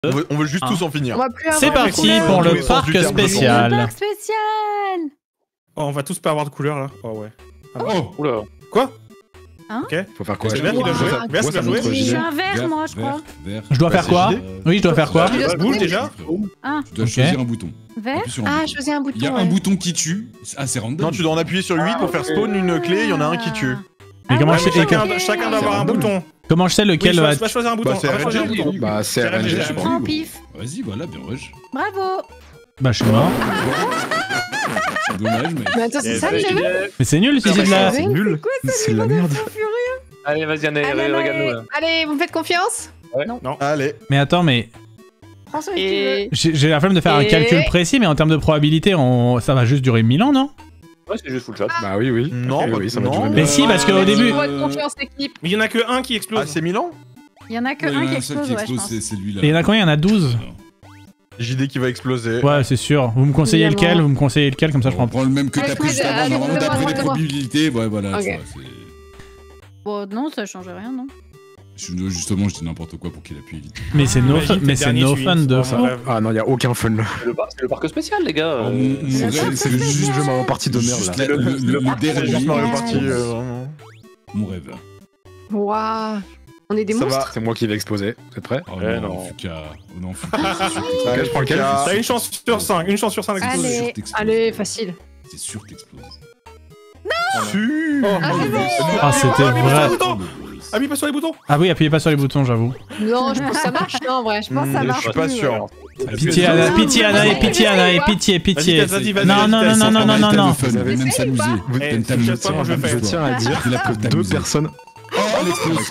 On veut juste tous en finir. C'est parti pour le parc spécial. Parc spécial. Oh, on va tous pas avoir de couleur là. Oh ouais. Ah, Oh, oula. Quoi? Hein? Ok. Faut faire quoi? C'est vert qui doit jouer. Vert, c'est bien joué. Je suis un vert, moi, je crois. Je dois faire quoi? Oui, je dois faire quoi? Bouge déjà. Tu dois choisir un bouton. Vert. Ah, choisis un bouton. Il y a un bouton qui tue. Ah, c'est random. Non, tu dois en appuyer sur 8 pour faire spawn une clé, il y en a un qui tue. Mais comment je sais Chacun doit avoir un bouton. comment je sais lequel Oui, va... va choisir un bouton. Bah, c'est On va choisir un RNG. bouton. Bah, c'est RNG, je sais pas. Prends pif. Vas-y, voilà, bien rush. Bravo. Bah, je suis mort. C'est dommage, mais. Mais attends, c'est ça le level? Mais c'est nul, si c'est de la... C'est nul. C'est de la merde. Allez, vas-y, Allez, regarde-nous là. allez, vous me faites confiance? Allez. Mais attends, mais... Prends celui que tu veux. J'ai la flemme de faire un calcul précis, mais en termes de probabilité, ça va juste durer 1000 ans, non? Ouais, c'est juste full chat. Bah oui, oui. Non, oui, ça va non. durer Mais bien. si, parce qu'au début... Votre confiance, équipe. Mais il y en a que un qui Ah, explose. c'est Milan? Il y en a que Il y en un a qui un seul explose, qui ouais, je explose, pense. c'est celui-là. Et il y en a combien? Il y en a 12? JD qui va exploser. Ouais, c'est sûr. Vous me conseillez Évidemment. lequel? Vous me conseillez lequel? Comme ça, je On prends... prend le même que Allez, t'as pris juste avant, normalement donne-moi, d'après les donne-moi. probabilités, ouais voilà, Ok. tu vois, c'est... Bon, non, ça change rien, non? Justement, je dis n'importe quoi pour qu'il appuie vite. Mais c'est no Imagine, fun, t'es mais c'est dernier, no tu fun wins. de Oh, fou. mon rêve. Ah non, y a aucun fun là. C'est le parc spécial, les gars. C'est juste le jeu Mario Party de merde Juste là. le dernier, Mario Party, vraiment. mon rêve. Waouh. On est des Ça monstres. va. C'est moi qui vais exploser. Vous êtes prêts? Oh Ouais, non, non. Fuka. Oh non, Fuka, c'est sûr que Allez, je prends lequel Fuka. T'as une chance sur 5. Une chance sur 5 d'exploser. Allez, t'exploses. allez, facile. C'est sûr que t'exploses. Su. Ah, c'était vrai. Appuie pas sur les boutons. Ah oui, appuyez pas sur les boutons, j'avoue. Non, je pense que ça marche, non, en vrai. Je pense que ça Je marche suis pas plus, sûr. Pitié, Anna, pitié, Anna, pitié, Anna, pitié, pitié. Vas-y, vas-y, Non, non, non, non, non, non, non, non. Vous avez même s'amuser. Eh, je sais pas quand je vais Je faire. tiens à dire Il a que pu deux t'amuser. personnes. Oh, elle explose.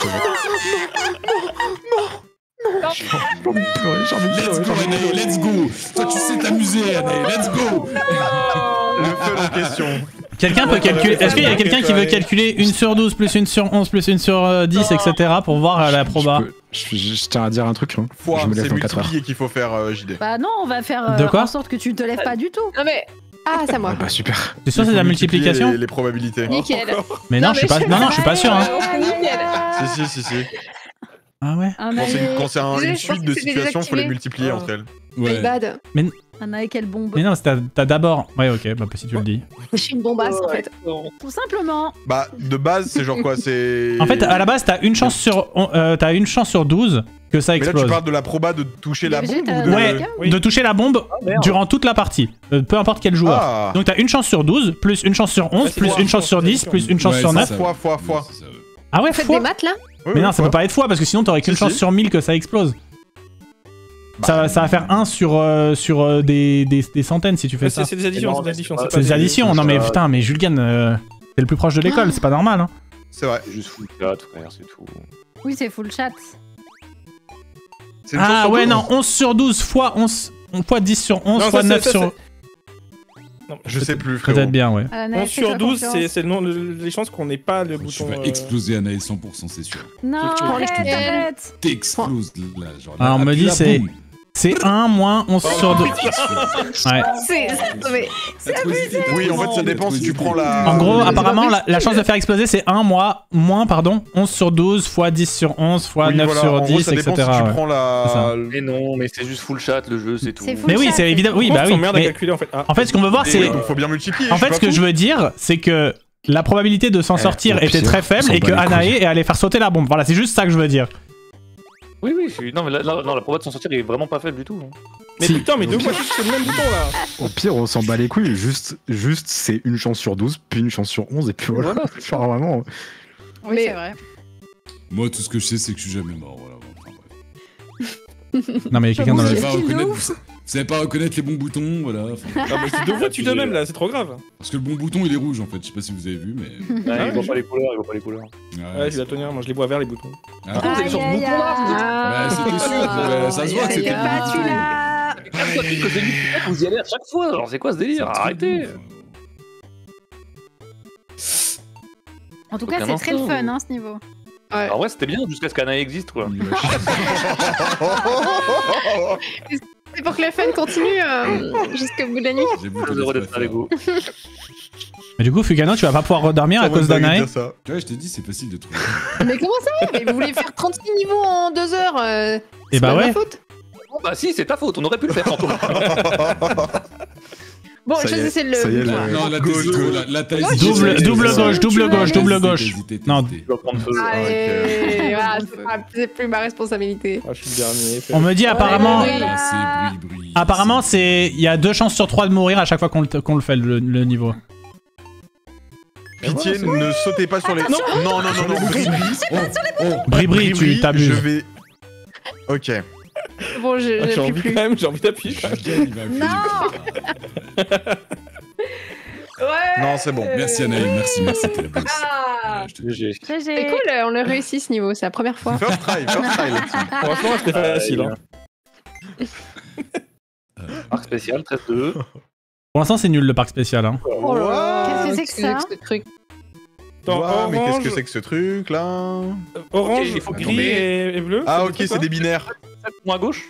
J'ai envie de pleurer, j'ai envie de Let's pleurer. go, Anaï, let's go. Toi, tu sais t'amuser, Anaï, let's go. Le fun en question. Quelqu'un peut calculer. Est-ce qu'il y a quelqu'un qui veut calculer 1 sur 12 plus 1 sur 11 plus 1 sur 10, etc. pour voir la proba? Je tiens à dire un truc. Hein. Fois, Je me lève c'est dans 4 heures. multiplié qu'il faut faire, JD. Bah non, on va faire De quoi en sorte que tu te lèves pas du tout. Non mais... Ah, c'est à moi. Ah bah super. C'est sûr, c'est de la multiplication? Les probabilités. Nickel. Mais non, je suis pas. Non, non, je suis pas sûr. Hein. Nickel. Si. Ah ouais. Quand c'est Désolé, une je suite pense de que c'est situations, faut les désactivé. multiplier entre elles. My bad. Anna, quelle bombe. Mais non, t'as d'abord. Ouais, ok, bah si tu le dis. Je suis une bombasse en fait. Tout simplement. Bah, de base, c'est genre quoi? C'est. En fait, à la base, t'as une chance sur 12 que ça Mais là, tu explose. parles de la proba de toucher la bombe ou de... Ouais, Oui. de toucher la bombe durant toute la partie, peu importe quel joueur. Ah. Donc t'as une chance sur 12, plus une chance sur 11, Ouais, c'est plus fois, une chance sur 10, plus une chance Ouais, sur c'est 9. ça. Fois. Ah ouais, Vous faites fois. des maths là? Mais non, ça peut pas être fois parce que sinon t'aurais qu'une Si, chance si. sur 1000 que ça explose. Bah, Ça va faire 1 sur des centaines si tu fais ça. C'est des additions, c'est des additions. C'est des additions, non mais putain, mais Julgan, t'es le plus proche de l'école, c'est pas normal. Hein. C'est vrai. Juste full chat, frère, c'est tout. Oui, c'est full chat. C'est une chance Ah sur ouais, 12. non, 11 sur 12 fois 11, fois 10 sur 11 Non, fois ça, 9 ça, sur... Je sais plus, frérot. Peut-être bien, ouais. Anna, 11 sur 12, c'est le nom, les chances qu'on n'ait pas le Tu bouton. vas exploser, Anaï, 100%, c'est sûr. Non, Je prends les arrête, jetons. arrête. T'exploses là, genre. Ah, on me dit c'est- C'est 1 moins 11 sur 2. Ouais. C'est... Mais... Oui, en fait, ça dépend si tu prends la... En gros, apparemment, la chance de faire exploser, c'est 1 moins 11 sur 12 fois 10 sur 11 fois Oui, 9 voilà, sur en 10, gros, ça etc. dépend si tu ouais. prends C'est ça. la... Mais non, mais c'est juste full chat, le jeu, c'est tout. C'est full Mais oui, chat, c'est évident. Oui, Pourquoi bah on oui. s'emmerde à Mais calculer en fait. Ah. en fait, ce qu'on veut voir, c'est. Donc faut bien multiplier. En fait, ce que je veux dire, c'est que la probabilité de s'en sortir au était pire, très faible on et s'en que bat les Anae couilles. est allée faire sauter la bombe. Voilà, c'est juste ça que je veux dire. Oui, non, mais là, non, la proba de s'en sortir est vraiment pas faible du tout. hein. Mais Si. putain, mais deux fois c'est le même bouton là. Au pire, on s'en bat les couilles. Juste c'est une chance sur 12, puis une chance sur 11, et puis voilà. Genre vraiment. Oui, Mais- c'est vrai. Moi, tout ce que je sais, c'est que je suis jamais mort. Voilà. Enfin, bref. Non, mais il y a quelqu'un dans Vous le. savez pas Est-ce qu'il reconnaître, nous- vous savez pas reconnaître les bons boutons, voilà. Enfin, Ah, mais c'est deux fois tu deux même là, c'est trop grave. parce que le bon bouton, il est rouge en fait. Je sais pas si vous avez vu, mais. Ouais, il voit pas les couleurs, il voit pas les couleurs. Ouais, je vais tenir, moi je les vois vers les boutons. Ah, vous avez sur ce Aïe, bouton là, aïe, Ah, Bah, c'était sûr, ça se voit que c'était T'es battu là. Vous y allez à chaque fois, alors c'est quoi ce délire? Arrêtez! En tout cas, Aucun c'est très le instinct, fun, vous. hein, ce niveau. En vrai, c'était bien jusqu'à ce qu'Anaï existe quoi. c'est pour que le fun continue jusqu'au bout de la nuit. J'ai Je suis heureux d'être avec vous. Mais du coup, Fugano, tu vas pas pouvoir redormir à cause d'Anae. Tu vois, je t'ai dit, c'est facile de trouver. Mais comment ça? Mais vous voulez faire 36 niveaux en 2 heures Et bah pas de ma ouais. faute. Bon, bah si, c'est ta faute, on aurait pu le faire tantôt. Bon, Ça y est, choisissez ça y est, le. le- Non, là, t'as Double gauche. Non. Je dois prendre feu. Allez, voilà, c'est plus ma responsabilité. Ah, je suis le dernier. On me dit apparemment... Ouais. Ah, c'est bruit. Apparemment, il y a 2 chances sur 3 de mourir à chaque fois qu'on le fait, le niveau. Pitié, ne sautez pas sur les... Non, Bri, tu je t'abuses. vais... Ok. Bon, J'ai j'ai envie plus. quand même, j'ai envie d'appuyer. Julien, il va appuyer. Ouais. Non, c'est bon. Merci Anaïs, merci, t'es la boss. Ah. GG. C'est GG. cool, on a réussi ce niveau, c'est la première fois. First try là-dessus. Franchement, c'était facile. Hein. Parc spécial, 13-2. Pour l'instant, c'est nul le parc spécial. Hein. Oh là là, Qu'est-ce que c'est que ça ce truc? Attends, Ouah, mais qu'est-ce que orange, c'est que ce truc là? orange, Ok, il faut gris tomber. et bleu. Ah ok, quoi c'est des binaires. 7 à gauche.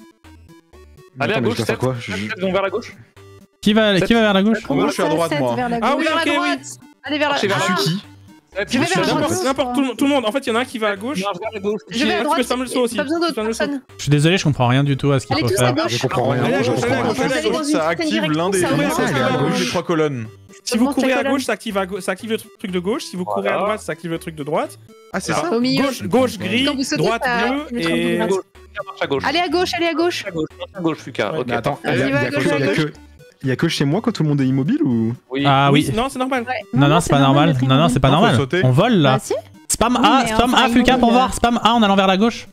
Allez à Attends, mais gauche, je dois faire 7. quoi 7 vont vers la gauche. Qui va vers la gauche? Moi, je suis à droite, Sept moi. vers la Ah gauche. oui, Vers ok, la oui. droite. Allez vers la Marchez vers Je la suis droite. qui Je vais vers la N'importe droite. n'importe, tout le monde. En fait, il y en a un qui va à gauche. Marche vers la gauche. Je vais à Tu droite. peux spammer le saut aussi. Pas besoin Tu peux d'autres spammer le saut. personnes. Je suis désolé, je comprends rien du tout à ce qu'il Allez faut tous à faire. gauche. Je comprends rien, Allez, je allez, comprends allez, rien. allez, Allez dans une ça certaine active l'un des direction, deux ça avance. des 3 colonnes. Si vous Monte courez la à colonne. gauche, ça active le truc de gauche. Si vous courez à droite, ça active le truc de droite. Ah c'est Ah. ça? Au milieu. Gauche, gris, Quand vous sautez, droite, ça- bleu le truc et... de droite. Marche à gauche. Allez à gauche, allez à gauche. Marche à gauche, Fuka. Ouais, Ok. Mais attends, il Vas-y, y va, a que chez moi quand tout le monde est immobile ou? Oui. Ah oui. Non, c'est normal. Non, c'est pas normal. d'être Non, c'est pas Non, faut normal. sauter. On vole là. Bah si. Spam Oui, A, mais spam enfin, A, Fuka pour il- voir. Spam A en allant vers la gauche.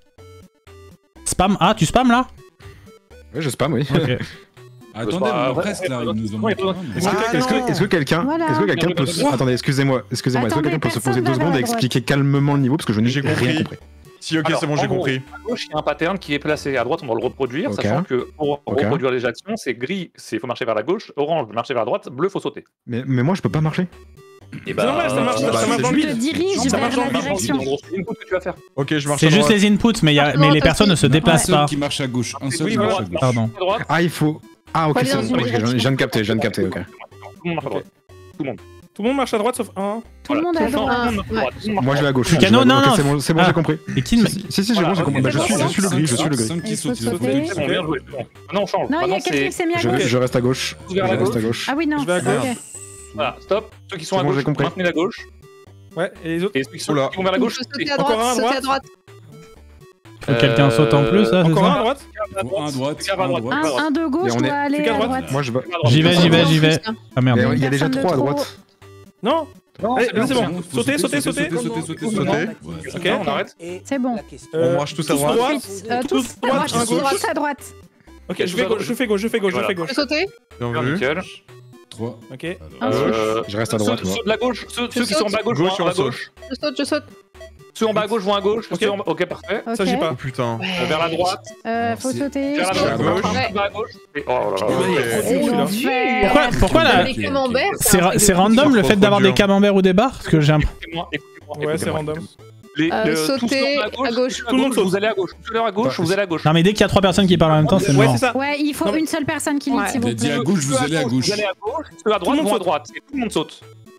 Spam A, tu spam là? Ouais, je spam, oui. Ok. Attendez, Bah, on est presque là, il nous en ouais, manque ouais. un, mais- Est-ce que quelqu'un Voilà. peut se... Attendez, excusez-moi. Est-ce que quelqu'un Attendez, peut se personne poser 2 va vers secondes la et droite. expliquer calmement le niveau parce que je n'ai J'ai rien compris. compris. Si ok, Alors, c'est bon, j'ai en gros, compris. À gauche, il y a un pattern qui est placé à droite, on doit le reproduire, Ok. sachant que pour Ok. reproduire les actions, c'est gris, il faut marcher vers la gauche, orange, marcher vers la droite, bleu, faut sauter. Mais moi, je peux pas marcher. Et C'est normal, ça marche bah, ça marche c'est dans Tu le te vide. diriges Ça vers marche dans la le vide. direction. C'est une que tu vas faire. Ok, je marche C'est à juste droite. les inputs, mais les personnes ne se Un déplacent seul pas. qui marche à gauche, un seul Oui, qui marche voilà. à gauche. Pardon. À droite, Ah, il faut... Ah, ok, Faut aller c'est dans bon. une Ok, je direction. viens de capter, ok. tout le monde marche à droite. Tout le monde marche à droite sauf un. Tout le monde à Tout le monde droite. marche à droite. Tout le monde marche Moi, à je vais à gauche. Fuka, non, non, Ok, non. c'est bon, Ah. j'ai compris. Et qui ne... Si, j'ai Voilà, bon, j'ai compris. Bah, je suis le gris, je suis le gris. 5 qui Il faut sautent, il faut sauter. sauter. droite. Bien joué. Maintenant, on change. Non, il y Maintenant, a quelqu'un qui s'est mis à gauche. Je reste à gauche. Je Vers la reste à gauche. gauche. Ah oui, non. Je vais à gauche. Ok. Voilà, stop. Ceux qui sont C'est à bon, j'ai gauche, compris. maintenez la gauche. Ouais, et les autres. Et ceux qui Oula. vont vers la Il gauche, faut sautez. sauter à Encore un à droite, sauter à droite. droite. Faut que quelqu'un saute en plus, là, c'est Encore un à ça? droite. Faut un à droite, Fuka va à droite. Un de gauche Et on est- doit aller Fuka à droite. droite. Moi, je vais... J'y vais. Ah Mais merde. il y a déjà Personne 3 à de trop. droite. Non. Non, Allez, c'est là, c'est bon. bon. Sauter, sauter, sauter. Sauter. Ok, On arrête. C'est bon. On marche tous à droite. Tous à droite, droite. un gauche. Tous à droite. Ok, je fais gauche, je fais gauche, je fais gauche, je fais Tu gauche. peux sauter? Bien Super, vu. nickel. 3. Ok. Je reste à droite, moi. Ceux de la gauche, ceux qui saute. sont en bas à gauche Gauche, vont à on saute. gauche. Je saute. Ceux en bas à gauche vont à gauche. Ok. Ceux en bas- Ok, parfait. Ça, j'ai Ok. pas. Oh putain. Vers la droite. Faut sauter. Vers la Vers la droite. gauche. Vers à gauche. Et- Oh là là. Ok. C'est l'enfer. Pourquoi là? Les camemberts, C'est random le fait d'avoir des camemberts ou des barres? Parce que j'ai un... Écoutez-moi, écoutez-moi. Ouais, c'est écoutez-moi. random. Tous sauter ceux à gauche. Tout le monde saute. Vous allez à gauche. Tout à gauche, vous allez à gauche. Non mais dès qu'il y a 3 personnes qui parlent en même temps, c'est Ouais, mort. c'est ça. Ouais, il faut Non, mais- une seule personne qui lead, Ouais. s'il Il a vous dit plaît. à gauche, vous allez à gauche. Vous allez à gauche. Ceux à droite monde vont à saute. droite. Et tout le monde saute.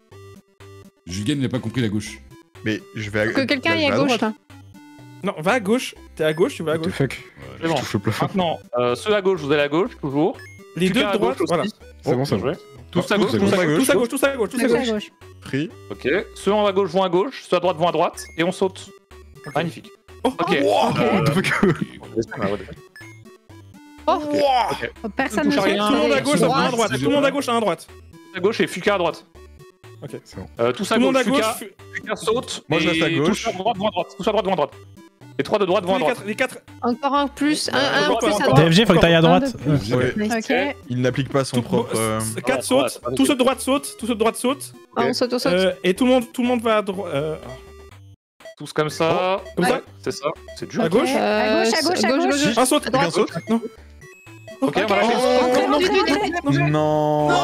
Julien n'a pas compris la gauche. Mais je vais à Que quelqu'un là, je est vais à gauche, droite. là. Non, va à gauche. T'es à gauche, tu vas à What the gauche. fuck? C'est bon. Je touche le plafond. Maintenant, ceux à gauche, vous allez à gauche, toujours. Les deux Fuka de à droite, gauche voilà. aussi. C'est bon, ça Bien va. joué. Tous à gauche, tous à tous à gauche. gauche. Tous à gauche, tous à gauche, tous à Tous à gauche. gauche. Pris. Ok. Ceux en bas à gauche vont à gauche, ceux à droite vont à droite, et on saute. Magnifique. Ok. What the fuck? Oh, Personne ne touche à saute. rien. Tout le monde à gauche, Droite, un à droite. Tout le monde à gauche, un à droite. Tous à gauche et Fuka à droite. Ok. C'est bon. Tous Tout à le monde gauche, à gauche. Fuka saute. Moi, je reste à et gauche. Tous à droite vont à droite. Tous à droite vont à droite. Les 3 de droite vont à droite. Les quatre. encore un plus, un Encore, plus à encore. droite. DFG, faut que t'ailles à droite. Un de Ouais. Ok. Il n'applique pas son propre. 4 sautent. Tous ceux de droite sautent. Tous ceux de droite sautent. Ah, on saute. Et tout le monde va à droite. Tous comme ça. Comme ça. C'est ça. C'est dur. À gauche. À gauche, à gauche, à gauche. Un saute. À droite. Un saute. Non. Ok, on va lâcher. Non.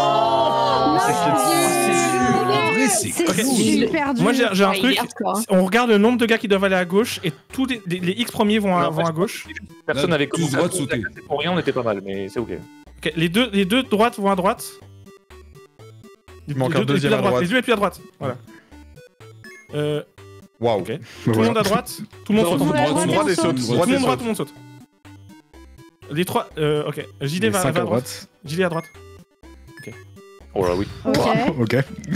C'est super dur. Moi, j'ai un truc. Hardcore. On regarde le nombre de gars qui doivent aller à gauche et tous les X premiers vont à gauche. Personne Là, n'avait tous commencé droite à sauter. pour rien, on était pas mal, mais c'est ok. Ok, les deux droites vont à droite. Il manque Les un deux- deuxième les à deux droite. Les deux et puis à droite. Voilà. Waouh. Ok. Tout le monde à droite. Tout le monde saute. Tout le monde à Droite et saute. saute. Tout le monde droite, tout le monde saute. Les 3, ok. JD Les va 5 à à droite. droite. JD à droite. Oh là, oui. Ok. Ok.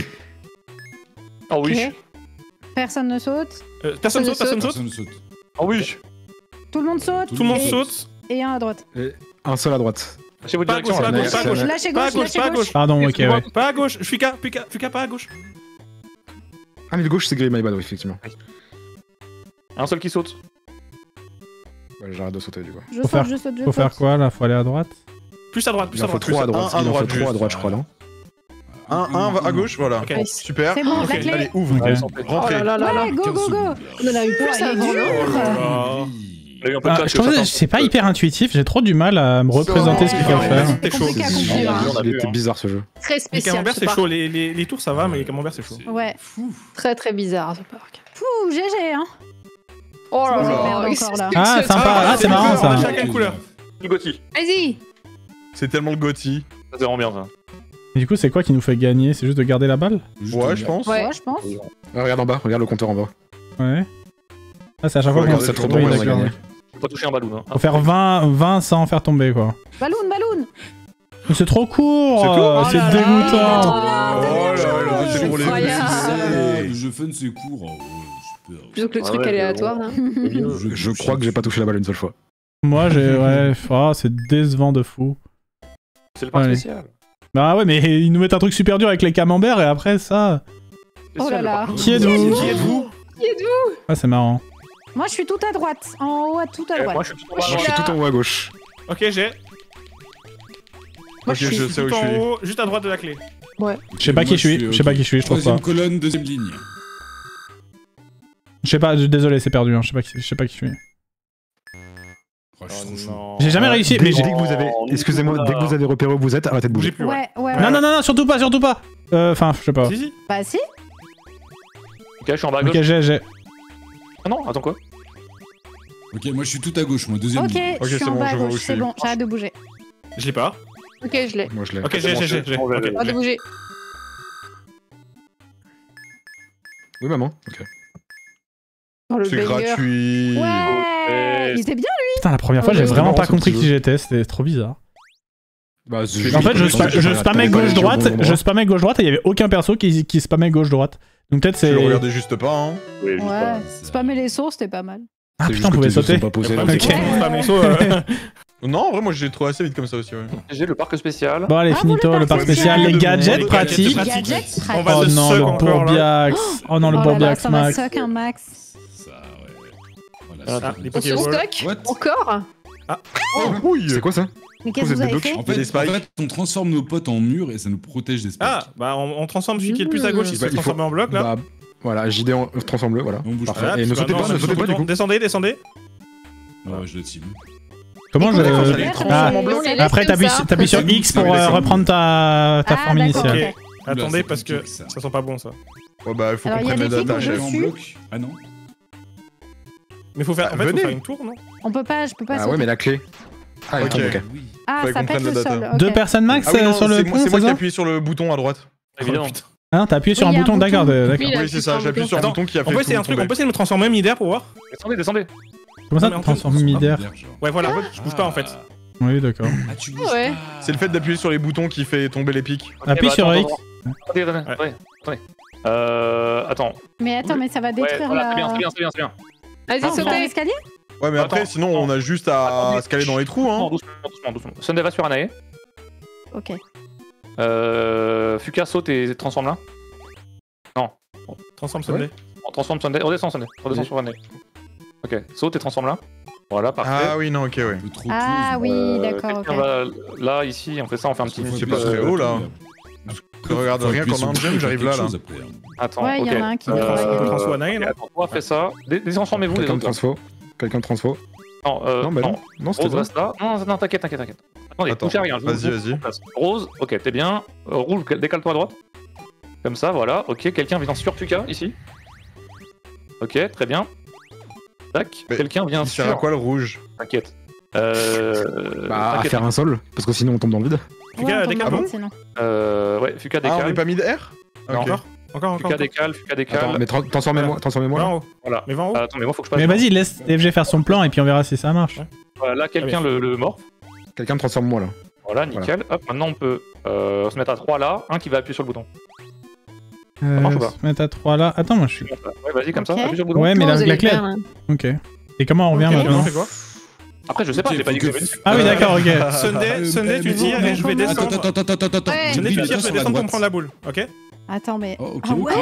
Oh oui. Ok. Personne ne saute. Personne saute, personne saute. Personne ne saute. Oh oui. Tout le monde saute. Tout le monde et- saute. Et un à droite. Un seul à droite. Lâchez votre Pas à direction. gauche, pas à là. gauche, pas à gauche. Lâchez Pas à gauche, gauche, lâchez pas à gauche. gauche. Pardon, ok, ouais. Pas à gauche. Fuka pas à gauche. Ah, mais le gauche, c'est Grey My Bad, oui, effectivement. Un seul qui saute. Ouais, j'arrête de sauter, du coup. Je Faut faire- saute, je Faut faire saute. quoi là? Faut aller à droite? Plus à droite, plus Il à en faut droite. 3 à droite. Un Il en faut droite 3 à juste. droite, je crois, non? Un va à gauche, voilà. Ok. Nice. Super. C'est bon, Ok. la clé. Allez, ouvre. Ouais. Oh Rentrez. là là là là. Ouais, go, go, go. On en a eu plus Ouais, avant, il est non dur. Oh. Il a eu un peu de Ah, temps je trouve que c'est pas hyper intuitif, j'ai trop du mal à me représenter ce qu'il faut Ouais, faire. c'est chaud. compliqué à comprendre. Il était bizarre, ce jeu. Très Les spécial. camemberts ce c'est parc. chaud, les tours ça va, mais les camemberts c'est chaud. Ouais. Très très bizarre ce parc. Pouh, GG, hein. Oh là Faut là. perdre qu'est-ce encore, là. que Ah, c'est sympa. ça Ah, c'est marrant, ça. On a chacun une couleur. Le Gotti. Vas-y. C'est tellement le Gotti. Ça c'est vraiment bien ça. Et du coup, c'est quoi qui nous fait gagner? C'est juste de garder la balle? Ouais, je pense. Ouais. Ouais, je pense. Regarde en bas, regarde le compteur en bas. Ouais. Ah, c'est à chaque fois qu'on Regarde, se c'est trop oui, bon, on va d'accord. gagner. Faut pas toucher un ballon. Hein. Faut faire 20 sans faire tomber, quoi. Balloon, balloon. Mais c'est trop court! C'est court. C'est Oh là là. dégoûtant! Oh là là, c'est pour les Incroyable. Le jeu fun, c'est court. Oh, ouais, super. Plutôt que le Ah truc ouais, aléatoire là. Je crois que j'ai pas touché la balle une seule fois. Moi, j'ai. Ouais, c'est décevant de fou. C'est le parc Allez. spécial. Bah ouais, mais ils nous mettent un truc super dur avec les camemberts et après ça. Oh là là. Qui êtes-vous? Qui êtes-vous? Ah, c'est marrant. Moi, je suis tout à droite. En haut, à tout à droite. Moi je suis tout en Moi, bas. Moi, je suis tout en haut à gauche. Ok, j'ai. Ok, je sais où Tout je en suis. haut, juste à droite de la clé. Je sais pas qui je suis, je sais pas qui je suis, je trouve pas. Troisième colonne, deuxième ligne. Je sais pas, désolé, c'est perdu, hein. Je sais pas qui je suis. Oh, je suis trop chaud. non. J'ai jamais réussi, mais Dès j'ai. que vous avez, excusez-moi, dès que vous avez repéré où vous êtes, arrêtez de Bougez bouger. plus, ouais. Ouais, ouais. Non, non, non, non, surtout pas, surtout pas! Enfin, je sais pas. Si, si. Bah, si. Ok, je suis en bas à Ok, gauche. j'ai. Ah non, attends quoi? Ok, moi je suis tout à gauche, moi, deuxième Ok, ligne. je suis c'est en bon, bas à je vois où gauche. je C'est suis. bon, j'arrête de bouger. Je l'ai pas. Ok, je l'ai. Moi, je l'ai. Ok, j'ai. Ok, Pas de bouger. Oui, maman. Ok. Oh le C'est banger. gratuit. Ouais. Il était bien, Putain, la première fois, j'ai Ouais, vraiment marrant, pas ce compris petit qui jeu. j'étais, c'était trop bizarre. Bah, En fait, je spammais gauche-droite et il y avait aucun perso qui spammait gauche-droite. Donc peut-être Tu c'est. le regardais juste pas, hein. Oui, juste lui. pas. Ouais. Spammer les sources, c'était pas mal. Ah putain, on pouvait sauter. Pas posé, Après, Ok. c'est bon, spam les sauts, Non, en vrai, moi, j'ai trouvé assez vite comme ça aussi, ouais. J'ai le parc spécial. Bon, allez, Ah, finito, vous, le le parc parc spécial, spécial. les gadgets Les pratiques. gadgets Gadget, On pratique. va Oh se non, suck le encore, là. Bourbiax. Oh non, le Oh là là, Bourbiax ça va Max. suck un max. Ça, ouais. Voilà, Ah, ça. les On se Pokéballs. stock What? encore. Oh, oui. C'est quoi ça? Mais qu'est-ce que vous Vous êtes avez des fait En Des fait, spikes. on transforme nos potes en murs et ça nous protège des spikes. Ah, bah on transforme celui qui est le plus à gauche, il se Bah, fait il faut- transformer en bloc là. Bah, voilà, JD en transforme-le, voilà. On bouge Parfait. pas. Et ne parce sautez que pas, non, ne sautez pas du coup. Descendez, descendez. Ouais, je le team. Comment je. Comment ça les Ah, transforme en bloc? On les laisse après, comme ça. t'appuies sur X pour Ah, oui, reprendre ta forme d'accord, initiale. ok. Attendez c'est parce que compliqué, ça. ça sent pas bon ça. Ouais, bah, il faut Alors, qu'on il y a prenne des les trucs data. au chef. dessus. En bloc. Ah non. Mais faut faire, en fait, faut Venez. faire une tour, non? On peut pas, je peux pas Ah sauter. ouais, mais la clé. Ah, elle Ok. tombe, ok. Oui. Ah, Fallait ça qu'on pète prenne le le data. sol. ok. 2 personnes max Ah oui, non, sur le c'est pont, moi c'est qui ai ça? appuyé sur le bouton à droite. Évidemment. Ah non, t'as appuyé sur Oui, un il y a un bouton, d'accord, bouton. d'accord. Oui, Oui, c'est ça, j'appuie sur un Attends, bouton qui a On fait peut tout essayer un truc, on tomber. peut essayer de me transformer mid-air pour voir. Descendez, descendez. Comment ça, Non, mais tu en transformes fait, mid-air? genre. Ouais, voilà, je bouge pas en fait. Oui, d'accord. Ah, tu bouges Ouais. pas. C'est le fait d'appuyer sur les boutons qui fait tomber les pics. Appuie bah, sur attends, X. Attendez, attendez. Attends. Mais attends, mais ça va Ouais, détruire voilà, c'est la... bien, c'est bien, c'est bien, c'est bien. Vas-y, Ah, c'est dans sautez. l'escalier? Ouais, mais après, Attends, sinon, attends. on a juste à Attendez. se caler dans les trous, hein. Doucement. Sunday va sur Anae. Ok. Fuka saute et transforme là. Transforme Sunday. On transforme Sunday. Redescends Sunday. Redescends sur Anae. Ok, saute et transforme là. Voilà, parfait. Ah oui, non, ok, ouais. Un peu trop Ah close. oui, d'accord, quelqu'un ok. va là, ici, on fait ça, on fait un Parce petit. qu'il faut C'est appuyer pas sur très le haut, là. bouton. Regarde, Faut rien appuyer qu'en sur le indienne, bouton, j'arrive quelque là, là. chose après, hein. Attends, Ouais, il y ok. en a un qui me travaille. Transfo Anae, non? Attends, on fait ça. Détransformez-vous les Quelqu'un de autres. transfo. Quelqu'un de transfo. Non, Non, bah non. Non, c'était Rose toi. reste là. Non, t'inquiète. Attendez, Attends, touchez à rien. je vous- vas-y, vas-y. Rose, ok, t'es bien. Rouge, décale-toi à droite. Comme ça, voilà. Ok, quelqu'un vient sur Fuka, ici. Ok, très bien. Tac. Mais Quelqu'un vient Il sert à sur... quoi le rouge? T'inquiète. Bah, à t'inquiète. faire un sol, parce que sinon on tombe dans le vide. Fuka, Ouais, on tombe décale. dans le vide, sinon. Ouais, Fuka Ah, on décale. est pas mid-air? Non, Ok. encore. Fuka décale. Attends, mais transformez-moi Va là. en haut. Voilà. Mais va en haut. Attends, mais moi faut que je passe. Mais vas-y, laisse TFG faire son plan et puis on verra si ça marche. Voilà, là, quelqu'un le morph. Quelqu'un me transforme moi là. Voilà, nickel. Hop, maintenant on peut se mettre à 3 là, un qui va appuyer sur le bouton. marche ou pas Se mettre à 3 là. Attends, moi je suis. Ouais, vas-y, comme ça, Ok. appuie sur le bouton. Ouais, mais Non, la, vous la allez clé. faire, hein. Ok. Et comment on revient Ok, maintenant on fait quoi Après, je sais pas, Ok, j'ai pas dit que faut j'avais que- une. Ah oui, d'accord, ok. Sunday, tu tires et je vais descendre. Attends. Ouais. Sunday, tu tires, je vais sur la descendre pour droite. prendre la boule, ok? Attends, mais. Oh, ok. Ah ouais.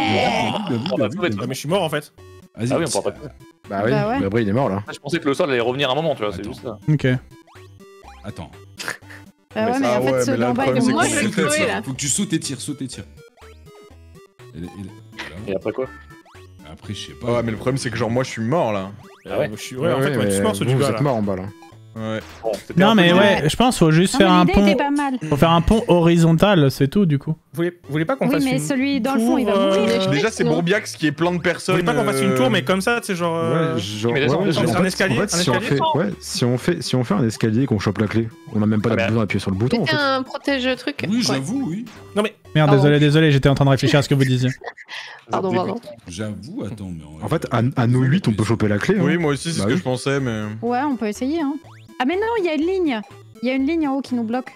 Ah, mais je suis mort en fait. Vas-y. Ah oui, on pourra pas. Bah oui, Bah ouais. Gabriel il est mort là. Je pensais que le sol allait revenir un moment, tu vois, c'est Attends. juste ça. Ok. Attends. Bah ouais, mais ça, en fait, ouais, ceux mais là, d'en le bas, problème, ils c'est ont Moi, qu'on je est vais fait, crever là. Faut que tu sautes et tires, Voilà. Et après quoi? Après, je sais pas. Ouais, mais le problème, c'est que genre, moi, je suis mort là. Ah ouais. Je suis... Ouais, en fait, on est tous morts, ce vous du gars êtes là. mort en bas là. Ouais. Bon, c'était Non, un mais peu- ouais, je pense qu'il faut juste Non, faire mais un l'idée était pont. pas mal. Faut faire un pont horizontal, c'est tout du coup. Vous voulez pas qu'on Oui, fasse mais une celui dans le fond, il va tour, mourir. Déjà, c'est non. Bourbiax qui est plein de Vous personnes. voulez pas qu'on fasse une tour, mais comme ça, tu sais, genre. Ouais, genre, mais descends, ouais, descends, en c'est fait, un escalier, en fait, un si on escalier. fait, ouais, si on fait un escalier et qu'on chope la clé, on a même pas Ah, besoin d'appuyer sur le bouton en Mettez fait. un protège-truc. Oui, Ouais. j'avoue, oui. Merde, Pardon. désolé, j'étais en train de réfléchir à ce que vous disiez. Pardon. J'avoue, attends, mais. En fait, à nous 8, on peut choper la clé. hein. Oui, moi aussi, c'est Bah ce que oui. je pensais, mais. Ouais, on peut essayer, hein. Ah, mais non, il y a une ligne. Il y a une ligne en haut qui nous bloque.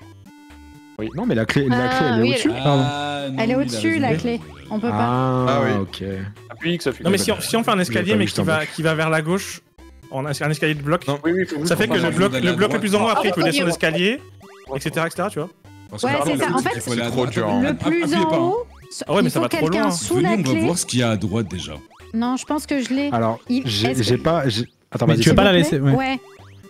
Non, mais la clé, elle Ah, est oui, au-dessus. Pardon. Elle est au-dessus, la clé. On peut pas. Ah, oui. ok. Appuie X, appuie. Non, mais si on fait un escalier, pas mais vu ça, qui va vers la gauche, un escalier de bloc, Non. Oui, oui, faut ça fait que on va le bloc d'aller à le bloc le droite. plus en haut après il peut Ah, descendre oui. l'escalier, etc., tu vois. Parce Ouais, que, c'est ça. pardon, En fait, il faut aller à c'est droite. trop dur, hein. Le plus Appuyez en pas, hein. haut, Ah ouais, mais il ça faut va trop quelqu'un loin. sous Venez, la on va clé. voir ce qu'il y a à droite déjà. Non, je pense que je l'ai. Alors, Il- est-ce j'ai que- pas. Attends, Mais vas-y. tu veux pas la S'il vous laisser, plaît ouais.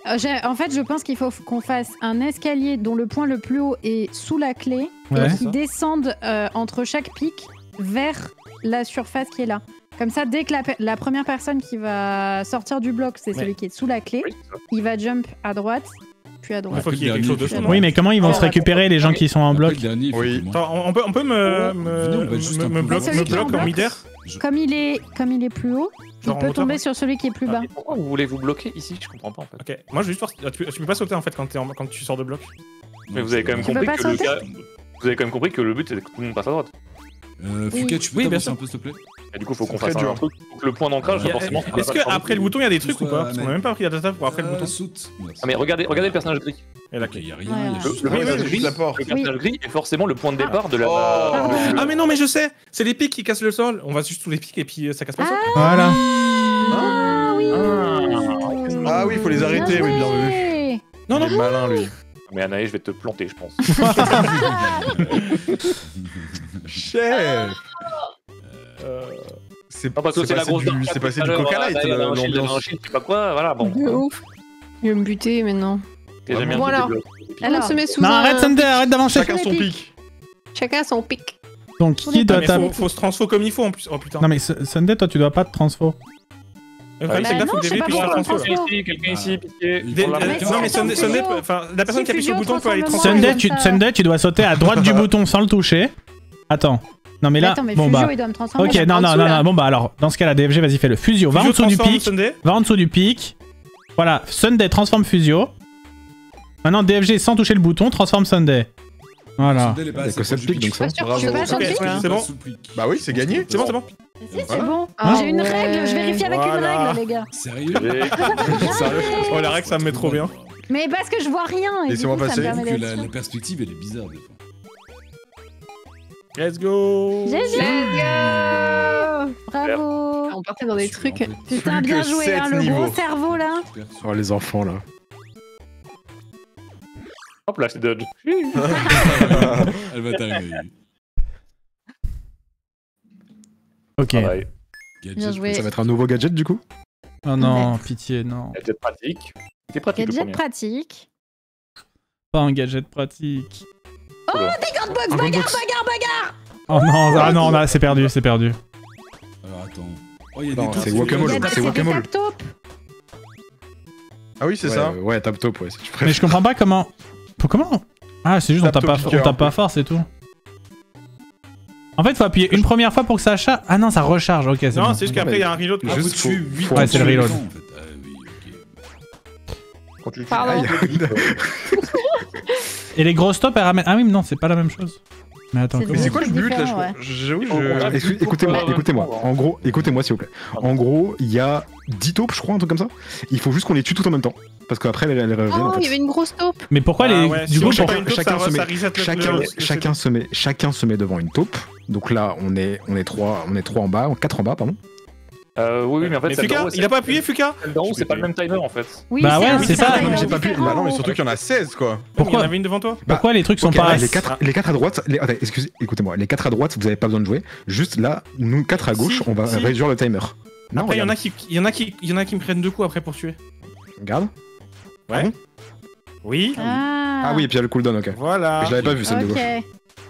En fait, je pense qu'il faut qu'on fasse un escalier dont le point le plus haut est sous la clé Ouais. et qui descende entre chaque pic vers la surface qui est là. Comme ça, dès que la première personne qui va sortir du bloc, c'est celui qui est sous la clé, Oui, c'est ça. il va jump à droite, puis à Il droite. faut qu'il y ait quelque chose dessous. Ouais. non Oui, mais comment ils vont se récupérer les gens qui sont en Après, bloc le dernier, il faut Oui. que moi- Attends, on peut Venez, on va juste un peu Bah, celui qui est en me bloc. bloc en midair. Comme il est plus haut, il Genre en peut hauteur, tomber ouais. sur celui qui est plus bas. Et pourquoi vous voulez vous bloquer ici? Je comprends pas en fait. Ok, moi je veux juste voir. Tu peux pas sauter en fait quand tu sors de bloc. Mais vous avez quand même Tu peux compris pas que le sauter gars- Vous avez quand même compris que le but c'est que tout le monde passe à droite. Fouquet, tu peux Oui, bien t'avancer sûr. un peu, s'il te plaît? Et du coup, faut qu'on C'est fasse très un dur. truc pour que le point d'ancrage, Il y a- forcément. Est-ce que après le bouton il y a des trucs ou pas? Parce qu'on a même pas pris la data pour après le bouton. Saute. Ah, mais regardez le personnage gris. Et la Ok, clé. il y a rien, Ouais, il y a ouais. juste. Le Ouais, personnage c'est juste gris, la porte. le personnage gris est forcément le point de départ de la. Pardon. Ah mais non mais je sais, c'est les pics qui cassent le sol. On va juste sous les pics et puis ça casse pas le sol. Voilà. Ah oui. Ah oui, il faut les arrêter, oui, bien vu. joué. Non Il est malin, lui. Mais Anaïs, je vais te planter, je pense. Chef C'est Non, parce que c'est la grosse dark c'est tout passé à du l'heure, Coca Light, là, il y avait un shield, il y avait un l'ambiance. shield, je sais pas quoi, voilà, bon. De ouf. Il va me buter maintenant. Et j'aime bien Bon, le alors. début. Alors, On se met sous Non, un... arrête Sunday, arrête d'avancer. Chacun son pic. Chacun son pic. Donc qui doit Mais taper? faut se transfo comme il faut en plus. Oh putain. Non mais Sunday, toi tu dois pas te transfo. Le problème, c'est que là, Bah faut non, que je sais David pas puisse pourquoi faire on transfo. transfo. Ici, quelqu'un ici, pitié. Il Des- faut la- non mais attends, Sunday, Fusio. enfin la personne qui appuie sur le Fusio bouton peut aller transforme transfo. le Sunday, tu dois sauter à droite du bouton sans le toucher. Attends. Non mais là, Attends, mais bon Fusio, bah. il doit me transformer. Ok, là. non, en non, dessous, non, là. non, bon bah alors, dans ce cas-là, DFG, vas-y, fais le Fusio. Va en Fusio dessous du transforme pic. Sunday. Va en dessous du pic. Voilà, Sunday transforme Fusio. Maintenant, DFG, sans toucher le bouton, transforme Sunday. Voilà. Sunday, elle est pas Il y a assez que sept proche du pics, pic. donc ça. Pas sûr que Bravo. je suis pas Ok, sur le pic. c'est bon. Sous le pic. Bah oui, c'est gagné. C'est bon, c'est bon. Si, c'est Voilà. bon. Ah J'ai une ouais. règle, je vérifie avec une Voilà. règle, les gars. Sérieux? Sérieux. Oh la règle ça me met trop bien. Mais parce que je vois rien. Et du Laissez-moi coup, ça me passer. permet J'avoue que d'être la sûr. perspective, elle est bizarre des fois. Let's go. GG. Let's go. Bravo. On partait dans des trucs. Putain, Plus bien que joué, 7 hein, le gros niveaux. cerveau là. Super. Oh, les enfants là. Hop là, c'est dodge. Elle va t'arriver. Ok. Travail. Gadget. Bien joué. Ça va être un nouveau gadget du coup? Oh non, pitié, non. Gadget pratique. C'était pratique le Gadget premier. pratique. Pas un gadget pratique. Oh, des gunbox, Un bagarre, gunbox. bagarre. Oh non, ah non, là, c'est perdu, c'est perdu. Alors attends. Oh, il y a Non, des c'est trucs. guacamole, Il y a c'est des guacamole. tap-top. Ah oui, c'est Ouais, ça. Ouais, tap top, ouais, si tu Mais préfères. je comprends pas comment. Comment? Ah, c'est juste on tape Tape-top pas fort, c'est tout. En fait, faut appuyer une première fois pour que ça charge. Ah non, ça recharge, ok, c'est Non, bon. c'est juste qu'après il y a un reload. Ah, Juste faut tuer faut- 8 faut- Ouais, c'est le reload. en fait. Ah oui, ok. Quand tu Pardon. Et les grosses stops, elles ramènent. Ah oui, mais non, c'est pas la même chose. Mais attends, C'est Mais comment... c'est quoi le but là? différent, ouais. J'avoue, Écoutez-moi, écoutez-moi. En gros, écoutez-moi s'il vous plaît. En gros, il y a 10 taupes, je crois, un truc comme ça. Il faut juste qu'on les tue tout en même temps. parce qu'après elle revient en Oh, il y fait. avait une grosse taupe. Mais pourquoi Ah les. ouais, Du si coup, on chope pour- pas une taupe, chacun ça se met- reset le- chacun se met devant une taupe. Donc là, on est 3 en bas, 4 en bas, pardon. Oui, mais en fait, Mais celle d'en Fuka, haut, il a pas appuyé Fuka celle d'en haut, c'est pas le même timer en fait. Oui, Bah ouais, un c'est ça. timer Mais j'ai pas pu. différent. Bah non, mais surtout qu'il y en a 16 quoi. Pourquoi Il y en avait une devant toi Pourquoi les trucs sont Ok, pas. les 4 à droite, attendez, écoutez-moi, les 4 à droite, vous avez pas besoin de jouer. Juste là, nous 4 à gauche, Si, on va si. réduire le timer. Non, Après, il y en a regarde. qui me prennent 2 coups après pour tuer. Regarde. Ouais. Oui. Ah oui, et puis il y a le cooldown, ok. Voilà. Je l'avais pas vu celle de gauche. Ok.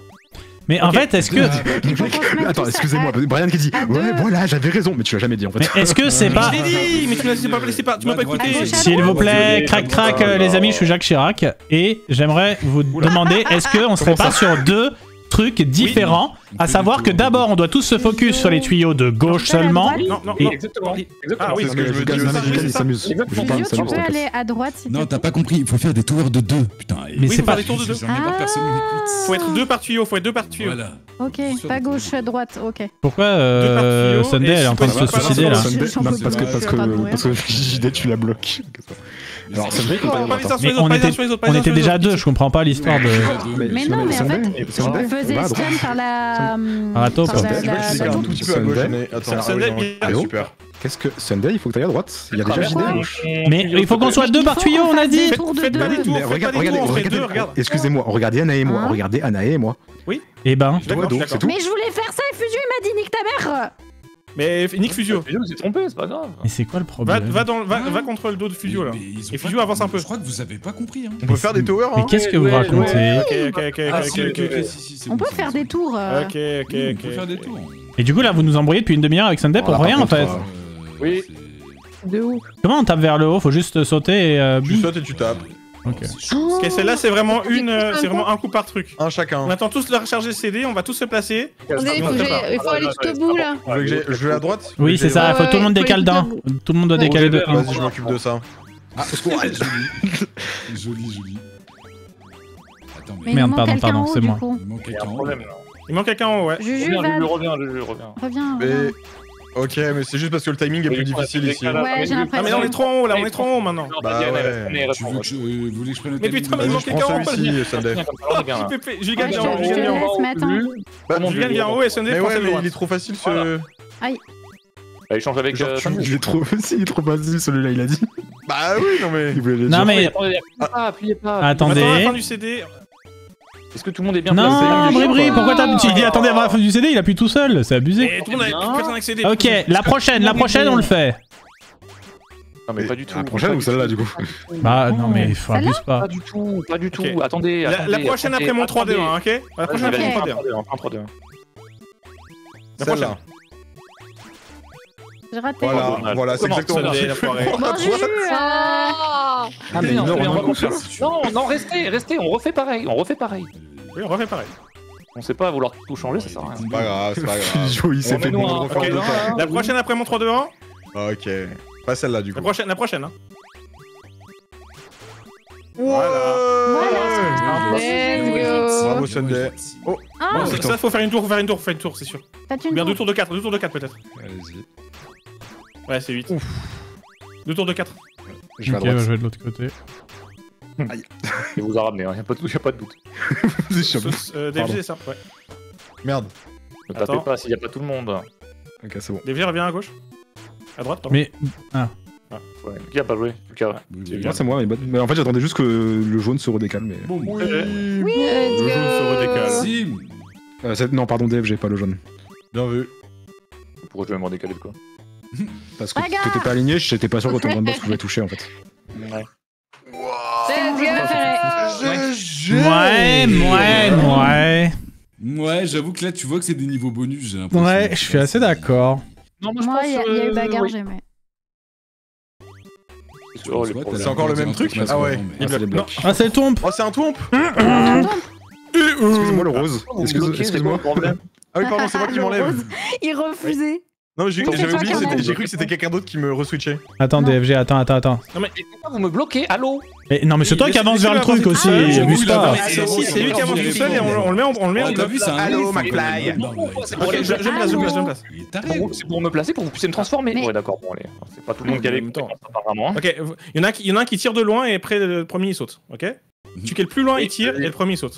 Mais en Ok. fait, est-ce que. Il faut qu'on se mette Attends, tous excusez-moi, à- Brian qui dit à ouais, deux. voilà, j'avais raison, mais tu l'as jamais dit en fait. Mais est-ce que c'est pas. Je l'ai dit, mais tu m'as pas écouté. À gauche, à S'il vous plaît, Ouais, crac crac, ouais, les ouais. amis, je suis Jacques Chirac et j'aimerais vous demander est-ce qu'on serait pas sur 2 trucs différents, à savoir que d'abord on doit tous se focus sur les tuyaux de gauche Tu peux aller à seulement. droite Non, non, Et- non. Exactement. Ah oui, c'est ce que je me dis Non, mais aussi. Gigal, il s'amuse. Exactement. Gigal, il Fusio, tu s'amuse, peux t'inquiète. aller à droite si Non, tu t'as pas compris, il faut faire des towers de 2. Putain, Mais Oui, c'est faut pas. faire des tours de 2. J'en ai pas personne m'écoute. Faut être 2 par tuyau, Voilà. Ok, pas gauche, droite, ok. Pourquoi Deux par tuyau, Sunday et elle est en train de si se possible, suicider pas là dans Sunday, J'en non, peux parce plus, que je suis en train de mourir. JD tu la bloques. Alors Sunday, il faut pas y Pas avoir les uns sur Mais les autres, on pas les uns était, sur les autres, pas on les uns était sur les déjà autres. 2, je comprends pas l'histoire de. Mais non, mais en fait, Sunday, on faisait va à droite. stun par la. Par la taupe. par Sunday, Je vois qu'il décale un tout petit peu à gauche. Sunday. mais- Attends, Sunday, ah oui, non, bien. ah, super. Qu'est-ce que Sunday, il faut que t'ailles à droite. Il y a déjà JD à gauche. Mais il faut qu'on soit 2 par tuyau, on a dit. Faites pas des tours, Mais faites regarde, pas des tours, on fait regardez, 2, regarde. excusez-moi, regardez Anae et moi, Hein regardez Anae et moi. Et ben. D'accord, je suis c'est d'accord. tout. Mais je voulais faire ça et Fusio il m'a dit nique ta mère. Mais Nick Fusio, Fusio s'est trompé, c'est pas grave. Mais c'est quoi le problème va contre le dos de Fusio là. Mais ils ont Et pas Fusio avance un compris. peu. Je crois que vous avez pas compris. Hein. On peut faire des towers Mais hein. qu'est-ce que vous ouais, racontez Ok, Ah, si, ok, ok. si, si, c'est On bon, peut c'est faire bon, des c'est bon. tours. Ok, Oui, on peut faire des tours. Et du coup là vous nous embrouillez depuis une demi-heure avec Sunday pour Voilà, rien en par fait. contre, Oui. De ouf. Comment on tape vers le haut? Faut juste sauter et Tu bim. sautes et tu tapes. Ok. Ok, celle-là c'est vraiment c'est vraiment un coup par truc. Un chacun. On attend tous de recharger le CD, on va tous se placer. Attendez, il faut aller tout au bout là. Vous voulez que je vais à droite Oui c'est ça, Ouais, faut tout le monde ouais, décale faut d'un. aller Tout le monde doit décaler de un. Vas-y, je m'occupe de ça. Ah, joli. Joli. Attends, Mais mais il Merde, manque pardon, quelqu'un pardon, en haut, c'est du moi. coup. il manque Il y a quelqu'un un en haut. problème là. Il manque quelqu'un en haut, ouais. Juju, Reviens, va. je reviens. Reviens. Mais. Ok, mais c'est juste parce que le timing est plus difficile ici. Ouais, j'ai Ah mais là on est l'impression. trop en haut là, on est trop en haut maintenant. Bah ouais. Tu veux que vous voulez que je prenne le Mais timing putain, de mais il la manque Vas-y, je quelqu'un en prends haut. celui-ci, Sunday. Julien vient en haut, Je Julien te vient en haut. laisse maintenant. Bah, Julien vient en haut et Sunday Mais prend ouais, celle de mais droite. il est trop facile ce. Voilà. Bah, échange avec. Genre, tu- Il est trop facile celui-là, il a dit. Bah oui, non mais. Il voulait les Non dire. mais Appuyez pas. attendez. Attends la fin du CD. Est-ce que tout le monde est bien Non, placé Bribri, pourquoi t'as. Tu Ah. dis attendez avant la fin du CD, il appuie tout seul, c'est abusé. Et tout le monde a personne accédé. Ok, la prochaine on le fait. Non mais pas du tout. La prochaine ou celle-là du coup? Bah non mais faut abuse pas. Pas du tout, pas du tout. Ok. Attendez. La prochaine après mon 3-2-1, ok? La prochaine Ok. après mon 3-2-1. La prochaine. Celle-là. J'ai raté. Voilà, voilà, c'est Comment, exactement Sunday, la foirée. Bon, Juju. Ah Ah mais Non, non, mais on on a va compris. Non, restez, on refait pareil. Oui, on refait pareil. On sait pas vouloir tout changer, ça sert à rien. C'est pas grave, c'est pas grave. Fusio, il s'est On fait met nous bon. un- refaire Ok, deux fois. La prochaine après mon 3-2-1. Ok. Pas celle-là du coup. La prochaine, hein. Voilà. Let's go. Bravo Sunday. Oh, Ah, Ça, faut faire une tour, c'est sûr. faites une Bien deux tour. tours de 4 peut-être. Allez-y. Ouais, c'est 8. 2 tours de 4. Je vais à Ok, bah, droite. je vais de l'autre côté. Il vous a ramené, y'a pas de doute. DFG, ça, ouais. merde. Ne tapez Attends. pas s'il y a pas tout le monde. Ok, c'est bon. DFG revient à gauche. À droite, pardon. Mais Ouais. Qui a pas joué Lucas. Moi c'est moi, mais en fait j'attendais juste que le jaune se redécale, mais. Bon, Oui. Le jaune se redécale. Sim. Non, pardon, DFG, pas le jaune. Bien vu. Pourquoi je vais me redécaler de quoi Parce que Regarde. t'étais pas aligné, j'étais pas sûr que ton grand boss pouvait toucher en fait. Ouais. C'est mon jeu préféré. ouais. Ouais, j'avoue que là, tu vois que c'est des niveaux bonus, j'ai l'impression. Ouais, je suis assez d'accord. Non, Moi, il y a eu bagarre, j'aimais. Oh, les Tu vois, problèmes. C'est encore le même truc Ah ouais. Ah, c'est les blocs. Ah c'est le tombe. Oh, c'est un tombe. Excuse-moi le rose. Excuse-moi. Ah oui, pardon, c'est moi qui m'enlève. Il refusait. Non, C'est j'avais toi oublié, qui enlève. j'ai cru que c'était quelqu'un d'autre qui me reswitchait. Attends DFG, attends. Non mais pourquoi vous me bloquez Allô Mais non, mais c'est toi qui avance vers le truc aussi, Ah, abuse pas. C'est lui qui avance tout seul et on le met en T'as bloc. vu, c'est un Allô, ouf, McFly. Non, mais Ok, je me place, je me place. Il est taré. C'est pour me placer, pour que vous puissiez me transformer. Mais- Ouais, d'accord, bon, allez. C'est pas tout le monde qui a les même temps. apparemment. hein. Ok, il y en a un qui tire de loin et après le premier il saute, ok? Celui qui est le plus loin il tire et le premier il saute.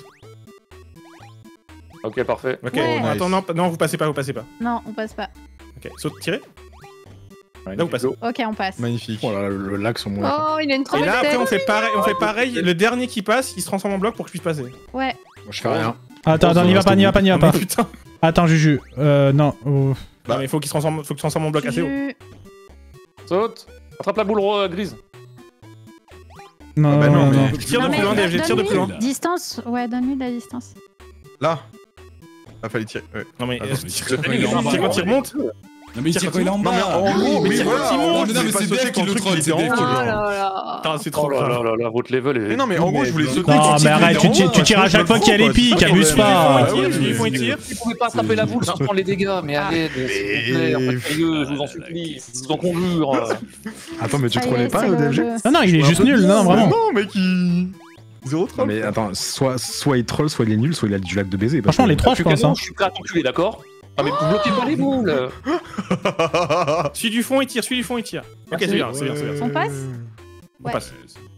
Ok, parfait. Ok, Ouais. bon, attends, non, vous passez pas. Non, on passe pas. Ok, saute, tirez. Ouais, Là, vous passez. Ok, on passe. Magnifique. Oh là là, le lac sont moins. Oh, il a une Et trop là, belle après, tête. on fait pareil. Le dernier qui passe, il se transforme en bloc pour que je puisse passer. Ouais. Moi, je fais rien. Attends, n'y va pas. Oh, mais putain. Attends, Juju. Non. Non, mais il faut qu'il se transforme en bloc assez haut. Saute. Attrape la boule grise. Non, bah non, non. mais- Tire de Non, plus loin, mais DFG, tire de plus loin. Distance, ouais, donne-lui de la distance. Là. Ah, fallait tirer. Ouais. Non, mais Attends, mais tire tire quand il est en bas. quand il remonte. Non, mais il tire quand il est en Non, mais bas. en gros, mais oui, tire voilà. quand il monte. Non, mais Vous c'est pouvez pas Dave sauter qui quand le le truc, troll, il c'est était en Dave haut, qui le genre. Oh là là. Putain, c'est Oh trop là grave. là là là, votre level est. Mais non, mais en gros, je voulais sauter. Non, quand mais il arrête, était en haut, tu tires à chaque fois qu'il y a les pics, abuse pas. Ils font tire. Vous pouvez pas attraper la boule sans prendre les dégâts, mais allez, s'il vous plaît, en fait, sérieux, je vous en supplie, je vous en conjure. Attends, mais tu Ça y trollais est, pas c'est le le DFG? jeu. Non, il est juste nul, non, vraiment. Non, mec, il. Zéro Non, troll. mais attends, soit il troll, soit il est nul, soit il a du lac de baiser. parce Franchement, que- les trois, je pense. Je suis prêt à t'enculer, d'accord? Ah, mais vous bloquez pas les boules. Celui du fond, il tire. Ok, c'est bien, c'est bien. On passe On passe.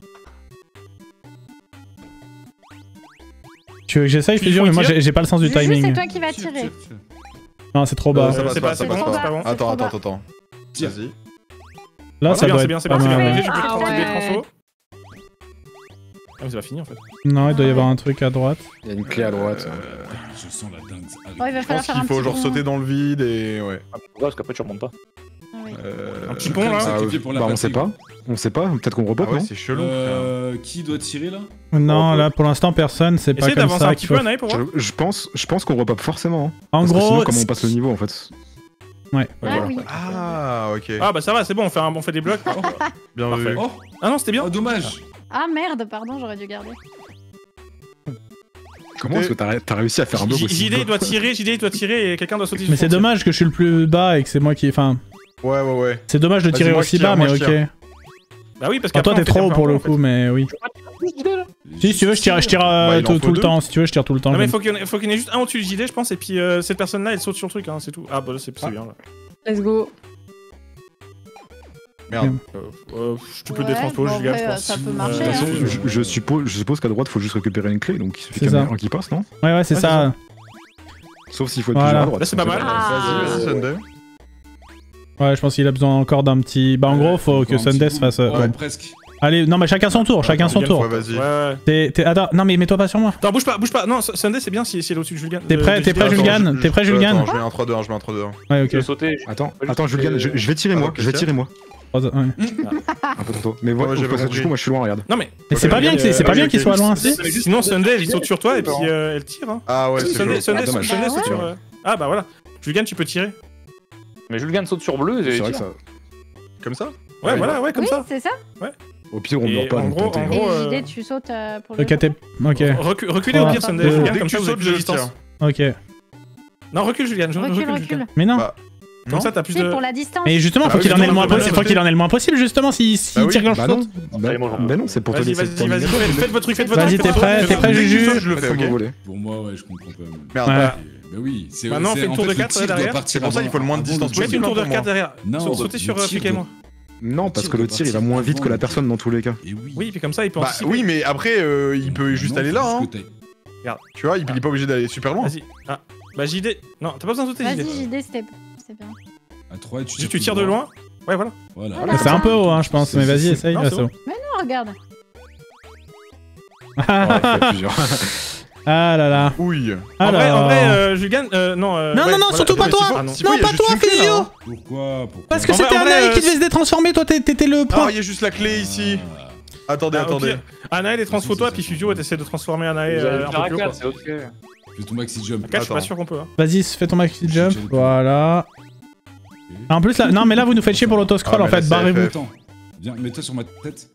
Tu veux que j'essaye, Puis Fusion, mais moi tire. j'ai pas le sens du Juju, c'est timing. toi qui vas tirer. Non, c'est trop bas. Ça passe c'est pas, pas- ça c'est passe bon, pas. c'est pas bon. Attends, C'est trop attends. Tire. Vas-y. Là, ça doit c'est être bien, c'est pas bien. mal. J'ai Ah plus ouais. des transfos. Ah, mais c'est pas fini en fait. Non, il doit y avoir un truc à droite. Il y a une clé à droite. Je sens la dingue. Oh, il va Je falloir pense faire qu'il un faut petit genre pont. sauter dans le vide et ouais. Parce qu'après, tu remontes pas. Ah oui. Un petit pont là. Ah, Sacrifié pour la bah, on patrie. sait pas. On sait pas, peut-être qu'on Ah repop, ouais, non? c'est chelou. frère. Qui doit tirer là? Non, là, pour l'instant, personne. C'est pas Essaye comme d'avancer ça un qu'il petit faut. peu, Anaï, pour voir. Je pense qu'on repop forcément. hein. En Parce que sinon, gros, comment on passe le niveau en fait? ouais. Ah oui. Ah, ok. Ah bah ça va, c'est bon, on fait des blocs. Bien parfait. vu. Oh, Ah non, c'était bien. oh, dommage. Ah merde, pardon, j'aurais dû garder. Comment est-ce que t'as réussi à faire un bloc aussi JD bas il doit tirer et quelqu'un doit sauter. Mais c'est dommage que je suis le plus bas et que c'est moi qui. Enfin, Ouais. c'est dommage de Vas-y, tirer moi, aussi je tire, bas, moi, mais je ok. tire. Bah oui, parce Enfin, qu'après toi, t'es on fait trop haut des pour plans, le en fait. coup, mais oui. Si tu veux, je tire Bah, il en tout faut le deux. temps. Si tu veux, je tire tout le temps. Non mais je- faut qu'il y en ait juste un au-dessus du JD, je pense, et puis cette personne-là, elle saute sur le truc, hein, c'est tout. Ah bah là, c'est bien là. Let's go. Merde. Tu peux Ouais, détransposer, bon, je gage, je après, pense. ça peut De marcher. toute façon, hein. je suppose qu'à droite, faut juste récupérer une clé, donc il suffit C'est qu'il y en ait ça. un qui passe, non? Ouais, c'est Ouais, ça. Sauf s'il faut être Voilà. plusieurs à droite. Là, c'est pas mal. Ah. Vas-y, Sunday. Ouais, je pense qu'il a besoin encore d'un petit. Bah, en gros, faut que Sunday se fasse. Ouais, presque. Allez, non, mais chacun son tour, chacun son Julien, tour. Ouais, vas-y. Ouais. Attends, non, mais mets-toi pas sur moi. Attends, bouge pas. Non, Sunday, c'est bien si elle est au-dessus de Julien. T'es prêt, de JD. Julien T'es prêt, Julien Attends, je mets un 3-2-1, je mets un 3-2-1. Ouais, ok. Tu veux sauter? Attends, Julien, je vais tirer moi, ok, je vais tiens. tirer moi. Ouais. Un peu trop tôt. Mais voilà, Ouais, j'avais parce que compris. du coup, moi je suis loin, regarde. Non mais. Mais c'est pas bien c'est pas ok, bien ok. qu'il soit loin. Si. Sinon, Sunday, elle saute sur toi et puis elle tire. Hein. Ah ouais, c'est Sunday, chaud. Sunday, dommage. Sunday saute Bah sur. Ah bah voilà. Julien, tu peux tirer. Mais Julien saute sur bleu et C'est vrai que tire. ça. Comme ça Ouais, voilà, ouais, comme Oui, ça. c'est ça. Au pire, on Et meurt pas. en donc gros, tentez. en Et gros, JD, tu sautes pour le. Ok, t'es. Ok. Reculez au pire, Sunday, Dès Julien, Dès comme que ça tu vous avez sautes, plus de je distance. tire. Ok. Non, recule, Julien. Recule, Julien. recule. Mais non. Bah, Comme non. ça, t'as plus Si, de. pour la distance. Mais justement, Ah faut oui, qu'il en ait le moins justement, possible. Faut qu'il en ait le moins possible, justement, s'il Bah oui. tire quand je Bah non, saute. Allez, moi, je bah non, c'est pour te Vas-y, laisser vas-y, terminer. faites votre truc, faites votre Vas-y, truc. t'es prêt, Dès que Juju tu sautes, je le fais, Faut ok. voler. Pour moi, ouais, je comprends quand même. Merde. Ouais. Bah oui, c'est. Maintenant, on c'est- fait le en tour de le 4 tir doit derrière. partir C'est pour ça qu'il faut le moins de avant distance tir. Faites une tour de pour 4 moi. derrière. Non, Sautez sur le tir Flick et doit- moi. Non, parce tir que le doit tir il va partir moins vite avant que la le- personne dans tous les cas. Et oui. Oui, puis comme ça, il peut Bah anticiper. oui, mais après, il peut juste Non, aller faut là, juste hein. que t'ailles. Tu vois, il est pas obligé d'aller super loin. Vas-y. Ah. Bah, JD. Non, t'as pas besoin de sauter, Vas-y, JD. JD, c'est bien. À 3 et tu Tu tires de loin. Ouais, voilà. Voilà. Voilà. C'est un peu haut, hein, je pense. Mais vas-y, essaye. Non, là, c'est c'est bon. bon. Non, regarde. Ouais, il y a plusieurs. Ah là là. Ouille. En vrai, Alors. Julien. Non, Non, ouais, non, voilà, surtout pas ouais, toi. c'est- ah, non. S'il faut, Non, il y a pas juste toi, une clé, là, Fusio. hein. Pourquoi Parce que En vrai, c'était en vrai, Anaï qui devait se détransformer. Toi, t'étais le Ah, point. il y a juste la clé ici. Attendez, Ah, au attendez. pire, Anaël est transfo-toi, puis Fusio essaie de transformer Anaël Vous allez un faire peu plus haut. un 4, c'est ok. Fais ton maxi jump. 4, je suis pas Attends. sûr qu'on peut. Hein. Vas-y, fais ton maxi jump. J'ai le coup. Voilà. En plus, là, non, mais là, vous nous faites chier pour l'autoscroll. Ah, En mais là, fait, c'est barrez-vous. FF. Attends. Viens, mets-toi sur ma tête.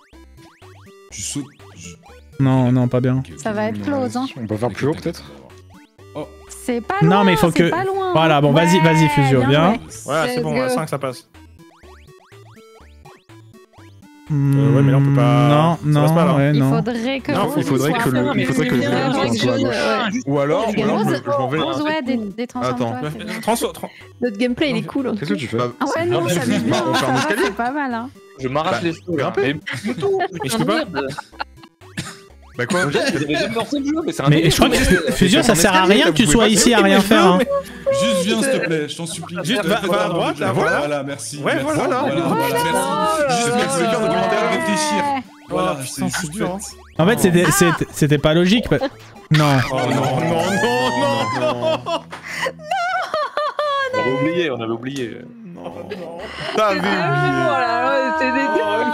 Tu sautes. Non, non, pas bien. Ok, ok. Ça va être close, hein. On peut faire plus haut peut-être? C'est pas Non, loin. mais il faut c'est que- pas loin. Voilà, bon, vas-y, vas-y, Fusio, bien viens. joué. Ouais, c'est Let's bon, go. à 5, ça passe. Ouais, mais là, on peut pas. Non, Ça passe pas, là. ouais, Il non. faudrait que. Non, Rose il faudrait soit que le- un peu il faudrait que le plus vert soit un peu à jaune, Ou alors, je m'en vais. Rose, ouais, des transforme Attends. toi, c'est bien. Notre gameplay, il est cool. en tout Qu'est-ce que tu fais? Ah ouais, non, ça vise bien, On fait un ça escalier. c'est pas mal, hein. Je m'arrache les cheveux. là. grimper. Mais tout. Mais je peux pas. Bah quoi J'avais jamais lancé le jeu, mais c'est un Mais délire. je crois que Fusio, ça un sert à escalier, rien là, que tu vous sois pouvez ici pas- à rien faire. Hein. Juste viens, s'il te plaît, je t'en supplie. Juste Je te va fais à pas droite, de là, jeu. voilà. Voilà, merci. Ouais, merci, voilà. merci. Juste Voilà. merci de bien Voilà. réfléchir. Voilà, putain, c'est c'est juste dur, hein. fait. En fait, c'était pas logique. Non. Oh non, non, non, non. On avait oublié, on avait oublié. T'avais Voilà, c'était des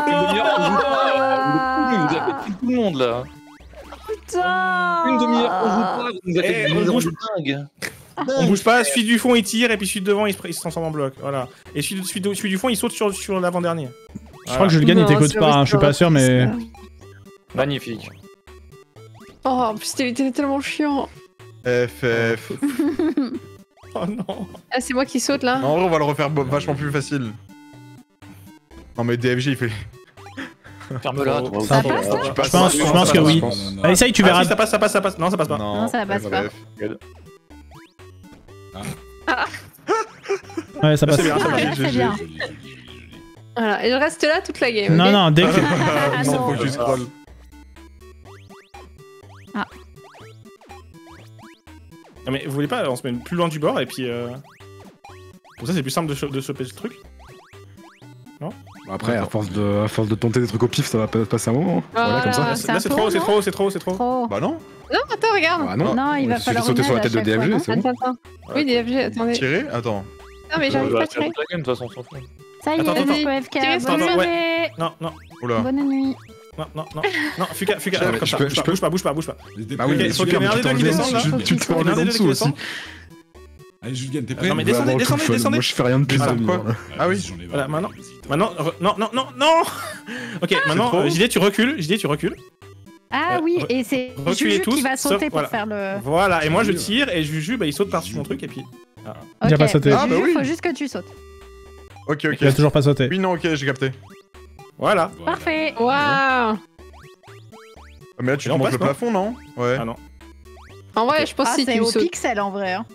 Vous avez fait tout le monde là. Putain. Une demi-heure qu'on joue pas, vous nous avez fait Eh, une on heure bouge. de dingue. On bouge pas, celui du fond il tire et puis celui de devant il se transforme en bloc. Voilà. Et celui du fond il saute sur l'avant-dernier. Je crois que Julien, il t'écoute pas, hein, je suis pas sûr, mais. Magnifique. Oh, en plus, c'était tellement chiant. FF. Oh non. Ah, c'est moi qui saute là. En vrai, on va le refaire vachement plus facile. Non, mais DFG, il fait. Ferme-la, toi. Ça passe, là Tu passes Je pense que oui. Non, non, non. Allez, essaye, tu Ah, verras. si, ça passe. Non, ça passe pas. Non, ça passe pas. Ouais, ça passe. C'est bien, Ah, c'est bien. c'est bien. Joli, joli, joli. Voilà, et je reste là toute la game. Non, ok non, dès que. Ah, Non, non. faut que tu scrolls. Non, mais vous voulez pas, on se met plus loin du bord et puis. Comme ça, c'est plus simple de choper ce truc. Après, à force de tenter des trucs au pif, ça va passer un moment. Voilà, comme ça. Là, c'est un c'est peu trop, long, c'est non trop, c'est trop. Trop. Bah non. Non, attends, regarde. Ah non, Non, il va suffit falloir de sauter une sur la aide tête de à chaque fois, DFG, non c'est bon. Attends. Oui, DFG, attendez. Tirer. Attends. Non, mais j'arrive pas à tirer. De toute façon, on s'en fout. Ça y est, Attends, attends, FK, Tirez, bonne attends, nuit. Non, non, Oula. Bonne nuit. non, Fuka, Je comme peux- ça. je peux- Bouge pas. Bah oui, Ok, mais il faut super, qu'il y en ait mais un tu des deux t'en qui viens, descendent, là. tu te Il y en mets a en des deux dessous qui aussi. descendent. Allez, Julien, t'es prêt? Non, mais Voilà, descendez, dans le coup de fun. descendez. Moi, je fais rien depuis Voilà. une Quoi demi-heure. Ah oui. J'en ai Voilà, marre, maintenant. vas-y, toi. Non. Ok, maintenant, trop. JD, tu recules. Ah oui, et c'est reculez Juju tous, qui va sauf- sauter pour voilà. faire le. Voilà, et moi je tire et Juju, bah il saute par-dessus mon truc et puis. Il a pas sauté. Ah, bah Juju, oui. faut juste que tu sautes. Ok, Il a ok. toujours pas sauté. Oui, non, ok, j'ai capté. Voilà. Voilà. Parfait. Waouh. Ah, mais là, tu Et on te montes passe, le non plafond, non Ouais. Ah non. En vrai, je pense Ah, que si c'est tu au sautes. pixel en vrai. Hein.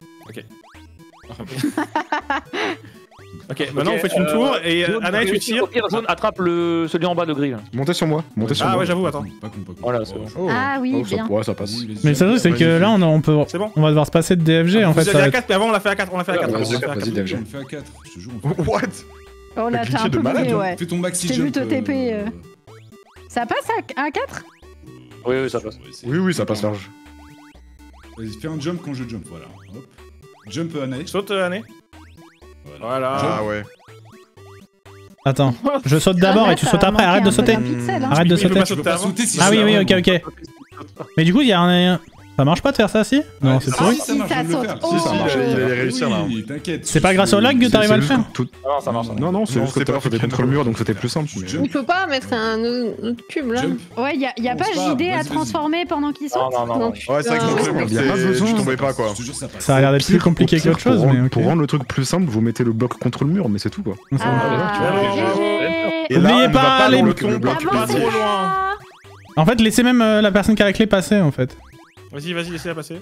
Ok, maintenant vous faites une tour et Anaï, tu tires. Zone, attrape celui en bas de grille. Montez sur moi, montez sur Ah moi. ouais, j'avoue, attends. Pas con, pas con. Voilà, c'est bon. Oh. Ah oui, Oh, ça- bien. Ouais, ça passe. Vas-y, vas-y. Mais ça, c'est que là, on peut. C'est bon. On va devoir se passer de DFG en Vous fait. Ça allez va à être- 4, mais avant on l'a fait à 4, on l'a fait à 4. Vas-y, on l'a fait à vas-y, 4. DFG. On le fait à 4, je te jure. on le fait à What Oh là, Le t'as cliché un de peu malade, bougé, quatre. ouais. Fais ton maxi J'ai vu jump. te TP. Ça passe à 4 Oui, oui, ça passe. Oui, ça passe large. Vas-y, fais un jump quand je jump, voilà. Hop. Jump Anaïs. Saute, Anaï. Voilà. Ah ouais. Attends, je saute d'abord et tu sautes après. Arrête de sauter. Arrête de Il peut sauter. pas Tu peux sauter pas avant. sauter si Ah je oui, oui, saute. ok. Mais du coup, il y a un. Ça marche pas de faire ça, si Non, Ouais, c'est si, pourri. ça marche, Ça je vais le saute. faire. Oh. Si, il allait réussir là. Oui, t'inquiète. C'est pas grâce au lag que t'arrives à le faire Tout- Non, ça marche. Non, non, c'est Non, juste que c'est tout à l'heure, pas c'était contre le mur, donc c'était plus simple. mais- Jump. Il peut pas mettre un autre cube là. Jump. Ouais, y a Bon, pas c'est pas JD grave, à vas-y, transformer pendant qu'il saute. Non, non, non. Ouais, c'est vrai que contre le mur, Il y a pas c'est- besoin. tu tombais pas quoi. Je te jure, ça passe. Ça a l'air d'être plus compliqué qu'autre chose, Pour mais rendre- ok. Pour rendre le truc plus simple, vous mettez le bloc contre le mur, mais c'est tout quoi. Ça va. Ah, GG. Et là, Oubliez on ne va pas pas les- dans le ton, bloc, tu vas Avancez trop pas. loin. En fait, laissez même la personne qui a la clé passer en fait. Vas-y, laissez-la passer.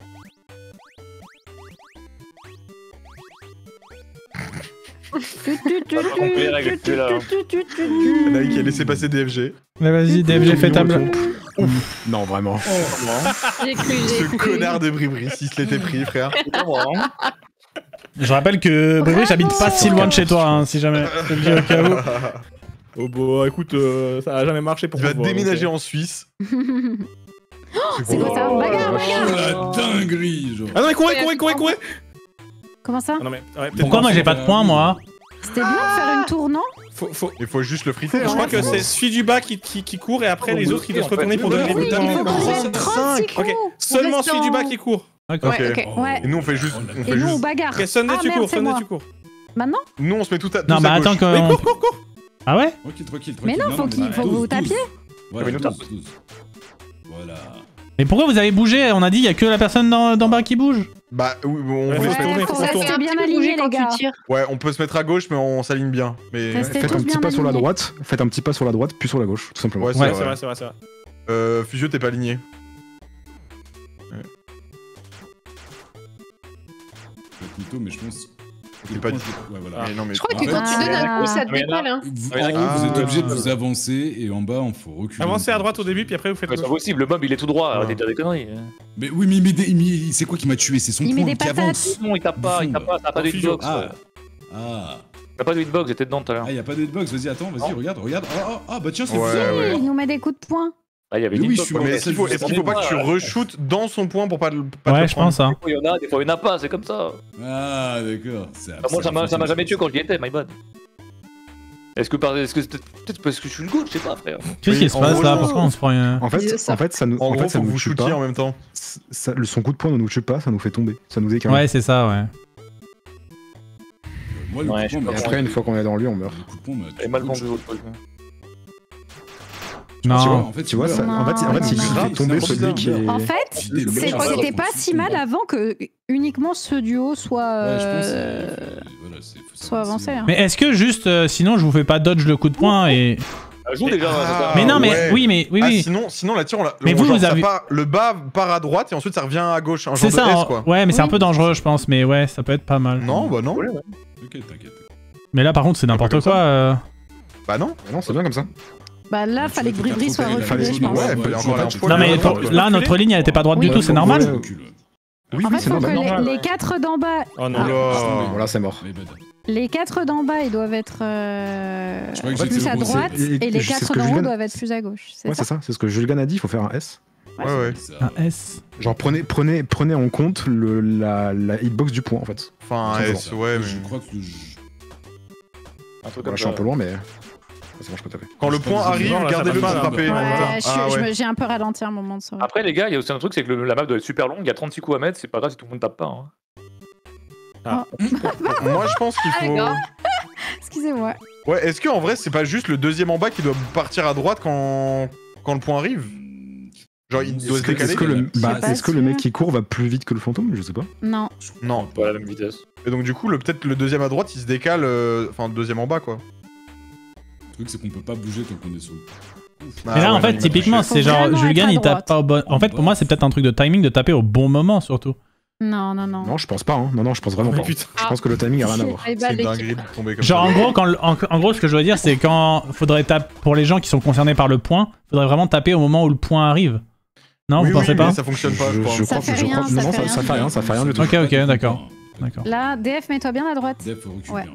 les règles, tu es là. Anaï qui a laissé passer DFG. Mais vas-y, DFG, fais ta blague. Non, vraiment. J'ai cru, Ce j'ai cru. connard de Bribri, s'il se l'était pris, frère. Je rappelle que Brébé, j'habite pas si loin de chez toi, hein, si jamais. Je le dis au cas où. Oh bah écoute, ça a jamais marché pour Il va moi, déménager donc, en Suisse. C'est quoi ça? Bagarre, Oh bagarre. la dinguerie, genre. Ah non mais courez. Comment ça? Ah non mais ouais, peut-être Pourquoi pas. moi j'ai pas de points, moi? C'était bien de faire une tour, non? Il faut juste le friter. Je hein. crois que c'est celui du bas qui court et après les autres qui doivent se retourner pour donner Oui, les il coups de faut main. qu'on mette 36 coups. Ok, On seulement reste celui du bas en- qui court. Ok. Ok. Ouais, ok. Ouais. Et nous on fait juste. Et nous on bagarre. Ok, Sunday Ah, tu merde, cours, c'est Sunday moi. tu cours. Maintenant? Nous on se met tout à. Non, tous bah à gauche. attends quand. Oui, cours. Ah ouais? Tranquille. Mais non, faut qu'il- faut que vous tapiez. Voilà, Oui, nous 12. Voilà. Mais pourquoi vous avez bougé? On a dit, il y a que la personne d'en bas qui bouge. Bah, oui, on Ouais, peut faut se se tourner, mettre... faut faut se tourner. rester bien alignés, les gars. Ouais, on peut se mettre à gauche, mais on s'aligne bien. Mais... Restez Faites tous un petit bien pas sur la alignés. droite, faites un petit pas sur la droite, puis sur la gauche, tout simplement. Ouais, c'est Ouais. vrai. C'est vrai. Fusio, t'es pas aligné. Plutôt, mais je pense. Il est pas dit. Ouais, voilà. Mais non, mais... Je crois En que fait, quand tu donnes un coup, ça te mais décale. Hein. Vous, Ah, il y en a en haut, vous êtes qui- obligé de vous avancer et en bas, il faut reculer. Avancez à droite au début, puis après vous faites C'est pas gauche. possible, le mob il est tout droit, arrêtez de dire des conneries. Mais oui, mais c'est quoi qui m'a tué? C'est son Il met point des qui patates. avance. Non, il tape pas, ça n'a pas de Fusio. hitbox. Ah. T'as pas de hitbox, j'étais dedans tout à l'heure. Ah, y a pas de hitbox, vas-y, attends, vas-y, regarde. Ah, bah tiens, c'est Ouais, Fusio. ouais. Il nous met des coups de poing. Ah, il y avait Mais une oui, hitbox, je suis quoi. Mais est-ce qu'il faut pas que tu re-shootes dans son point pour pas te pas te Ouais, le je prendre pense, hein. Des fois il y en a, des fois il y en a pas, c'est comme ça. Ah, d'accord. Moi ça m'a jamais tué quand j'y étais, my bad. Est-ce que c'est peut-être parce que je suis le goût, je sais pas frère. Qu'est-ce qui se en passe gros, là? non. Pourquoi on se prend un... En fait, ça nous, En gros, ça faut que nous vous tue shootiez pas. en même temps. Son coup de poing ne nous tue pas, ça nous fait tomber, ça nous écarte. Ouais, c'est ça, ouais. Moi, le Ouais, coup de je poing sais m'a pas. Et après, une fois qu'on est dans lui, on meurt. Le coup de poing m'a J'ai mal vendu votre truc. Non. En fait, Tu vois, ça, en fait, il Non, fait non. tomber C'est celui qui est. En fait, C'était c'était pas si mal avant que uniquement ce duo soit, Ouais, je pense. soit avancé. Hein. Mais est-ce que juste, sinon je vous fais pas dodge le coup de poing et... Joue déjà. Ah, Mais non, mais ouais. oui, mais oui, Ah, oui. sinon la tire, on la. Mais on vous, genre, vous ça avez- part- le bas part à droite et ensuite ça revient à gauche. Un C'est genre de ça, S, quoi. ouais, mais c'est un Oui. peu dangereux, je pense, mais ouais, ça peut être pas mal. Non, bah non. Ok, t'inquiète. Mais là, par contre, c'est n'importe comme quoi. Bah non. Ah non, c'est bien comme ça. Bah là, Tu fallait vois, que faut Bribri faire soit trop reculé, pérer je la pense. Ouais, il fallait encore aller un Tu poil Non, mais plus pour- loin, là, notre ligne, elle était pas droite du Oui. tout, c'est normal. Oui, En oui, fait, c'est faut que normal. les 4 d'en bas, Oh non. Ah. Oula. Bon, là, c'est mort. Mais bad. les 4 d'en bas, ils doivent être Je crois que j'étais plus à le droite conseil. et les C'est ce 4 que d'en haut Julien- doivent être plus à gauche. Ouais, C'est c'est ça. ça, c'est ce que Julien a dit, il faut faire un S. Ouais, ouais. Ça- Un S. Genre, prenez en compte la hitbox du point, en fait. Enfin, Tout S, ouais, Je mais. crois que Un truc Voilà, comme je suis un ça. peu loin, mais. C'est bon, je peux taper. Quand le Je point pense que arrive, là, ça gardez-le passe pour pas, là. frapper. Ouais, Ah ouais. j'ai un peu ralenti un moment de ça. Après les gars, il y a aussi un truc, c'est que la map doit être super longue, il y a 36 coups à mettre, c'est pas grave si tout le monde tape pas. Hein. Moi, je pense qu'il Ah, faut. d'accord. Excusez-moi. Ouais, est-ce qu'en vrai, c'est pas juste le deuxième en bas qui doit partir à droite quand le point arrive? Genre, il doit se décaler. Est-ce que le, Je bah, sais pas est-ce que le mec sûr. qui court va plus vite que le fantôme? Je sais pas. Non. Non. Pas à la même vitesse. Et donc, du coup, peut-être le deuxième à droite, il se décale. Enfin, le deuxième en bas, quoi. le truc, c'est qu'on peut pas bouger tant qu'on est sur le. Ah Et là, ouais, en fait, non, typiquement, Faut c'est genre, vraiment Julien, être à il tape droite. pas au bon. En fait, pour moi, c'est peut-être un truc de timing de taper au bon moment, surtout. Non, non, non. Non, je pense pas. Hein. Non, je pense vraiment Mais pas. putain. Je pense que le timing a rien à voir. Eh ben, C'est une l'équipe. dinguerie de tomber comme Genre, ça. en gros, en gros, ce que je veux dire, c'est quand faudrait taper pour les gens qui sont concernés par le point, faudrait vraiment taper au moment où le point arrive. Non, Oui, vous pensez oui, pas mais ça fonctionne pas, je crois. Je crois Ça fait je rien, crois- ça non, fait ça fait rien, ça fait rien du tout. Ok, ok, d'accord. D'accord. Là, DF, mets-toi bien à droite. Def, recule Ouais. bien,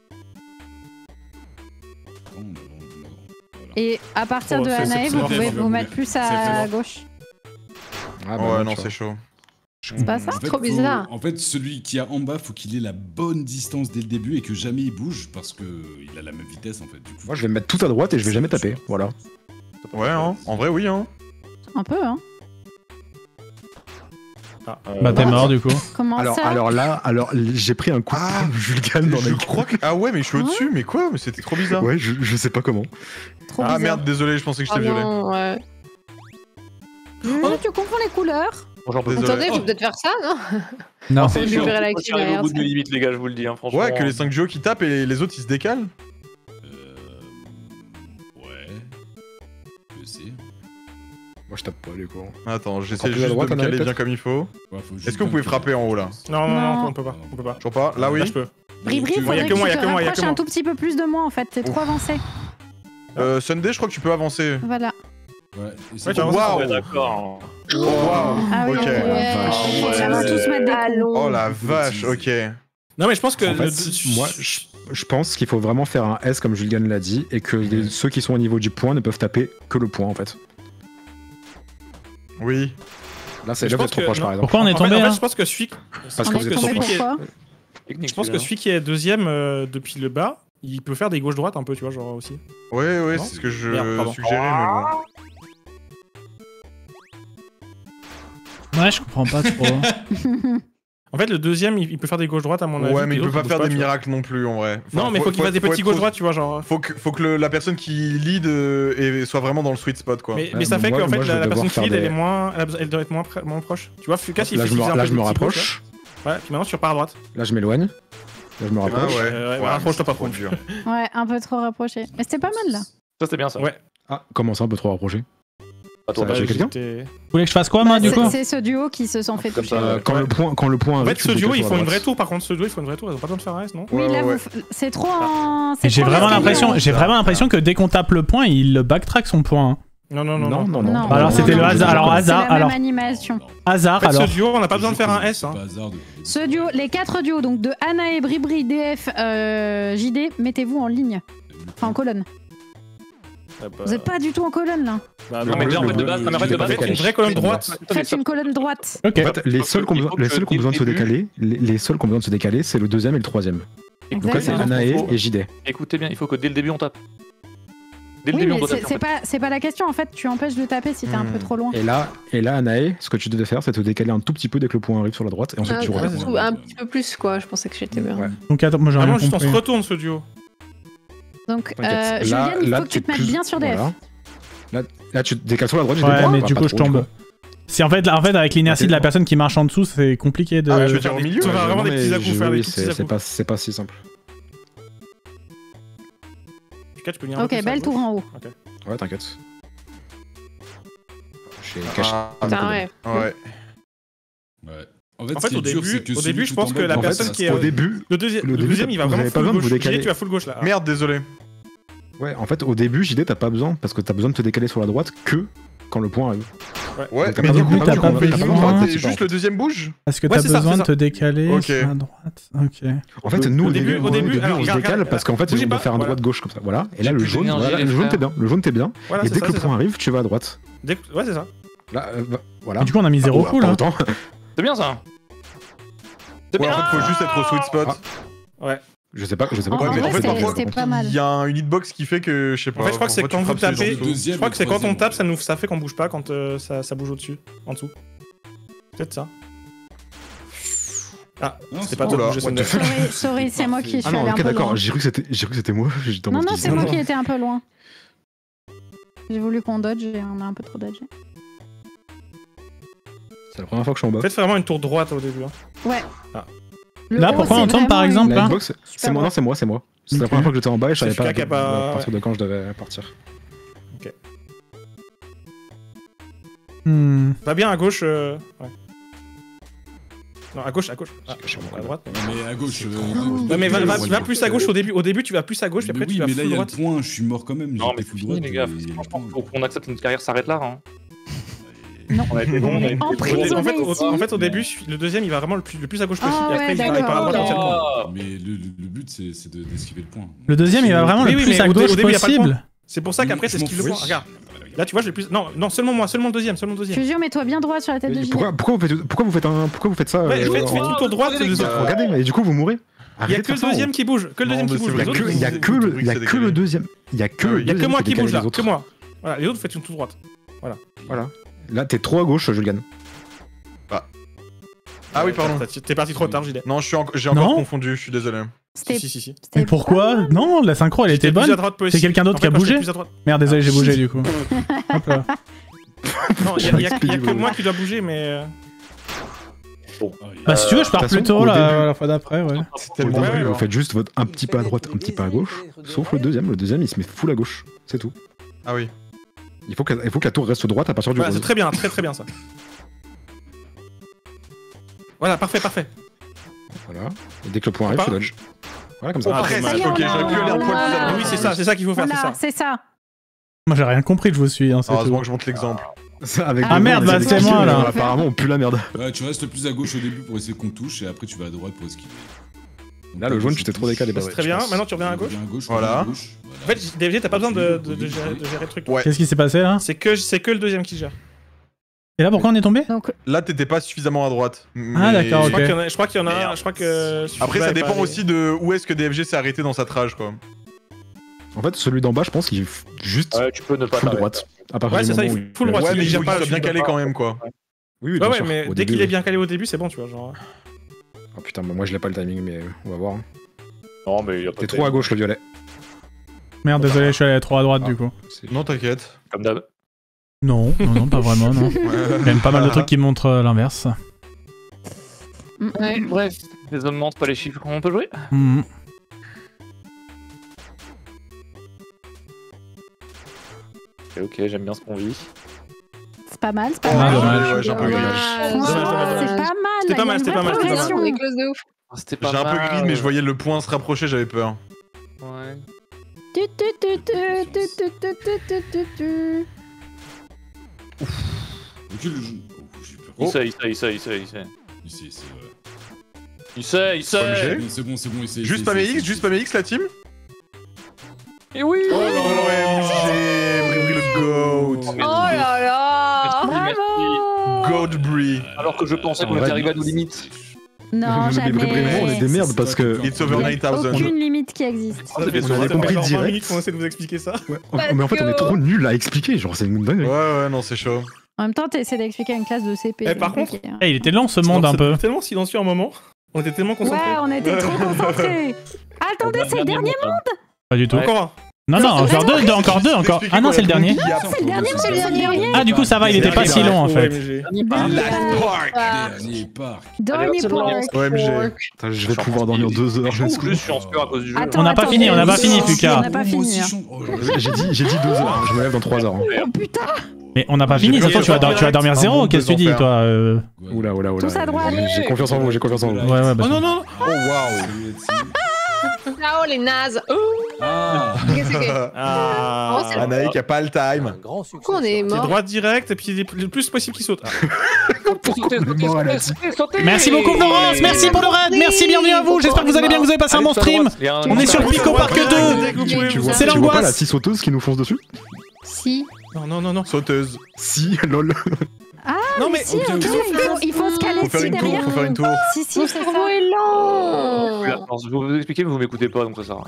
Voilà. Et à partir Oh, de c'est Anae, vous mort, pouvez c'est vous mort. mettre plus C'est à mort. gauche. Ah, Ouais, non, tu vois. c'est chaud. C'est pas ça En fait, Trop bizarre. En fait, celui qui a en bas, faut qu'il ait la bonne distance dès le début et que jamais il bouge parce que il a la même vitesse en fait. Du coup, Moi, je vais me mettre tout à droite et je vais jamais taper. Voilà. Ouais, hein. En vrai, oui, hein. Un peu, hein. Bah, t'es mort, du coup. Comment ça Alors là, j'ai pris un coup Ah, de vulgane dans Je la crois que. Ah ouais, mais je suis au-dessus, mais quoi? Mais c'était trop bizarre. Ouais, je sais pas comment. Trop Ah bizarre. merde, désolé, je pensais que Oh j'étais violet. non, ouais. Tu confonds les couleurs. Bonjour, Désolé. Attendez, faut peut-être faire ça, non Non. C'est chiant. libérer la Faut clé tirer le derrière bout de ça. mes limites, les gars, je vous le dis, hein, franchement. Ouais, que les 5 duos qui tapent et les autres ils se décalent. Ouais. Je sais. Moi, je tape pas, du coup. Attends, j'essaie Encore plus à juste droite, de me on a caler peut-être bien comme il faut. Ouais, faut juste Est-ce que vous pouvez bien frapper en haut là? Non, non, non, Non. on peut pas. On peut pas. Toujours pas? Là oui. Là, je peux. Bribri, Y a faudrait que que moi, tu y a te que moi, y a que rapproches moi. un tout petit peu plus de moi, en fait. T'es trop avancé. Sunday, je crois que tu peux avancer. Voilà. Ouais, et c'est Ouais, tu bon. avances. Waouh! Ouais, d'accord. Waouh! Ah oui, Ok. ouais. Ça va tous mettre des coups. Allons. Oh la vache, ok. Non, mais je pense que. En fait, moi, je pense qu'il faut vraiment faire un S comme Julien l'a dit et que ceux qui sont au niveau du point ne peuvent taper que le point en fait. Oui. Là, c'est Je là vous pense êtes trop que- proche par non. exemple. Pourquoi on est En fait, tombé là je pense que celui. Parce On que est vous êtes tombé trop proche. pourquoi Technique, Je pense que celui-là. celui qui est deuxième depuis le bas, il peut faire des gauche-droite un peu, tu vois, genre aussi. Ouais, ouais, Non c'est ce que je Merde, pardon. suggérais, mais bon. Ouais, je comprends pas trop. En fait, le deuxième, il peut faire des gauche-droite à mon avis. Ouais, mais puis il peut l'autre, pas bouge faire des tu vois. miracles non plus en vrai. Enfin, Non, mais faut qu'il fasse des petits être- gauche-droite, tu vois, genre. Faut que la personne qui lead soit vraiment dans le sweet spot quoi. Mais Ouais, ça fait moi- qu'en fait, moi, je vais la personne devoir qui lead, faire elle est des- moins. Elle doit être moins proche. Tu vois, Fuka, s'il Là, fait je me un peu là, de je me petits gauche, rapproche. Ouais, puis maintenant tu repars à droite. Là, je m'éloigne. Là, je me rapproche. Ouais, rapproche-toi pas trop. dur. Ouais, un peu trop rapproché. Mais c'était pas mal là. Ça, c'est bien ça. Ouais. Ah, comment ça, un peu trop rapproché? À toi, Ça va, j'ai quelqu'un? Vous voulez que je fasse quoi, moi, du coup? C'est ce duo qui se sont fait Comme toucher. ça. Quand le point En arrive, fait, tu ce le duo, décales ils sur font la une vraie droite. tour. Par contre, ce duo, ils font une vraie tour. Ils ont pas besoin de faire un S, non? Oui, Ouais, là, ouais. c'est trop en. Et j'ai trop vraiment l'escalier. l'impression que dès qu'on tape le point, il backtrack son point. Hein. Non. Non. Alors, c'était le hasard. Alors, C'est hasard. la Alors, même animation. hasard. En fait, Alors, ce duo, on n'a pas besoin de faire un S. C'est Hein. pas hasard de- Ce duo, les 4 duos, donc de Anae, Bribri, DF, JD, mettez-vous en ligne. Enfin, en colonne. Vous êtes pas du tout en colonne là. Non, mais déjà, en fait, de base, je en fait, l'ai de pas base, décalé. Une vraie colonne droite. Faites une colonne droite. ok. En fait, les seuls qui ont besoin de se décaler, les seuls qui ont besoin de se décaler, c'est le deuxième et le troisième. Donc là, c'est Exactement. Anae et JD. Écoutez bien, il faut que dès le début, on tape. Dès le Oui, début, on mais doit taper. en fait. c'est pas la question en fait. Tu empêches de taper si t'es un peu trop loin. Et là, Anae, ce que tu devais faire, c'est te décaler un tout petit peu dès que le point arrive sur la droite, et ensuite tu reviens. Un petit peu plus, quoi. Je pensais que j'étais bien. Ouais. Donc, attends, moi, j'ai rien Vraiment, juste on se compris. retourne ce duo. Donc, T'inquiète. Juliane, il faut que t'es tu te mettes plus- bien sur DF. voilà. Là, tu te décales sur la droite, JD. Ouais, mais Bah, du pas coup, je trop, du tombe. coup. C'est en fait, avec l'inertie de la personne qui marche en dessous, c'est compliqué de. Ah, je veux dire au milieu. Tu vas vraiment des Non, petits mais à-coups, faire des oui, petits à-coups. c'est pas si simple. Tu peux venir un peu Ok, plus à belle gauche. tour en haut. Ouais, t'inquiète. J'ai caché. Putain, ouais. Ouais. Ouais. En En ce fait, qui au est dur, début- c'est que au celui début, je tout pense en que bas, la en fait, personne ça qui se est- Au début, Le deuxième, il va vous vraiment avez pas full besoin de gauche. vous décaler. JD, tu vas full gauche là. Merde, désolé. ouais, en fait, au début, JD, t'as pas besoin, parce que t'as besoin de te décaler sur la droite que quand le point arrive. Ouais, Donc, mais du coup, t'as pas besoin. C'est juste le deuxième bouge. Parce que Ouais, t'as c'est ça, besoin c'est de ça. te décaler Ok. sur la droite. Ok. En fait, nous, Au au début, début, alors, on se regarde, décale parce qu'en fait, bougez on doit pas, faire un voilà. droite-gauche comme ça. Voilà. Et là, J'ai le plus jaune, d'énergie, voilà, les le jaune, frères. t'es bien. Le jaune, t'es bien. Voilà, Et c'est dès ça, que le c'est point ça. arrive, tu vas à droite. Ouais, c'est ça. Là, voilà. Et du coup, on a mis 0 coup Pas là. autant. C'est bien ça. C'est Ouais, bien. en fait, faut juste être au sweet spot. Ouais. Je sais pas. En Ouais, mais vrai, en fait, c'était- parfois, c'était pas mal. il y a une hitbox qui fait que, je sais pas. En fait, je crois que c'est parfois, quand tu vous frappes ces tapez. gens dessous. Je crois que c'est quand on Troisième. tape, ça fait qu'on bouge pas quand ça bouge au-dessus, en dessous. Peut-être ça. Ah, Non, c'était c'est pas pas toi là. de bouger What the son fuck. Sorry, c'est moi qui suis Ah non, allé un ok, peu d'accord. loin. J'ai cru que c'était moi. J'étais en Non, mode, non, je c'est dis, moi non. qui étais un peu loin. J'ai voulu qu'on dodge et on a un peu trop dodgé. C'est la première fois que je suis en bas. Faites vraiment une tour droite au début. Hein. Ouais. Ah. Le Là, haut, pourquoi c'est on tombe, par vraiment exemple, une- La là hitbox, c'est moi, non, c'est moi. C'est la Ok. première fois que j'étais en bas et je savais C'est pas Fika qui a pas- à partir de quand je devais partir. Va bien à gauche. Ouais. Non, à gauche. Ah, Je suis en à droite. Non, mais à gauche. Ouais, mais va plus à gauche au début. Au début, tu vas plus à gauche, puis Mais après, oui, tu vas mais là, il full y a le droite. point, je suis mort quand même. Non, mais j'étais c'est full fini, les gars. droite, il y a le Franchement, point. faut qu'on accepte que notre carrière s'arrête là. Hein. Non. On a été bon, on a été En bon. prison. En fait, au début, le deuxième, il va vraiment le plus à gauche possible. Ah et après, ouais, il va à d'accord. droite quand il y a le point. Ah. Mais le but, c'est d'esquiver le point. Le deuxième, il va vraiment Oui, le oui, plus mais à au gauche début, il y a pas de possible. C'est pour ça qu'après, c'est je esquive le m'en point. fous. Regarde. Là, tu vois, je l'ai plus. Non, seulement moi, seulement le deuxième. Fusion, mets-toi bien droit sur la tête de JD. Pourquoi vous faites ça Ouais, fais en- une tour droite, c'est les autres. Regardez, mais du coup vous mourrez. Il y a Arrêtez de que le faire ça, deuxième qui bouge. Que le Non, deuxième mais qui c'est bouge. vrai Les autres, que- Il y a que le deuxième. Il y a que il y a que moi qui bouge là. les autres. Que moi. Voilà, les autres, vous faites une tour droite. Voilà. Là t'es trop à gauche, Julian. Ah oui, pardon. T'es parti trop tard, JD. Non, j'ai encore Non. confondu, je suis désolé. C'était Si. c'était Mais pourquoi Non, la synchro, elle était Plus à bonne. droite C'est quelqu'un d'autre qui a bougé Merde, désolé, j'ai bougé du coup. Hop là. Non, il y a que moi qui dois bouger, mais. Bah, si tu veux, je pars de toute plus façon, tôt au là, début- la fois d'après, ouais. C'est Au tellement début, dur. vous faites juste un petit pas à droite, un petit pas à gauche. Sauf le deuxième. Le deuxième il se met full à gauche. C'est tout. Ah oui. Il faut que la tour reste droite à partir du Voilà, c'est rose. très bien, très bien ça. Voilà, parfait. Voilà. Et dès que le point arrive, Pas tu dodge. Voilà comme Oh, ça. presque. dommage. Ok, j'aurais pu aller un poil plus à Ah, droite. Oui, c'est ça qu'il faut faire, c'est Voilà, ça. c'est ça. Moi, j'ai rien compris, je vous suis, hein, c'est Heureusement tout. que je montre l'exemple. Avec Ah, le merde, monde, bah, des c'est équipes, moi, là. Apparemment, on pue la merde. Ouais, tu restes le plus à gauche au début pour essayer qu'on touche, et après tu vas à droite pour esquiver. Là, le jaune, tu t'es trop décalé. bah C'est ouais, très je bien, pense. maintenant tu reviens à gauche. Voilà. En fait, DFG, t'as pas besoin de gérer le truc. Ouais. Qu'est-ce qui s'est passé là C'est que le deuxième qui gère. Et là, pourquoi on est tombé Donc, Là, t'étais pas suffisamment à droite. Ah, d'accord, Je ok. crois qu'il y en a. Je crois que. Après, ça Ouais, dépend pas- aussi de où est-ce que DFG s'est arrêté dans sa trage, quoi. En fait, celui d'en bas, je pense qu'il est juste Ouais, tu peux ne pas full t'arrêter. droite. À partir Ouais, du c'est ça, moment il où full droite. Ouais, il mais il gère faut qu'il pas, soit bien il gère calé pas. quand même, quoi. Oui, oui, Ouais, bien ouais, sûr, mais au dès qu'il début. est bien calé au début, c'est bon, tu vois. Genre. Oh putain, bah, moi je l'ai pas le timing, mais on va voir. hein. Non, mais y a pas T'es de trop à gauche, le violet. Merde, désolé, je suis allé trop à droite du coup. C'est- Non, t'inquiète. Comme d'hab. Non, pas vraiment, non. Il y a même pas mal de trucs qui montrent l'inverse. Ouais. Bref, les hommes mentent, pas les chiffres. On peut jouer? Hmm. Ok, j'aime bien ce qu'on vit. C'est pas mal, c'est pas Ah, mal. dommage. Ouais, j'ai un peu gris. Franchement, c'est pas mal. C'était pas mal, c'était pas mal, c'était pas mal. On est close de ouf. C'était pas J'ai un peu mal. gris, mais je voyais le point se rapprocher, j'avais peur. Ouais. Tu, tu, tu, tu, tu, tu, tu, tu, tu, tu. Ok, le jeu. Oh, j'ai peur. Il sait, il sait, il sait, il sait, il sait. Il sait. Il sait, il sait. OMG. C'est bon, il sait. Juste pas mes X, juste pas mes X, la team. Et oui. Oh OMG, Bri le GOAT. Oh là là. Merci, merci. GOAT Bri. Alors que je pensais En qu'on était vrai, arrivé à nos limites. Non, Mais vraiment, on est des jamais. merdes parce que. It's over 9000. Aucune limite qui existe. On avait On avait compris Genre 20 direct. minutes qu'on essaie de vous expliquer ça. Ouais. Mais en fait, on est trop nuls à expliquer. Genre, c'est une dinguerie. Ouais, non, c'est chaud. En même temps, t'essaies d'expliquer à une classe de CP. Eh, par donc, contre- ok, hein. Eh, il était long ce monde un peu. C'était tellement silencieux un moment. On était tellement concentrés. Ouais, on était trop concentrés. Attendez, c'est le dernier mot. Pas du tout. Encore Non, non, encore deux, encore deux, encore. Ah non, c'est le dernier. C'est le dernier mot, c'est le dernier. Ah, du coup, ça va, il était pas si long en fait. Last Park. Dernier parc. Dormy Park. OMG. Putain, je vais pouvoir dormir 2 heures. Je suis sûr à cause du jeu. Attends, On n'a pas attends, fini, on n'a pas fini, on Fuka. n'a pas fini. hein. J'ai dit 2 heures. Je me lève dans 3 heures. Oh putain. Mais on n'a pas fini, surtout tu vas dormir zéro, monde qu'est-ce que tu des dis toi Oula. Tous à droite. J'ai confiance en vous, j'ai confiance en vous. Ouais, ouais, bah. Oh non, non. Oh waouh. Ciao les nazes. Oh. Ah. Qu'est-ce que c'est Ah. Oh, c'est Anaïk a pas le time. Pourquoi on est C'est mort? droite direct et puis le plus possible qu'il saute. Pourquoi on est mort à la team? Merci beaucoup Florence, merci pour le raid, merci, bienvenue à vous, j'espère que vous allez bien, que vous avez passé un bon stream. On est sur Pico Park 2. Tu vois, C'est tu vois l'angoisse. pas la 6 sauteuses qui nous fonce dessus? Si. Non. Sauteuse. Si, lol. Non mais Si, ok, il faut se caler Faut faire dessus une tour, derrière. faut faire une tour. Si, Mon c'est ça. cerveau est lent. Je vais vous expliquer, mais vous m'écoutez pas, donc ça sert à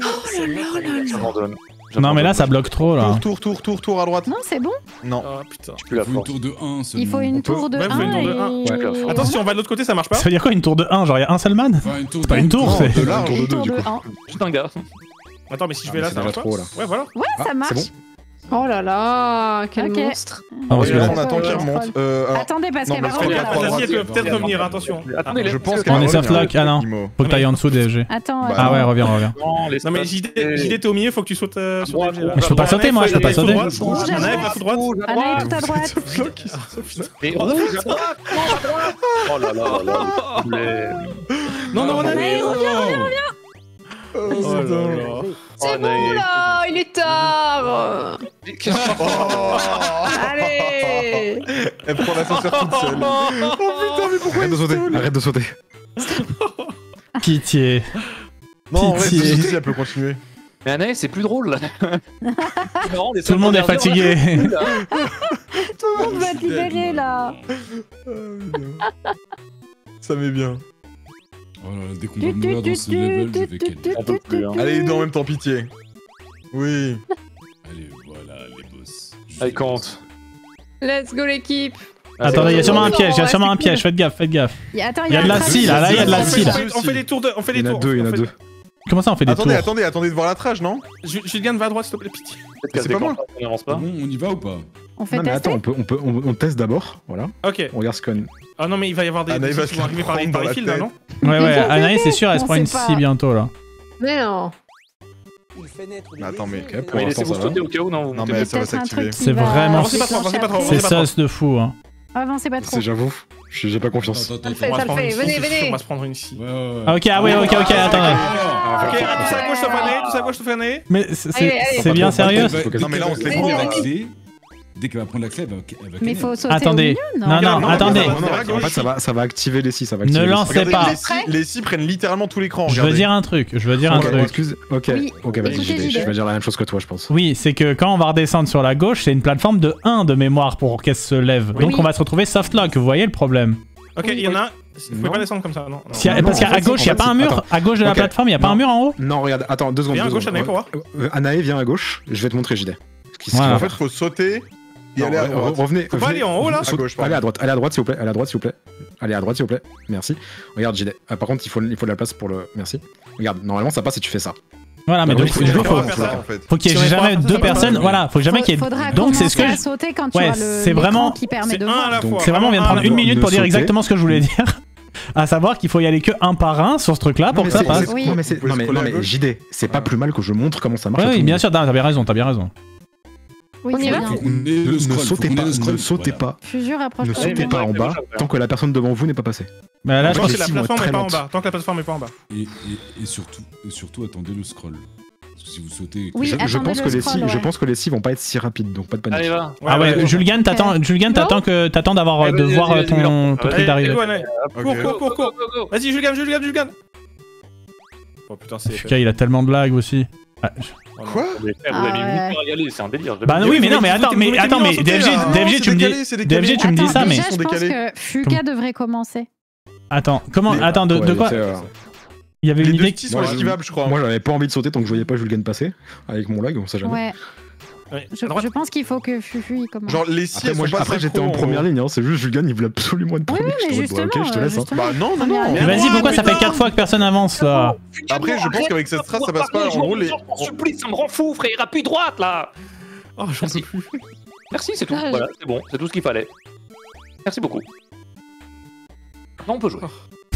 rien. J'abandonne. Non mais là ça bloque trop là. Tour à droite. Non, c'est bon. Non. Oh putain. Plus la Il faut une force. tour de 1 seulement. Il faut une tour de Ouais, faut une tour de 1 un. et... Attends, si on va de l'autre côté, ça marche pas. Ça veut dire quoi une tour de 1? Genre il y a un seul man? Enfin, une tour C'est pas une tour, Non, c'est... de là, Tour de Une 2 tour du de coup. 1. Juste un gars. Attends, mais si je vais Ah, là, mais ça ça marche va pas. trop, là. Ouais, voilà. Ouais, ça c'est marche. bon. Oh là là, quel Ok. monstre. Ah, parce que Là, là, on attend qu'il remonte. Alors, Attendez, parce non, qu'elle va parce qu'elle revenir. est à trois Vas-y, droite. elle peut peut-être revenir, attention. Attendez, je pense que- qu'elle on est va soft revenir. lock, ah non. Imo. Faut que t'ailles en dessous DFG. Attends, Bah, attends. Ah ouais, reviens. Non, les Non mais spots. JD t'es au milieu, faut que tu sautes sur Droite, DFG, là. Mais je peux pas sauter, moi, je peux pas sauter. Rouge à Anaïs, droite. va tout droite. Anaïs, tout à droite. Et rouge à droite. Oh là là là. Non, Anaïs. Oh, Oh là là. C'est bon là, il est tard. Allez. Elle prend l'ascenseur toute seule. Oh putain, mais pourquoi Arrête de sauter, arrête de sauter. Pitié. Non, en vrai, Pitié. si, elle peut continuer. Mais Anaïs, c'est plus drôle là. Non, les Tout le monde est fatigué. Tout le monde va te libérer là. Ça m'est bien. Oh là là, dès qu'on va mourir dans ce level, je vais calmer. On peut plus, hein. Allez, les deux en même temps, pitié. Oui. Allez, voilà, les boss. I compte. Let's go l'équipe. Attendez, il y a sûrement un piège, il y a sûrement un Restez piège, faites gaffe, faites gaffe. Attends, Il y a de la scie là, il y a de la scie là. On fait des tours de. On fait Il y des en a tours. deux, il y en a deux. Comment ça on fait des tours? Attendez de voir la trage, non? Julien, va à droite, s'il te plaît, pitié. C'est pas moi. On avance C'est pas. bon, on y va ou pas? On fait Non mais tester. attends, on teste d'abord, voilà. Ok. On regarde ce qu'on... Ah non, mais il va y avoir des Anaïs va qui vont se arriver prendre par dans les la fils là, tête. non? Ouais, ouais, Anaïs c'est sûr, elle se On prend sait une pas. scie bientôt là. Mais non. Attends, mais Ok, pour Mais l'instant laissez-vous ça va. sauter au cas où, non? Vous Non, montez mais pas. ça va Peut-être un s'activer. truc qui C'est va vraiment- Avancez pas trop, avancez pas trop, déclencher C'est avancez pas sus de fou hein. après. Avancez pas trop. C'est j'avoue, j'ai pas confiance. Attends, Ça le fait, On va ça se le prendre fait. une Venez, scie, venez. On va se prendre une scie. Ouais, ouais, Ah, ok, ah ouais, ok, attendez. Ok, tous à gauche, sauf Anaïs, tous à gauche, sauf Anaïs. Mais Allez, c'est allez. bien sérieux? Non, mais là, on se les prend prend la direct. clé. Dès qu'elle va prendre la clé, elle va Mais caler. faut sauter Attendez. au milieu, Non, non non, attendez. En fait ça va activer les scies, ça va Ne activer les lance- scies. C'est Regardez, pas. les scies prennent littéralement tout l'écran. Je veux regardez. dire un truc, je veux dire un Ok, truc. excuse, ok, Oui, ok, vas-y, écoutez, je JD. vais dire la même chose que toi, je pense. Oui, c'est que quand on va redescendre sur la gauche, c'est une plateforme de 1 de mémoire pour qu'elle se lève. Donc Oui. on va se retrouver soft lock, vous voyez le problème. Ok, il y en a un. Vous pouvez Non. pas descendre comme ça, non. Parce qu'à gauche, il n'y a pas un mur. À gauche de la Ok. plateforme, il n'y a pas un Non. mur en haut? Non, regarde, attends, 2 secondes. Viens à deux gauche, secondes. Anaïs, pour voir. Anaïs, viens à gauche, je vais te montrer JD. Voilà. En fait, faut sauter et aller à droite. Revenez. Faut pas aller en haut là. À gauche, pardon. Allez à droite, s'il vous plaît. Allez à droite, s'il vous plaît. Allez à droite, s'il vous plaît. Merci. Regarde, JD. Par contre, il faut de la place pour le. Merci. Regarde, normalement, ça passe si tu fais ça. Voilà, mais Bah, donc, oui, du coup, faut- faut, On va faire ça, en fait. faut qu'il y ait Si on est jamais trois, ça deux va pas personnes. mal. Voilà, faut jamais qu'il y Faudra ait. Donc c'est ce que. commencer à sauter quand tu Ouais, auras le c'est vraiment- l'écran qui permet C'est de un à voir. la Donc, fois. C'est vraiment, on vient de prendre un à la une fois. minute pour dire sauter. exactement ce que je voulais dire. À savoir qu'il faut y aller que un par un sur ce truc-là pour que ça passe. Oui. Non mais Vous pouvez scroller à non mais gauche. JD, c'est pas plus mal que je montre comment ça marche. à Oui, tout le bien monde. sûr, t'as bien raison, t'as bien raison. Oui, On y c'est va bien. Ne sautez pas, ne sautez pas, Fusure, ne approche-toi. sautez pas en bas tant que la personne devant vous n'est pas passée. Mais là, je Tant Tant que que les la cibles vont être plateforme très est pas en lentes. bas. Tant que la plateforme est pas en bas. Et surtout, attendez le scroll. Parce que si vous sautez... Oui, Je attendez pense le que les scroll, scies, je ouais. pense que les scies vont pas être si rapides, donc pas de panique. Allez, va. Ah ouais, Julien, t'attends d'avoir Allez, de vas-y, voir vas-y, ton vas-y, truc Allez, d'arriver. go, allez. Ok. Cours. Vas-y, Julien. Oh putain, c'est... Putain, il a tellement de lag aussi. Ah, Quoi? Vous avez Ah mis 8 ouais. heures à y aller, c'est un délire. Bah oui, mais non, mais attends, vous mettez mais mis en sauter, DFG, là. DFG, c'est tu me décalé, dis, c'est décalé. DFG, tu me dis Attends, ça, mais déjà, je pense décalés. que Fuka devrait commencer. attends, comment, Mais- attends, de Ouais, quoi? c'est, Il y avait Les une deux idée. petits sont Moi, esquivables, je crois. Moi j'avais pas envie de sauter tant que je voyais pas Julien passer avec mon lag, on sait jamais. Ouais. Ouais, Je à droite. pense qu'il faut que Fufu il commence. Genre, les scies, Après, elles moi, sont pas après j'étais en synchro, première gros. ligne, hein, c'est juste Julien il voulait absolument être Oui, premier. mais J'étais en mode, justement. ok, je te laisse. hein. justement, Bah non, non, première non. ligne. Mais vas-y, pourquoi ça fait putain. 4 fois que personne avance là? Après, je pense qu'avec cette strat, ça passe pas. En gros, les. Je t'en supplie, ça me rend fou, frère. Appuie droite là. Oh, j'en peux plus. Merci, c'est tout. Ah, Voilà, c'est bon, c'est tout ce qu'il fallait. Merci beaucoup. Maintenant, on peut jouer.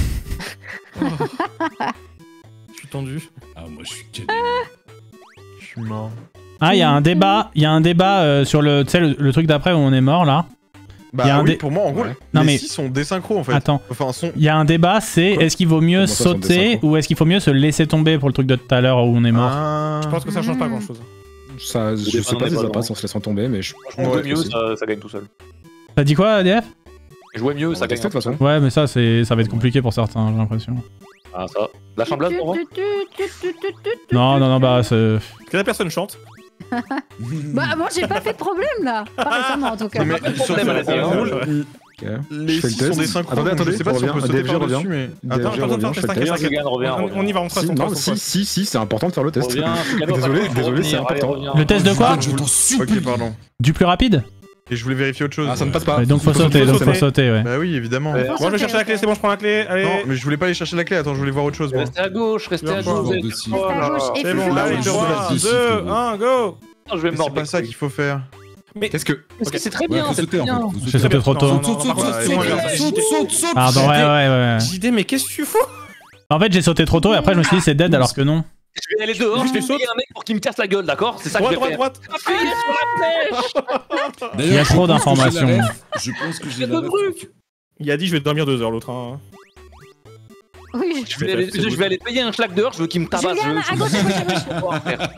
Je suis tendu. Ah, moi, je suis calé. Je suis mort. Ah, il y a un débat sur le, tu sais, le truc d'après où on est mort là. Il y a Bah un oui, dé- pour moi, en gros, Ouais. Non, les mais- scies sont désynchro en fait. Attends, Enfin, sont. il y a un débat, c'est Quoi est-ce qu'il vaut mieux Comment ça, sont sauter désynchro ou est-ce qu'il faut mieux se laisser tomber pour le truc de tout à l'heure où on est mort? Ah. Je pense que ça change pas grand-chose. Ça, je sais pas si ça passe en se laissant tomber, mais je. Franchement, jouer mieux, aussi. ça gagne tout seul. T'as dit quoi, ADF? Jouer mieux, On ça va gagne. tester de toute façon. Ouais, mais ça va être compliqué pour certains, j'ai l'impression. Ah, ça. La chamblade pour moi. Non, bah c'est. Que la personne chante. Bah moi j'ai pas fait de problème là. Pas récemment en tout cas. Non, mais pas de sur problème, en allez-y, gros, hein. Ok. les Je fais le scies sont test. désynchro. Attendez, donc je sais pas si on peut revient. sauter DFG par-dessus, revient. mais. Attends, DFG attends, revient, attends, je fais le t'inquiète, test. t'inquiète. Reviens. On y va, on Si, passe, on non, passe. si, c'est important de faire le test. Reviens, Désolé, c'est important. Le test de quoi? Je t'en supplie. Ok, pardon. Du plus rapide? Et je voulais vérifier autre chose. Ah, ça ne passe pas. Ouais, donc faut sauter, ouais. Bah oui, évidemment. Ouais. Moi, je vais chercher la clé, c'est bon, je prends la clé. Allez. Non, mais je voulais pas aller chercher la clé. Attends, je voulais voir autre chose. Moi. Restez à gauche, restez à Je vais gauche. voir dessus. Reste à gauche et C'est Fufu. bon, là, Ouais, il je te vais 3, dessus, 2, frérot. 1, go. Je vais me Mais mordre. c'est pas ça qu'il faut faire. Qu'est-ce que. Parce que c'est très Ouais, bien, faut c'est sauter très en bien. fait. faut J'ai sauter. sauté trop tôt. Non, Saute, par contre, saute, c'est moi, saute. Pardon, ouais. JD, mais qu'est-ce que tu fous? En fait, j'ai sauté trop tôt et après je me suis dit c'est dead alors que non. Je vais aller dehors, je vais payer un mec pour qu'il me casse la gueule, d'accord? C'est ça que je vais Droite. faire. Appuyez sur la flèche. D'ailleurs, Il y a je trop pense que j'ai la d'informations. ref. Je pense que j'ai la de ref. trucs. Il a dit, je vais dormir 2 heures l'autre. Hein. Oui. Je vais aller payer un schlag dehors, je veux qu'il me tabasse. Julien, à gauche, à gauche,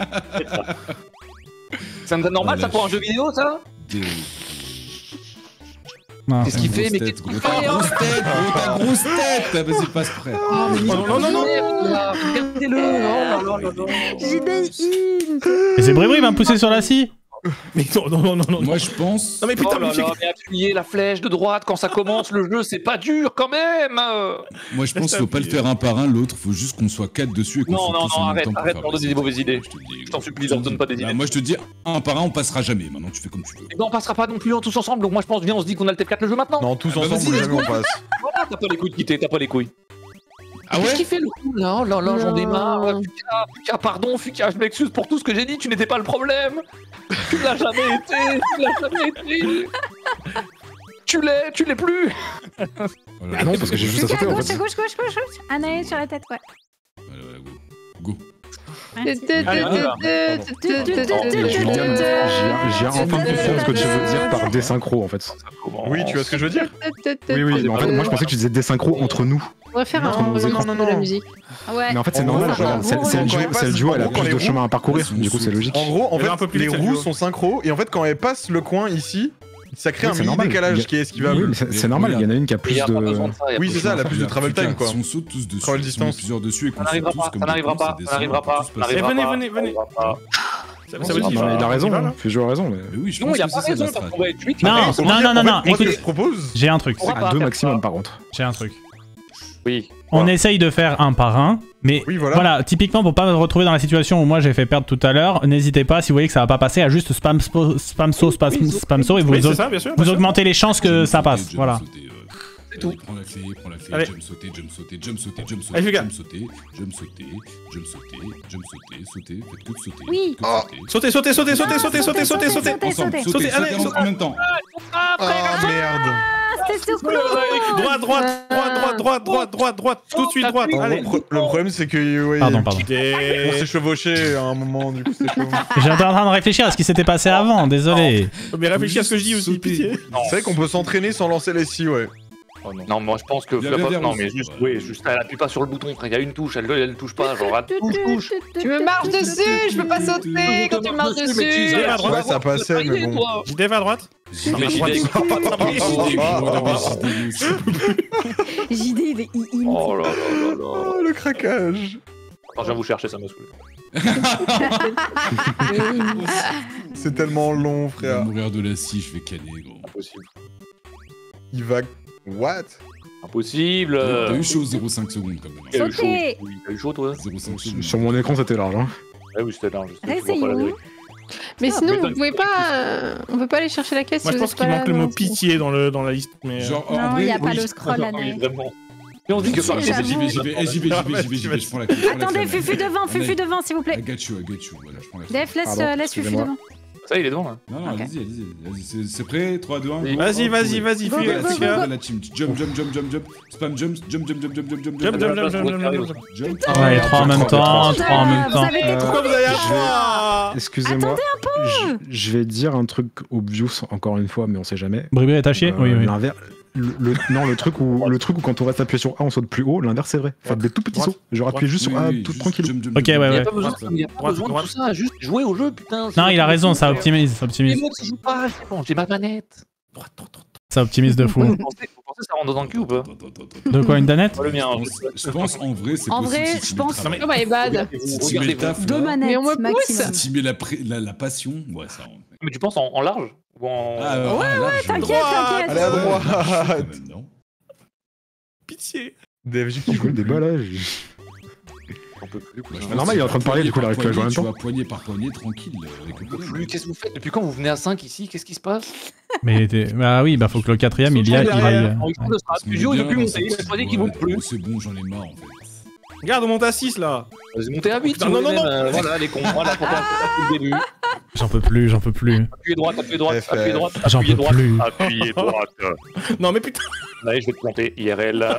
Ça me donne normal ça pour un jeu vidéo ça? Non, Qu'est-ce qu'il fait? Mais qu'est-ce qu'il fait? Ta grosse tête. Vas-y, passe près. Non. Regardez-le. Oh là là là là. JD in. Et c'est Brébri va me pousser sur la scie. Mais non. Moi, je pense. Non, mais putain, Oh là mais là, mais appuyez la flèche de droite quand ça commence, le jeu c'est pas dur quand même. Moi, je pense qu'il faut pas le faire un par un, l'autre. Faut juste qu'on soit 4 dessus et qu'on Non, soit non, tous non, en même arrête, temps pour arrête faire de la donner des mauvaises idées. Je te le dis. Je t'en supplie, leur donne pas des idées. Bah, moi, je te dis, un par un, on passera jamais. Maintenant, tu fais comme tu veux. Eh ben, on passera pas non plus en tous ensemble, donc moi je pense, viens, on se dit qu'on a le T4 le jeu maintenant. Non, tous Ah bah ensemble, vas-y, jamais on passe. Voilà, t'as pas les couilles de quitter, t'as pas les couilles. Ah Qu'est-ce ouais qu'il fait le coup là? Oh là là, j'en ai Non. marre. Fuka, pardon, Fuka, je m'excuse pour tout ce que j'ai dit, tu n'étais pas le problème. Tu l'as jamais été. Tu l'es plus. Voilà. Ah non, parce que j'ai juste à Fufu à sauter en gauche, à fait. gauche. Un œil sur la tête, ouais. Voilà, go. J'ai enfin compris ce que tu veux dire par désynchro en fait. Oui, tu vois ce que je veux dire? Oui, mais en fait, moi je pensais que tu disais désynchro entre nous. On va faire Non, un non, non, de non. la musique. Ouais. Mais en fait, c'est En normal, gros, regarde, genre, c'est le duo, quand c'est le duo, elle a en gros, plus de quand les chemin à parcourir, roues- du coup c'est logique. En gros, en Il y avait un peu fait, plus les vite, cette roues vidéo. sont synchro et en fait, quand elles passent le coin ici, ça crée Oui, un c'est mini normal. décalage Il y a- qui est esquivable. Oui, mais c'est normal, il y en a une qui a Il plus y a pas besoin de. de ça. il y a Oui, pas c'est ça, elle a besoin plus de travel time quoi. Si on saute tous dessus, Travel si on distance. met plusieurs dessus et qu'on Ça saute n'arrivera tous pas, comme ça n'arrivera des cons, pas, ça ça n'arrivera descend, on pas, peut tous ça passer. n'arrivera Eh, pas. venez. Ça n'arrivera pas. Ça veut dire Non, mais il a raison, là. Fujo a raison, mais. Mais oui, je Non, pense il a que pas c'est ça raison, la ça strat. pourrait être 8. Non, Pour non, dire, non, en fait, non, moi, ce que écoute, je propose, j'ai un truc. On va À pas 2 faire maximum ça. par contre. J'ai un truc. Oui. On essaye de faire un par un, mais oui, voilà. voilà, typiquement pour pas me retrouver dans la situation où moi j'ai fait perdre tout à l'heure, n'hésitez pas si vous voyez que ça va pas passer à juste spam so et Oui, c'est vous ça, bien sûr. vous augmentez les chances que Jump ça sauter, passe. jump Voilà. sauter, C'est tout. Prends la clé, Allez. jump sauter, Allez, sauter, Fuga. sauter, faites que de sauter. Oui. que de sauter. Sauter. Ensemble, Sauter. sauter, allez, sauter en même temps. Ah merde. C'était tout Droite. droite, tout de suite droite. Non, Allez. le problème, c'est que. Ouais, Pardon. on s'est chevauché à un moment, du coup, c'est chaud. J'étais en train de réfléchir à ce qui s'était passé avant, désolé. Mais réfléchis à ce que je dis aussi, pitié. C'est vrai qu'on peut s'entraîner sans lancer les scies, ouais. Oh non, moi je pense que Viens, Flop, viens, non viens, mais on juste, se- oui, juste elle appuie pas sur le bouton, frère, il y a une touche, elle touche pas, genre elle touche. Tu me marches dessus, je peux pas sauter quand tu me marches dessus. à droite. Ouais, ça passait, mais bon. JD va à droite. Non mais JD, JD, il est oh là là là là. Oh, le craquage. Attends, je viens vous chercher, ça me saoule. C'est tellement long, Je vais frère. mourir de la scie, je vais canner, gros. Impossible. Il va. What? Impossible. T'as eu chaud 0,5 secondes quand même. T'as eu chaud, Sauter. oui, t'as eu chaud toi. 0,5 secondes. Sur mon écran, c'était large. Hein. Ah oui, c'était large. Essayons. Mais sinon, mais vous pouvez pas. On peut pas aller chercher la caisse Moi, si je vous pense êtes qu'il pas manque là. le mot non. pitié dans la liste. Mais Genre, en Non, vrai, il n'y a pas oui, le scroll à Oui, Naël. vraiment. Et on dit que J'avoue. ça. J'y vais, je prends la clé. Attendez, Fufu devant, s'il vous plaît. I got you, voilà, je prends la clé. Def, Pardon, laisse Fufu excusez-moi. devant. Ça, il est devant là. Non, non, Ok. allez-y. C'est prêt 3, 2, 1. Oui. Vas-y, Go, fuis. go, go, La go, team, go. la team. Jump. Spam jump. Jump. Ouais, 3 en même temps, 3 en même Vous temps. avez été trop Pourquoi vous avez un vite. choix? Excusez-moi. Attendez Je vais dire un truc obvious encore une fois, mais on sait jamais. Bribri est taché. Oui, oui. L'inverse. Non, le truc où quand on reste appuyé sur A, on saute plus haut, l'inverse c'est vrai. Faites des tout petits Droite. sauts. Genre appuyez juste sur A, tout tranquille. Ok, ouais, Il n'y ouais. a pas besoin, Droite, il y a pas droite, besoin de droite. tout ça, juste jouer au jeu, putain. Non, il a raison, ça optimise, ça Les optimise. mots, ça joue pas, c'est bon, j'ai ma manette. Ça optimise de fou. Vous pensez que ça rentre dans le cul ou pas? De quoi, une danette? Pas le mien. Je pense en vrai, c'est En possible vrai, si tu je mets pense- tra- Oh my bad. Si tu mets le taf, Deux là, manettes Mais on me pousse. maximum. si tu mets la passion, ouais, ça rentre. Mais tu penses en large ou en. T'inquiète, t'inquiète. Allez à droite. Non. Pitié. DFJ qui Qui joue joue des balles. On peut plus. Moi, je Mais pense normal, que il est en train de parler, du coup, il arrive plus à jouer en même Tu temps. vas poignée par poignée, tranquille, avec le bonhomme. Plus, qu'est-ce que vous faites? Depuis quand vous venez à 5 ici? Qu'est-ce qui se passe? Mais bah oui, bah faut que le quatrième il y aille. En Xbox de Strat Parce qu'on est Studio, il bien veut plus dans monter. Il cette- a choisi qu'il monte plus. C'est bon, j'en ai marre en fait. Regarde, on monte à 6 là. Vas-y, montez à 8. Putain, non, non, non. Voilà, les cons. Voilà pourquoi depuis le début. J'en peux plus, j'en peux plus. Appuyez droite, appuyez droite, FF. appuyez droite. J'en Appuyez peux droite. plus. Appuyez droite. Non, mais putain. Allez, je vais te planter. IRL.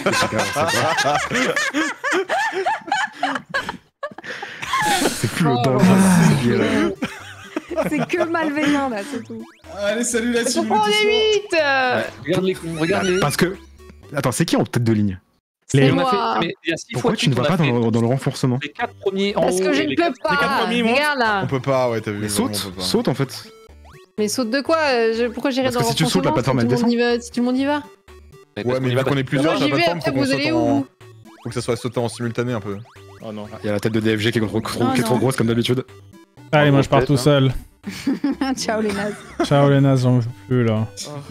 C'est plus le Oh. danger. C'est que malveillant là, c'est tout. Allez, salut la team. Pourquoi on est 8 Regarde les cons, regarde les. Parce que. Attends, c'est qui en tête de ligne? C'est On a fait- moi. mais il y a 6 Pourquoi fois tu ne vas pas dans le renforcement? Les 4 premiers en haut. Parce que je et ne les peux quatre- les quatre pas. premiers, ils montent. Regarde là. On peut pas, ouais, t'as vu. Mais vraiment, saute, on peut pas. saute en fait. Mais saute de quoi Pourquoi j'irai Parce dans que si tu sautes, la renforcement plateforme, elle si tout le monde y va- Si tout le monde y va. Parce Ouais, qu'on mais y vu va qu'on est plusieurs Moi sur j'y la vais, plateforme, après faut qu'on vous allez saute en. où Faut que ça soit sauté en simultané un peu. Oh non. Il y a la tête de DFG qui est trop grosse comme d'habitude. Allez, moi je pars tout seul. Ciao les nazes. Ciao les nazes, j'en peux plus là.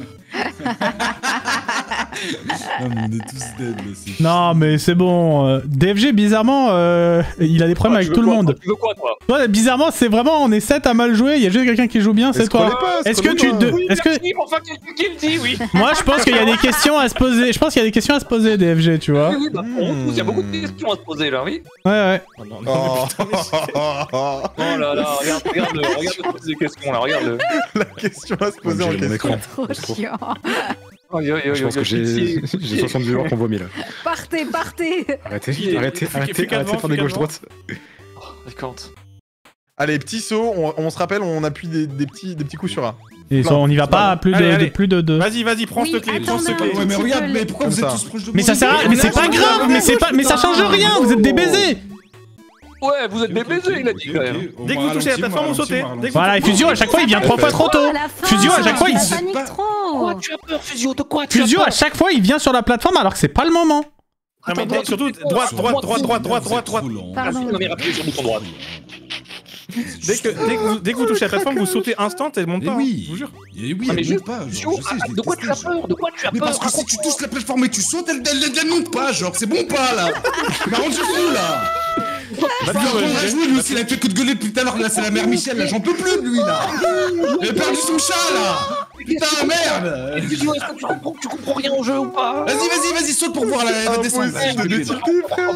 Non, mais on est tous dead là. c'est Non, mais c'est bon. DFG, bizarrement, il a des problèmes avec tout le monde. Tu veux quoi, toi? Toi, bizarrement, c'est vraiment, on est 7 à mal jouer, il y a juste quelqu'un qui joue bien, c'est toi. Est-ce que tu. Est-ce que. Enfin, quelqu'un qui le dit, oui. Moi, je pense qu'il y a des questions à se poser. Je pense qu'il y a des questions à se poser, DFG, tu vois. Oui, oui, bah, on pousse, il y a beaucoup de questions à se poser là, oui. Ouais, ouais. Oh non, non, mais putain, mais c'est- Oh là là, regarde les questions là, regarde-le. La question à se poser en J'ai mon question. écran. Trop chiant. Je pense que j'ai 60 viewers qui ont vomi là. Partez. Arrêtez, Fais arrêtez de faire des gauches-droites. Raconte. Allez, petit saut, on se rappelle, on appuie des petits coups sur A. Et ça, on n'y va pas à plus Allez, allez. de plus de 2. Vas-y, prends Oui, cette clé, prends cette attends, clé. Ouais, mais Tu regarde, peux mais les- pourquoi Comme vous êtes ça. tous proches de moi? Mais ça sert à... Mais c'est pas grave, mais ça change rien, vous êtes des baisers. Ouais, vous êtes des baisers, il a dit quand même. Dès que vous touchez la plateforme, vous sautez. Dès que Voilà, et vous- Fusio, à chaque fois, il vient 3 fois trop tôt. À la fin, Fusio, à chaque fois, il ça panique trop. Tu as peur, Fusio, de quoi tu as Fusio, peur? à chaque fois, il vient sur la plateforme alors que c'est pas le moment. Non, mais surtout, droite. Pardon. Non, mais rappelez sur le bouton droit. Dès que vous touchez la plateforme, vous sautez instant et monte Mais pas. oui, Je vous jure. Et oui, Ah, mais elle juste, monte pas. Fusio, Genre, je sais, je l'ai de quoi tu as testé, genre. peur? De quoi tu as Mais peur? parce que si tu touches la plateforme et tu sautes, elle monte pas, genre, c'est bon pas là. Mais on se fout là. Bah, On va jouer lui aussi, il a fait que de gueuler depuis tout à l'heure, là c'est la mère Michel, là j'en peux plus de lui là. Il a perdu son chat là. Putain merde. Fusio, est-ce que tu comprends rien au jeu ou pas? Vas-y, saute pour voir la descente. Impossible de détilter, frère.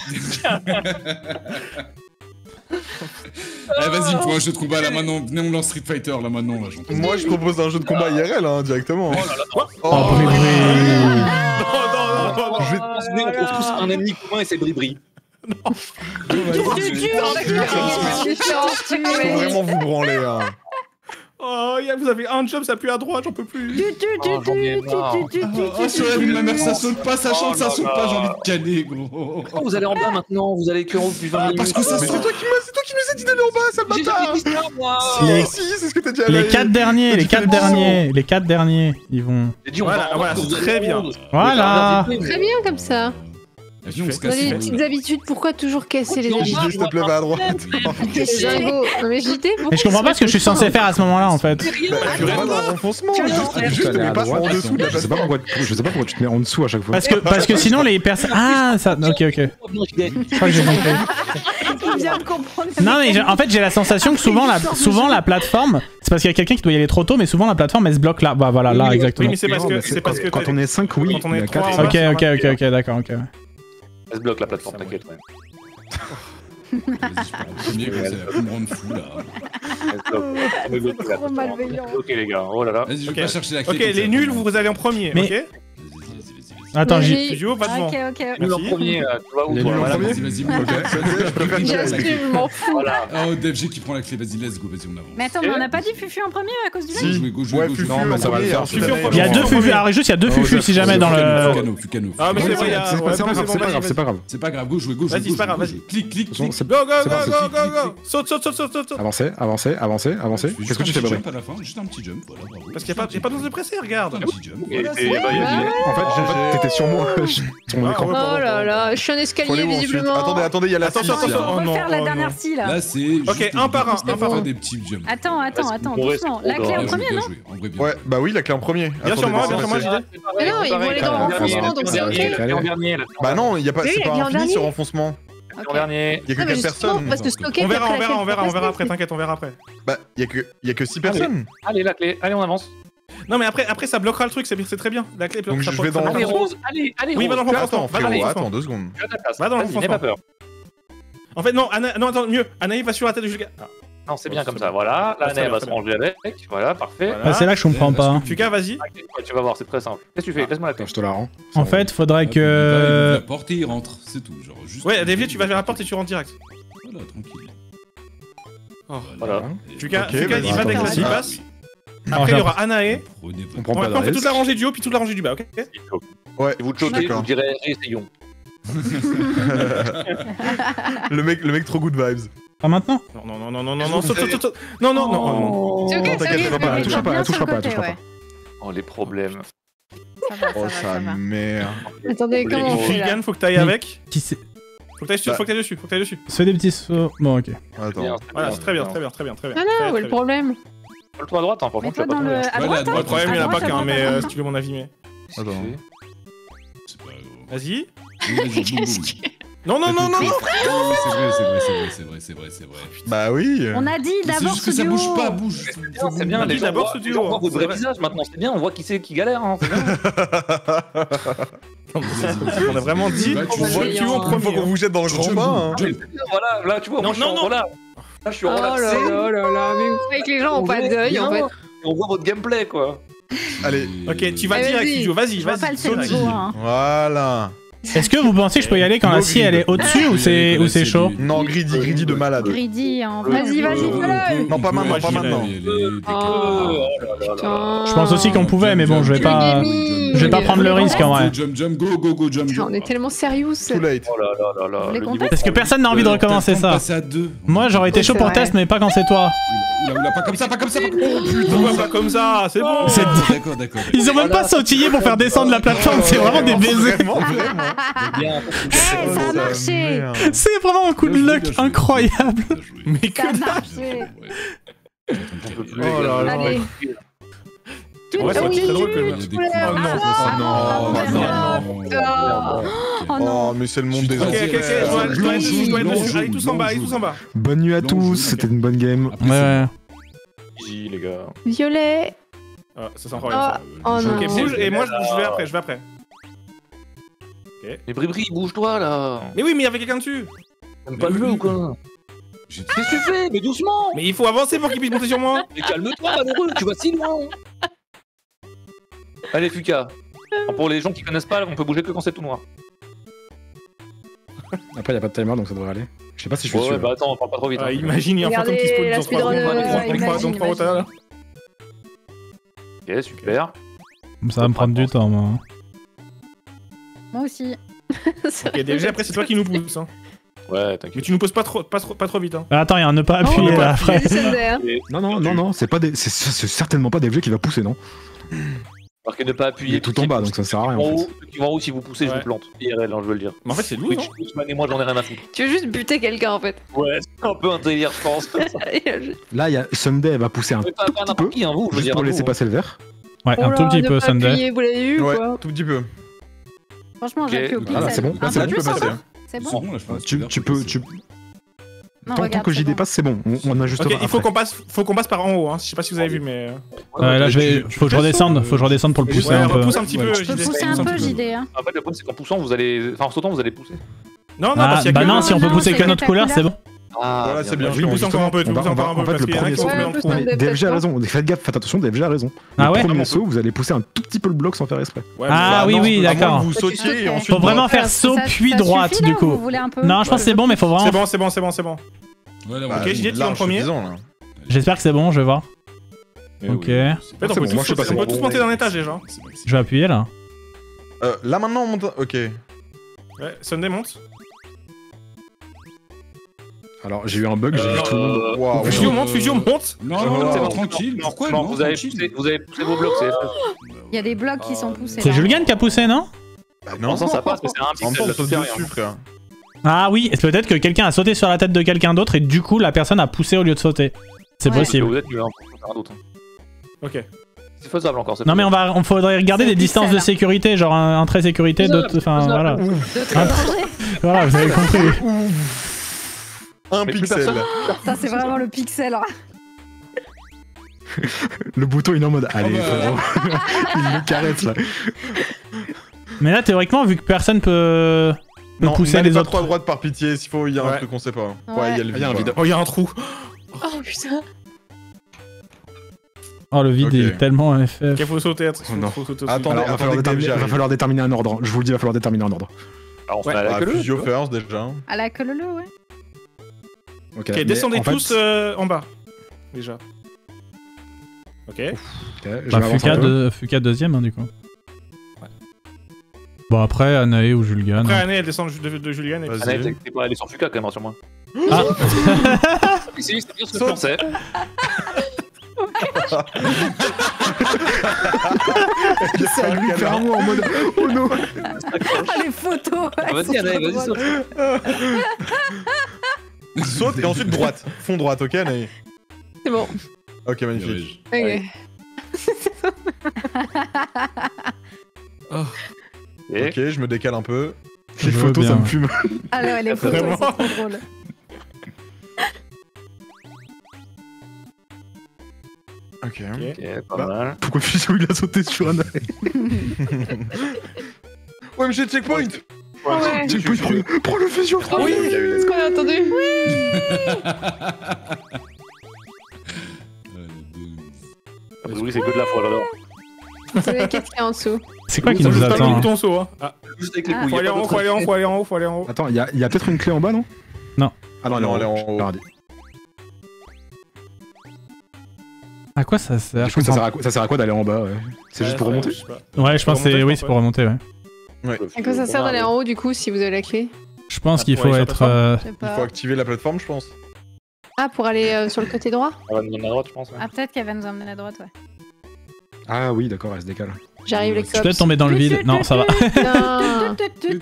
Vas-y, il me faut un jeu de combat là maintenant. Venez, on lance Street Fighter là maintenant. Là, j'en peux plus. Moi, je propose un jeu de combat IRL, hein, directement. Oh, Bribri. non. On trouve tous un ennemi commun et c'est Bribri. Faut vraiment vous branler, hein. Oh, vous avez un jump, ça pue à droite, j'en peux plus. Oh, sur la vie de ma mère, ça saute pas, ça chante, ça saute pas, j'ai envie de caner, gros. Pourquoi vous allez en bas maintenant? Vous allez que en haut depuis 20 minutes. Parce que ça Mais saute. c'est toi qui nous as dit d'aller en bas, sale J'ai bâtard. jamais dit ça, moi. Si, c'est ce que t'as dit à Les la- 4 derniers, les Tu 4 fais des derniers, les 4 derniers, ils vont. J'ai dit, on Voilà, va en voilà, bas, c'est vous allez très en bien. haut. Voilà. Très bien comme ça. Viens, on se Dans casse. les petites habitudes, pourquoi toujours casser les habitudes? S'il te plaît, va à droite. Les Dingo. Non mais JT, Mais je comprends pas ce que je suis censé faire à ce moment-là en fait. Tu vas dans le renfoncement. Juste aller ne à mets pas droite. en dessous de la Je sais pas pourquoi tu te mets en dessous à chaque fois. Parce que sinon les personnes. Ah, ça. Ok, ok. Je crois que j'ai compris. Il vient de comprendre. Non, mais en fait, j'ai la sensation que souvent la plateforme. C'est parce qu'il y a quelqu'un qui doit y aller trop tôt, mais souvent la plateforme elle se bloque là. Bah voilà, là Oui, exactement. mais c'est parce que Quand on est 5, oui. Quand on est il y a 4 trois, et on cinq. va- Ok, d'accord, ok. Elle se bloque la plateforme, t'inquiète. Ouais. Vas-y, je pars en premier, comme c'est la plus grande fou là. Elle se bloque. On est bloqué, la trop plateforme. malveillant. Ok les gars, oh là là. Vas-y, je vais Ok. pas chercher la clé. Ok, comme ça, les nuls, vraiment. vous allez en premier, Mais- ok? Vas-y. Attends, Vas-y. Studio, va devant. Ok, ok. Nous en Merci. premier, tu vois où Les toi, nuls en voilà. premier. Vas-y, J'assume, je m'en fous. Voilà. Oh, DFG qui prend la clé, vas-y, let's go, vas-y, on avance. Mais attends, mais on n'a pas dit Fufu en premier à cause du Si. live? Jouez, go, jouez, Ouais, go, Fufu jouez. Non, mais ça va le faire. Fufu en il y a premier. deux Fufu. Ah, juste il y a deux Fufu si jamais dans le. Fucano. Ah, mais c'est vrai, il y a. C'est ouais, pas c'est bon, grave, vas-y, c'est pas grave. C'est pas grave, go, jouez, go, jouez. Vas-y, c'est pas grave, vas-y. Clique, clique, clique. C'est Go, go, c'est go, pas- go, go, go. Saute. Avancez. Qu'est-ce que tu fais, Babé? à la fin, juste un petit jump, voilà, bravo. Parce qu'il n'y a pas besoin de presser, regarde. Un petit jump. Et voilà. bah, il y a- En fait, t'étais sur moi, sur mon Ah, écran. ouais. Oh là là, je suis un Faut escalier aller où ensuite visiblement. Attendez, il y a la Attention, scie, attention. là. On Oh non, refaire la oh dernière non. scie là. Là, c'est. Ok, juste un par un, des- un par un. Des petits jumps. Attends, Bourré, doucement. c'est La trop clé drôle. en premier, Bien non? joué, en vrai, bien Ouais, joué. bah oui, la clé en premier. Bien Attendez, sûr, moi, laissez-moi bien sûr, moi, essayer. JD. Mais non, ils vont aller dans le renfoncement, donc c'est ok. Et en dernier, là. Bah non, il y a pas, Oui, c'est il pas vient en infini dernier. ce renfoncement. En dernier. Il y a que Non, mais 4 justement, personnes. parce que stocker, On verra, après on la verra, clé on verra, on pour verra passer. après, t'inquiète, on verra après. Bah, il y a que 6 personnes. Allez, la clé. Allez, on avance. Non, mais après, ça bloquera le truc, c'est très bien. La clé, Donc ça je vais dans- ça Allez, bloquera. Rose. Allez, Oui, Rose. va dans le Attends, renfoncement. Va dans le frérot, renfoncement. attends 2 secondes. Tu as ta place. Va dans le Vas-y, n'aie renfoncement. pas peur. En fait, non, non, attends, mieux. Anaï va sur la tête de Julien. Ah, Non, c'est bien comme ça. Voilà. Là, Ah, c'est elle bien, va c'est se ranger avec. Voilà, parfait. voilà. Bah, c'est là que je comprends pas. Fuka, vas-y. Ouais, tu vas voir, c'est très simple. Qu'est-ce que tu fais? Laisse-moi la clé. Attends, je te la rends. En fait, faudrait Hop, il ouvre la que. porte et il rentre, c'est tout. Genre, juste. Ouais, David, tu vas vers la porte et tu rentres direct. Voilà, tranquille. Voilà. Fuka, Ok, Fuka, vas-y, il va avec attends, la attends. passe. Alors, Après, il y aura Anae. Prenez On votre. prend Bon, pas après, on de fait toute la risque. rangée du haut puis toute la rangée du bas, ok? Ouais, Si vous chotez, je d'accord. vous dirais essayons. Le mec trop good vibes. Pas maintenant. Non, saute. Non, non. C'est ok, Non, c'est t'inquiète, ok. pas, Elle touchera pas, elle touchera pas, elle touchera pas. Oh, les problèmes. Oh sa mère. Attendez, comment on fait là? Fulgan, faut que t'ailles Mais- avec. Qui c'est? Faut que t'ailles dessus, Se fait des petits sauts. Bon, ok. Attends. Voilà, c'est très bien. Ah non, Très où est le bien. problème? Colle-toi à droite, hein, franchement, tu Mets-toi vas pas dans le. tomber. À Ouais, droite, là, hein. Le problème, il y en a À pas droite, qu'un, à mais droite. si tu veux mon avis, mais. Attends. C'est pas grave. Vas-y. Vas-y, boum, boum. Non. C'est vrai. Bah oui. On a dit Mais C'est d'abord juste que ce ça duo. bouge pas, bouge. C'est bien, les gens d'abord voient- ce les duo, gens voient hein, votre c'est vrai vrai. visage maintenant, c'est bien, on voit qui c'est qui galère, hein, c'est bien. On a vraiment dit. Bah, tu On voit le duo en Faut qu'on premier. vous jette dans le grand Jump, bain. Hein. jump. Voilà, là, tu vois, moi je suis Non, en non. relâche. Là, je suis Oh en là relaxé. là, mais vous savez que les gens ont pas d'œil en fait. On voit votre gameplay, quoi. Allez. Ok, tu vas Allez, direct, vas-y. studio, vas-y, Je vois pas vas-y. le saute. cerveau, hein. Voilà. Est-ce que vous pensez que je peux y aller quand la scie elle est au-dessus ou c'est chaud? Non, greedy de malade. Greedy en Vas-y, vas-y. Non, pas maintenant, pas maintenant. Oh, putain. Je pense aussi qu'on pouvait, mais bon, je vais pas. Je vais pas prendre le risque en vrai. Jump, go, jump. Putain, on est tellement sérieux. Too late. Oh là là là là. Vous les le comptez niveau- Parce que personne n'a envie de recommencer ça. Passer à deux. Moi j'aurais été chaud pour C'est test, vrai. mais pas quand c'est toi. Oula, pas comme ça. Pourquoi pas comme ça? C'est bon. C'est- D'accord. Ils ont même pas sautillé pour faire descendre la plateforme, c'est vraiment des baisers. Vraiment. Bien. Eh, ça a marché. C'est vraiment un coup de luck incroyable. Mais Ça a que marché. Oh là là. Allez. Ouais, c'est très drôle que le. Oh non. Oh, mais c'est le monde des Ok, anciens. je dois être dessus. Allez, tous en bas, Bonne nuit à tous, c'était une bonne game. Ouais. GG, les gars. Violet. Ah, ça c'est incroyable. ça. Oh non. Ok, bouge, et moi je vais après. Mais Bribri, bouge-toi là. Mais oui, mais il y avait quelqu'un dessus. T'aimes pas le jeu ou quoi? Qu'est-ce que tu fais? Mais doucement. Mais il faut avancer pour qu'il puisse monter sur moi. Mais calme-toi, malheureux, tu vas si loin. Allez, Fuka. Alors, pour les gens qui connaissent pas, on peut bouger que quand c'est tout noir. Après, y a pas de timer donc ça devrait aller. Je sais pas si je suis Ouais, dessus. bah attends, on parle pas trop vite. Ah, imagine, il y a un fantôme qui Regardez spawn la dans 3 speedrun, dans 3 là. Ok, super. Ça va me prendre du temps, moi. Moi aussi. Ok, déjà après, c'est toi qui nous pousse. Hein. Ouais, Mais t'inquiète. tu nous poses pas trop vite. Hein. Attends, il y a un ne pas Non, appuyer on là va après. Non, c'est pas des... c'est certainement pas DFG qui va pousser, non? Marqué ne pas Il appuyer. est tout en bas, donc ça sert à rien. En fait. Ceux qui vont en haut, si vous poussez, je Ouais. vous plante. IRL, hein, je veux le dire. Mais en fait, c'est lourd, non Twitch, et moi, j'en ai rien à foutre. Tu veux juste buter quelqu'un en fait. Ouais, c'est un peu un délire, je pense. Là, il y a Sunday, elle va pousser un Vous tout pouvez pas faire petit peu, n'importe qui, hein, vous. Je veux juste dire, pour vous, laisser hein. passer le verre. Ouais, un Oh tout là, petit ne peu, pas Sunday. appuyer, vous l'avez vu ou Ouais, quoi? tout petit peu. Franchement, Ok. j'appuie au Voilà, pixel. c'est bon, là, Un c'est peu Là, tu plus, peux ça passer. va hein. C'est bon. C'est bon, là, je pense. Tu peux... Non, Tant regarde, que j'y c'est bon. dépasse, c'est bon. On ajustera Ok, il faut après. qu'on passe par en haut. Hein. Je sais pas si vous avez vu, mais. Ouais, là, faut que je redescende. Faut que je redescende pour le pousser Ouais, un peu. repousse un petit peu. Je peux JD. pousser un peu, JD. Hein. En fait, le problème, c'est qu'en poussant, vous allez. Enfin, en sautant, vous allez pousser. Non, non, Ah, parce qu'il y a bah que- non, si on peut Non, pousser c'est que notre ta couleur, c'est Ah, bon. Voilà, c'est bien. Tu pousses encore un peu, tu On va- pousses encore un peu. en fait, parce le qu'il y en a premier qui saut, vont Ouais, en plus prendre. un mais dé, DFG a peut-être raison, faites gaffe, faites attention, DFG a raison. Ah Le ouais premier saut, vous allez pousser un tout petit peu le bloc sans faire exprès. Ouais, Ah mais- oui, non, oui, à moins d'accord. que Vous Toi, tu sautiez et sautes, ensuite. Faut vraiment faire Ça- saut ça puis suffit, droite là, du ou coup. Vous voulez un peu Non, je pense que c'est bon, mais faut C'est vraiment. bon, c'est bon, c'est bon, c'est bon. Ouais, là, Bah, Ok, JD, tu es en large premier. suffisant, là. J'espère que c'est bon, je vais voir. Ok. En fait, c'est on bon, peut moi, je suis tous- passé. on peut tous monter d'un étage déjà. Je vais appuyer là. Là maintenant, on monte. Ok. Ouais, Sunday monte. Alors, j'ai eu un bug, j'ai vu tout le monde. Waouh. Fusio monte, Fusio monte. Non, non, C'est non, bon, tranquille. Pourquoi Non, non, vous avez tranquille. poussé vos blocs, c'est. Il y a des blocs qui sont poussés. C'est là. Julien qui a poussé, non? Bah Non, ça passe, mais c'est un En même temps, pixel. on là, saute c'est dessus, rien. frère. Ah oui, peut-être que quelqu'un a sauté sur la tête de quelqu'un d'autre et du coup la personne a poussé au lieu de sauter. C'est Ouais. possible. Vous êtes nul, hein, faut faire un d'autre. Ok. C'est faisable encore. c'est Non mais faisable. on faudrait regarder C'est des distances de pixel, hein. sécurité, genre un trait sécurité, Faisable, d'autres, enfin faisable. voilà. D'autres Ah. dangers. Voilà, vous avez compris. Un Mais plus pixel. personne. Ça, c'est vraiment le pixel. Hein. Le bouton, il est en mode. Allez, bah, frérot. Il me caresse là. Mais là théoriquement vu que personne peut Non, pousser n'allez les pas autres. trop à droite par pitié, s'il faut, il y a un Ouais. truc qu'on sait pas. Ouais. Ouais, il y a le Il y a un vide. vide. Oh, il y a un trou. Oh putain. Oh le vide Ok. est tellement FF. Ok, faut sauter. Oh non. Faut sauter aussi. Attendez, Alors, va falloir déterminer un ordre. Je vous le dis, va falloir déterminer un ordre. Alors, on se Ouais. met à la Ah, queue. Fusio first déjà. À la queue leu, ouais. Ok, Ok, mais descendez en fait- tous en bas. Déjà. Ok. Ok, je Bah m'avance Fuka, un peu. Fuka deuxième hein, du coup. Bon après Anae ou Julgan. Après, Anne, elle descend de Julian et puis. Vas-y. Annette, t'es pas allé sur Fuka quand même, rassure-moi. Ah. Si, c'est bien ce que je pensais. Ça lui fait un mot en mode. Oh non. Ah, les photos. elles Vas-y, sont Annette, trop vas-y, drôles. saute. Saute et ensuite droite. Fond droite, ok, Anaï. C'est bon. Ok, magnifique. Ok. Et Ok, je me décale un peu. Les Je veux photos, ça bien. me fume. Ah ouais, les photos, elles sont trop drôles. Ok. Ok, pas Bah. mal. Pourquoi Fusio il a sauté sur un arrêt? Ouais, mais j'ai le checkpoint. Ouais. Checkpoint, prends le Fusio, Oh oui, c'est ce qu'on a attendu. A priori, c'est que de la foi, j'adore. C'est qu'est-ce qu'il y a en dessous? C'est quoi qui Ça nous bouge pas le attend hein bouton saut. Hein. Ah, Juste avec les Ah. couilles. faut aller en haut, faut aller en haut, faut aller en haut, faut aller en haut. Attends, il y a peut-être une clé en bas, non? Non. Ah non, Non, elle est en haut. haut. À quoi ça sert? Du coup, ça sert à quoi d'aller en bas? Ouais. C'est juste pour Ouais, remonter? je sais pas. Ouais je pense que c'est remonter, oui je c'est pense, pour remonter ouais. À quoi ça sert d'aller en haut du coup si vous avez la clé? Je pense Ah, qu'il pour faut aller sur la être Je sais Il faut pas. activer la plateforme, je pense. Ah, pour aller sur le côté droit? On va nous donner à droite, je pense. ouais. Ah, peut-être qu'elle va nous emmener à droite, ouais. Ah oui, d'accord, elle se décale. J'arrive les Je peux cops. tomber dans le vide. Non ça va. Putain.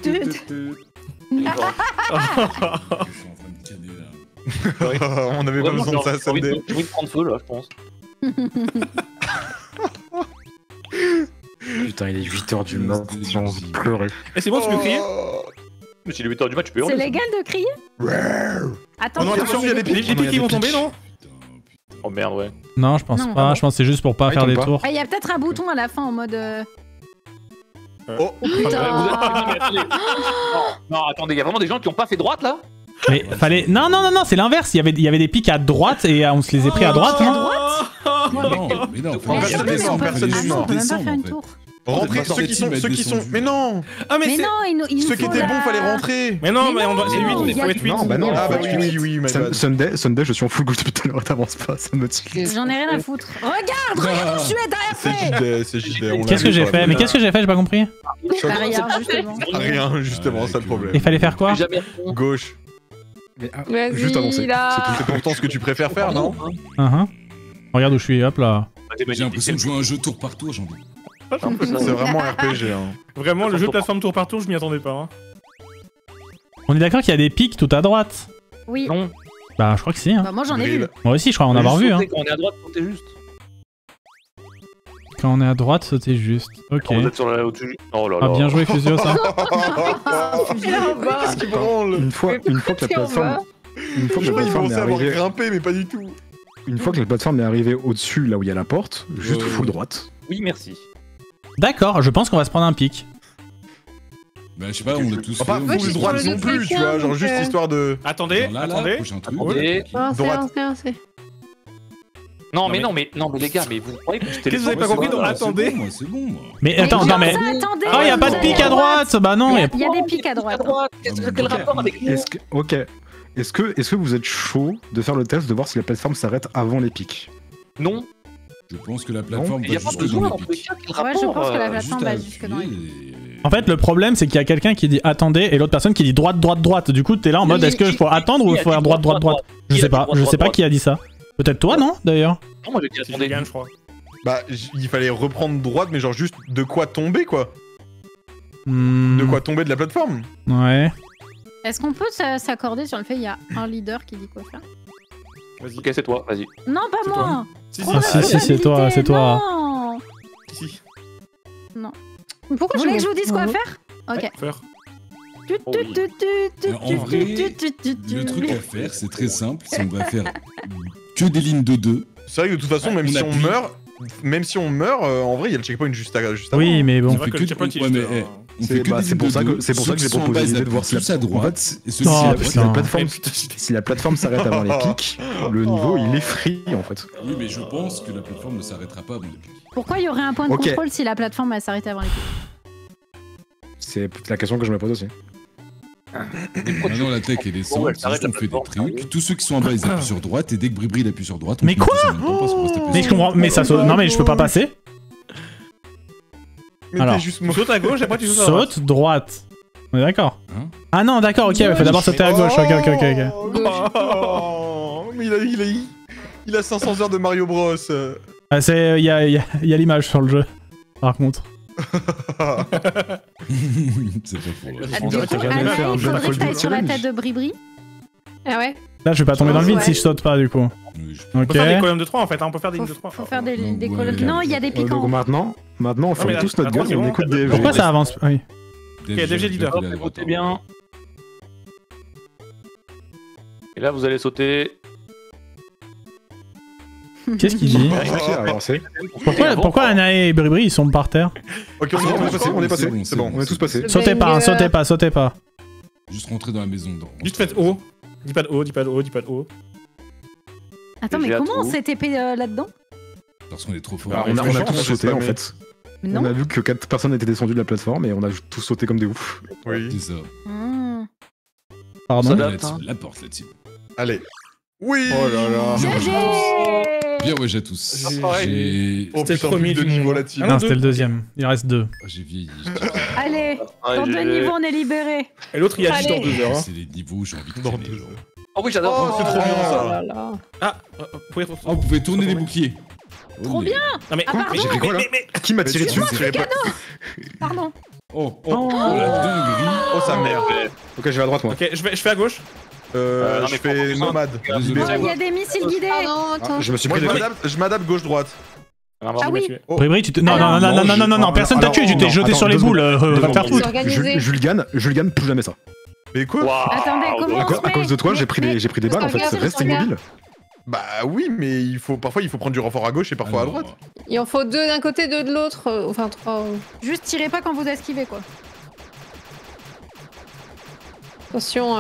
On avait pas Vraiment, besoin de ça, j'ai envie Sunday. j'ai envie de prendre feu, là, je pense. Putain, il est 8h du mat', j'ai envie de pleurer. Et c'est bon, tu peux crier? Mais s'il est 8h du match, tu peux C'est hurler. légal de crier? Attends, Oh non, attention, il y a des pics qui vont tomber, non? Oh merde, ouais. Non je pense Non, pas. non. Je pense que c'est juste pour pas Ah, il faire tombe des pas. tours. Ah, il y a peut-être un bouton à la fin en mode. Oh, Non, attendez, il y a vraiment des gens qui ont pas fait droite, là? Mais fallait. Non c'est l'inverse. Il y avait des pics à droite et on se les a pris à droite. À non droite? Non, mais non, Personne n'est mort, personne n'est mort. On peut même pas faire une tour. Rentrer, ceux qui sont... Mais non. Ah, Mais c'est. non, il nous Ceux qui faut étaient bons, la- fallait rentrer. Mais non, Mais mais on doit. C'est non, 8, il il y a- faut être 8. Non, bah non. Ah bah faut oui, être oui, my bad. Sunday, je suis en full go depuis tout à l'heure, t'avances pas, ça me motive. J'en ai rien à foutre. Regarde où je suis C'est derrière. JD, c'est JD. on Qu'est-ce l'a que j'ai vu fait? sur Mais la qu'est-ce que j'ai fait? J'ai pas compris. Bah, rien, justement. Rien, justement, c'est le problème. Il fallait faire quoi? Jamais. Gauche. Mais, ah, Vas-y, juste avancer. là. C'est pourtant ce que tu préfères faire, non? Regarde où je suis, hop là. J'ai l'impression de jouer à un jeu tour par tour, j'en ai. C'est vraiment un RPG. Hein. Vraiment, le jeu de plateforme tour par tour, je m'y attendais pas. Hein. On est d'accord qu'il y a des pics tout à droite? Oui. Non. Bah, je crois que si. Hein. Bah, moi, j'en ai vu. Grill. Moi aussi, je crois en avoir vu. Hein. Quand on est à droite, sautez juste. Quand on est à droite, sauter juste. Ok. Quand vous êtes sur la au-dessus. Oh là là. Ah, bien joué, Fusio, ça. Qu'est-ce qui branle? Une fois que la plateforme. Une fois que Je la crois qu'il plateforme est pensait avoir arrivée. grimpé, mais pas du tout. Une fois que la plateforme est arrivée au-dessus, là où il y a la porte, juste full droite. Oui, merci. D'accord, je pense qu'on va se prendre un pic. Bah, je sais pas, on a tous fait. Pas on Moi, a full j'ai tous droite sur le non plus, tu chrétien, vois, genre donc, juste histoire de... Attendez, Là, attendez. prochain truc. Et... Droite. Non, mais les gars, mais vous croyez que je Qu'est-ce que vous avez pas compris dans Ah, attendez? C'est bon, moi, c'est bon, moi. Mais attends, non mais. Attendez. Oh, y a pas de pic à droite. Bah non. Il y a des pics à droite. Qu'est-ce que quel rapport avec nous? Ok. Est-ce que vous êtes chaud de faire le test de voir si la plateforme s'arrête avant les pics? Non. Je pense que la plateforme Il y va a pas jusque besoin dans dans les tous les pics. cas. Quel Ouais, je rapport pense que la euh, plateforme Juste à va jusque dans les appuyer En fait, le problème, c'est qu'il y a quelqu'un qui dit attendez et l'autre personne qui dit droite, droite, droite. Du coup, t'es là en mode est-ce que faut attendre ou il faut faire droite, droite, droite? Je sais pas. Je sais pas qui a dit ça. Peut-être toi, non, d'ailleurs? Non, moi j'ai dit C'est attendez. Julien, je crois. Bah, il fallait reprendre droite, mais genre juste de quoi tomber, quoi. Hmm, De quoi tomber de la plateforme. Ouais. Est-ce qu'on peut s'accorder sur le fait qu'il y a un leader qui dit quoi faire? Vas-y. Ok, c'est toi, vas-y. Non, pas C'est moi. Si, Trop Ah, si, si, c'est toi, responsabilité, c'est toi. Non. si. Pourquoi Vous voulez que je vous dise quoi faire? Ok. Faire. Oh oui. En vrai, le truc à faire, c'est très simple. C'est on va faire que des lignes de 2. C'est vrai que de toute façon, Ouais, même on si on appuie. meurt, en vrai, il y a le checkpoint juste avant. Oui, mais C'est bon. vrai que le checkpoint, il est Ouais, mais, juste, on fait que des c'est lignes pour de ça que 2. c'est pour ça que j'ai Ceux qui sont en proposé bas, l'idée ils de voir appuient si tous à droite. Et ceux qui Oh, sont à si droite, la putain. plateforme, si la plateforme s'arrête avant les pics, le niveau il est free en fait. Oui, mais je pense que la plateforme ne s'arrêtera pas avant les pics. Pourquoi il y aurait un point de Ok. contrôle si la plateforme va s'arrêter avant les pics? C'est la question que je me pose aussi. Maintenant, la tech elle est Bon, simple. elle C'est s'arrête juste on fait la des plateforme. trucs. Tous ceux qui sont en bas, ils appuient sur droite. Et dès que Bribri il appuie sur droite, on Mais finit quoi tous en même temps parce qu'on reste appuyé Mais je sur comprends. Mais ça saute. Non, mais je peux pas passer. Mais Alors. t'es juste Tu mort. sautes à gauche, après tu sautes à droite. Saute droite. On est d'accord? Hein Ah non, d'accord, ok, il faut d'abord sauter à gauche. Ok, ok, ok, ok. Oh, mais il a 500 heures de Mario Bros. Ah, il y a l'image sur le jeu. Par contre. C'est pas faux. Ah, On du dirait coup, qu'il y a jamais Anaï, fait un il faudrait Black que t'ailles Hole sur la Challenge. tête de Bribri. Ah ouais? Là, je vais pas tomber dans le vide Ouais. si je saute pas, du coup. Oui, je- On Ok. peut faire des colonnes de 3 en fait, hein, on peut faire des lignes de 3. Faut faire des Non, ouais, colonnes. ok. Non, il y a des pics en Donc haut. maintenant on fait mais tous la notre gueule droite, et on c'est écoute bon. des Pourquoi ça avance? Oui. DFG leader. Allez à droite, Votez bien. Et là, vous allez sauter. Qu'est-ce qu'il dit? Ok, avancez. Pourquoi Anaï et Bribri ils sont par terre? Ok, On est passé, c'est bon, on est tous passés. Sautez pas, hein, sautez pas, sautez pas. Juste rentrer dans la maison. Juste faites haut. Dis pas de haut, dis pas de haut, dis pas de haut. Attends, mais J'ai comment on tout. s'est TP là-dedans? Parce qu'on est trop fort. Alors, on a franchement, tous on a sauté en spammé. fait. On Non. a vu que 4 personnes étaient descendues de la plateforme et on a tous sauté comme des oufs. Oui. C'est ça. Hmm. Pardon. S'adapte, hein. La porte, la team. Allez. Oui. Oh là là. GG. Bien ouais, j'ai tous. Ah, pareil. Oh C'était putain, le premier plus de du niveau monde. la team. Ah non, Non, c'était le deuxième. Il reste 2. Oh, j'ai vieilli. Allez, Ah, dans 2 j'ai- niveaux, on est libéré. Et l'autre il a dit Allez. dans 2 heures. hein. C'est les niveaux, j'ai envie de Dans traîner, 2 genre. Oh oui, j'adore. Oh, c'est trop bien Oh ça. là là. Ah, vous pouvez Oh, vous pouvez tourner les boucliers. Trop bien. Non mais Ah, pardon. J'ai pris quoi là Qui m'a tiré dessus Pardon. Oh, la dinguerie. Oh sa mère. Ok, je vais à droite moi. Ok, je fais à gauche. non, Je mais fais faut- nomade. Désolé. Oh, il y a des missiles guidés. Pardon, attends. Ah, je me suis Moi pris des je m'adapte gauche-droite. Ah oui. Oh. Bribri, tu te. Non, Alors- non, non, non, non, non, non, non, non, personne t'a alors, tué, tu t'es non, jeté attends, sur les 2 boules, secondes. va te faire C'est foutre. organisé. Julian, plus jamais ça. Mais quoi? Attendez, comment on se À cause de toi, met j'ai pris des balles en fait, Regarde, reste regarde. immobile. Bah oui, mais parfois il faut prendre du renfort à gauche et parfois à Alors, droite. Il en faut 2 d'un côté, 2 de l'autre. Enfin, 3. Juste tirez pas quand vous esquivez quoi. Attention.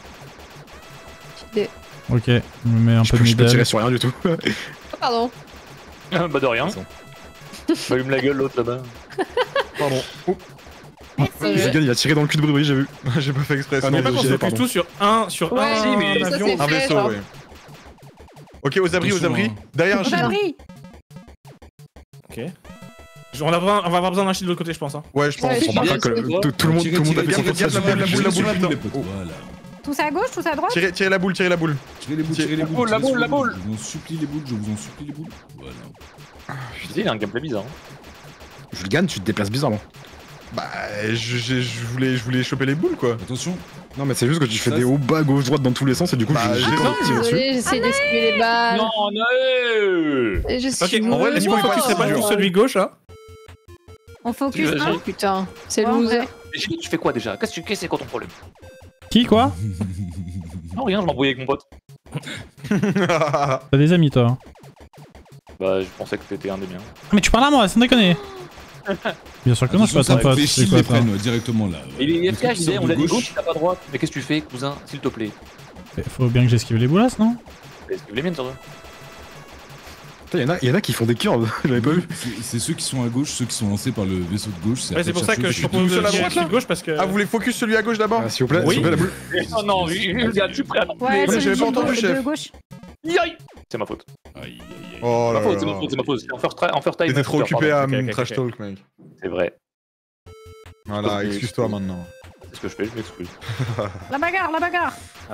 Ok, je me mets un peu de Je peux tirer middle. sur rien du tout. Oh, pardon. Bah de rien. Façon. M'allume la gueule l'autre là-bas. Pardon. Oh, Zigan, il a tiré dans le cul de Bribri, j'ai vu. j'ai pas fait exprès. Ah non, non, Pas qu'on se j'ai- focus pardon. tout sur un Ouais, si, mais ça, avion. c'est Un fait, vaisseau, genre. ouais. Ok, aux abris, aux Attention, abris. hein. Derrière un Aux shield. abris. Ok. On va avoir besoin d'un shield de l'autre côté, je pense. Hein. Ouais, je pense. Ouais, On remarquera que tout le monde Tirez, a tirez, fait tirez, son tirez, forçage. tirez, la boule, tirez, la boule, les potes, Oh. Voilà. Tous à gauche, tous à droite. Tirez la boule, tirez la boule. Tirez les boules, Tirez- tirez les boules. boule, la tirez boule, la sur les boule. Je vous en supplie les boules, je vous en supplie les boules. Voilà. Je disais, il a un gameplay bizarre. Julgan, tu te déplaces bizarrement. Bah, je voulais choper les boules, quoi. Attention. Non, mais c'est juste que tu fais Ça, des hauts, bas, gauche, droite dans tous les sens et du coup, Bah, j'ai j'ai pas pas- tiré dessus. Désolée, j'essaie d'esquiver les balles. Non, non. Et je Ok, suis en vrai, les est-ce qu'on points, focuserait pas c'est sur dur. celui gauche, là On focus Tu- un. Oh putain, c'est Ouais, en loser. vrai. Gilles, tu fais quoi déjà? Qu'est-ce que c'est quoi ton problème? Qui, quoi? Non, rien, je m'embrouillais avec mon pote. T'as des amis, toi. Bah, je pensais que t'étais un des miens. Ah, mais tu parles à moi, sans déconner. Bien sûr que non, je suis pas Attention, ton ça pote. fait C'est chill quoi les ça? prennent directement là. Il est Le truc FK, qui il est, sort on de a dit gauche, t'as pas droite. Mais qu'est-ce que tu fais, cousin? S'il te plaît. Faut bien que j'esquive les boulasses, non? Esquive les miennes, surtout. Putain, y en a qui font des curves, j'avais pas vu. C'est ceux qui sont à gauche, ceux qui sont lancés par le vaisseau de gauche. Ouais, c'est pour ça que je suis propose tout seul de à tirer droite, celui là de gauche parce que. Ah, vous voulez focus celui à gauche d'abord? S'il vous plaît, Oui. s'il vous plaît, la boule. Oh non, Julia, tu prends. Ouais, Mais c'est j'avais pas entendu, de chef. gauche. C'est ma faute. Aïe, aïe, aïe. Oh C'est là ma faute, c'est ma là. faute, c'est ma faute. C'est en first time. T'étais trop occupé à Ok, ok, trash ok. talk, mec. C'est vrai. Voilà, excuse-toi maintenant. C'est ce que je fais, je m'excuse. La bagarre, la bagarre.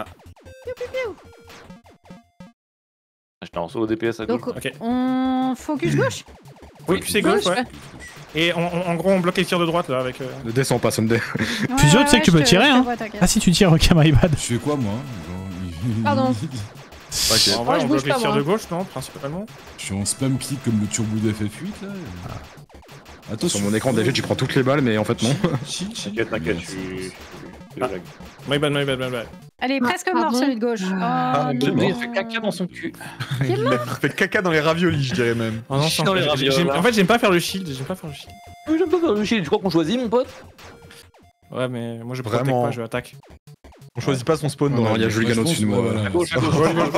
J'étais en solo DPS à gauche. Donc, Ok. on focus gauche. Focus gauche, ouais. Et en gros, on bloque les tirs de droite là avec. Ne descends pas, Sunday. Physio, tu sais que tu peux je te- tirer, je te hein. vois, t'inquiète. Ah, si tu tires, ok, my bad. Je fais quoi moi? Pardon. En Oh, vrai, je on bouge bloque les pas, tirs moi. de gauche, non, principalement. Je suis en spam click comme le turbo de FF8 là. Attention. Sur mon écran, déjà, tu prends toutes les balles, mais en fait, non. Chill, chill. T'inquiète, t'inquiète, je suis. Ah. My bad, my bad, my bad. Elle est Ah, presque morte, pardon. celui de gauche. Ah, Oh, ok, non. Il a fait caca dans son cul. Il a fait caca dans les raviolis, je dirais même. Oh non, Chie dans les j'ai- ravioles, j'aime- là. en fait, j'aime pas faire le shield, j'aime pas faire le shield. Oui, j'aime pas faire le shield. Tu crois qu'on choisit, mon pote? Ouais, mais moi je protège Vraiment. pas, je attaque. On choisit pas son spawn Non, dans il y a la Julien au-dessus de moi. Voilà. Gauche, à gauche.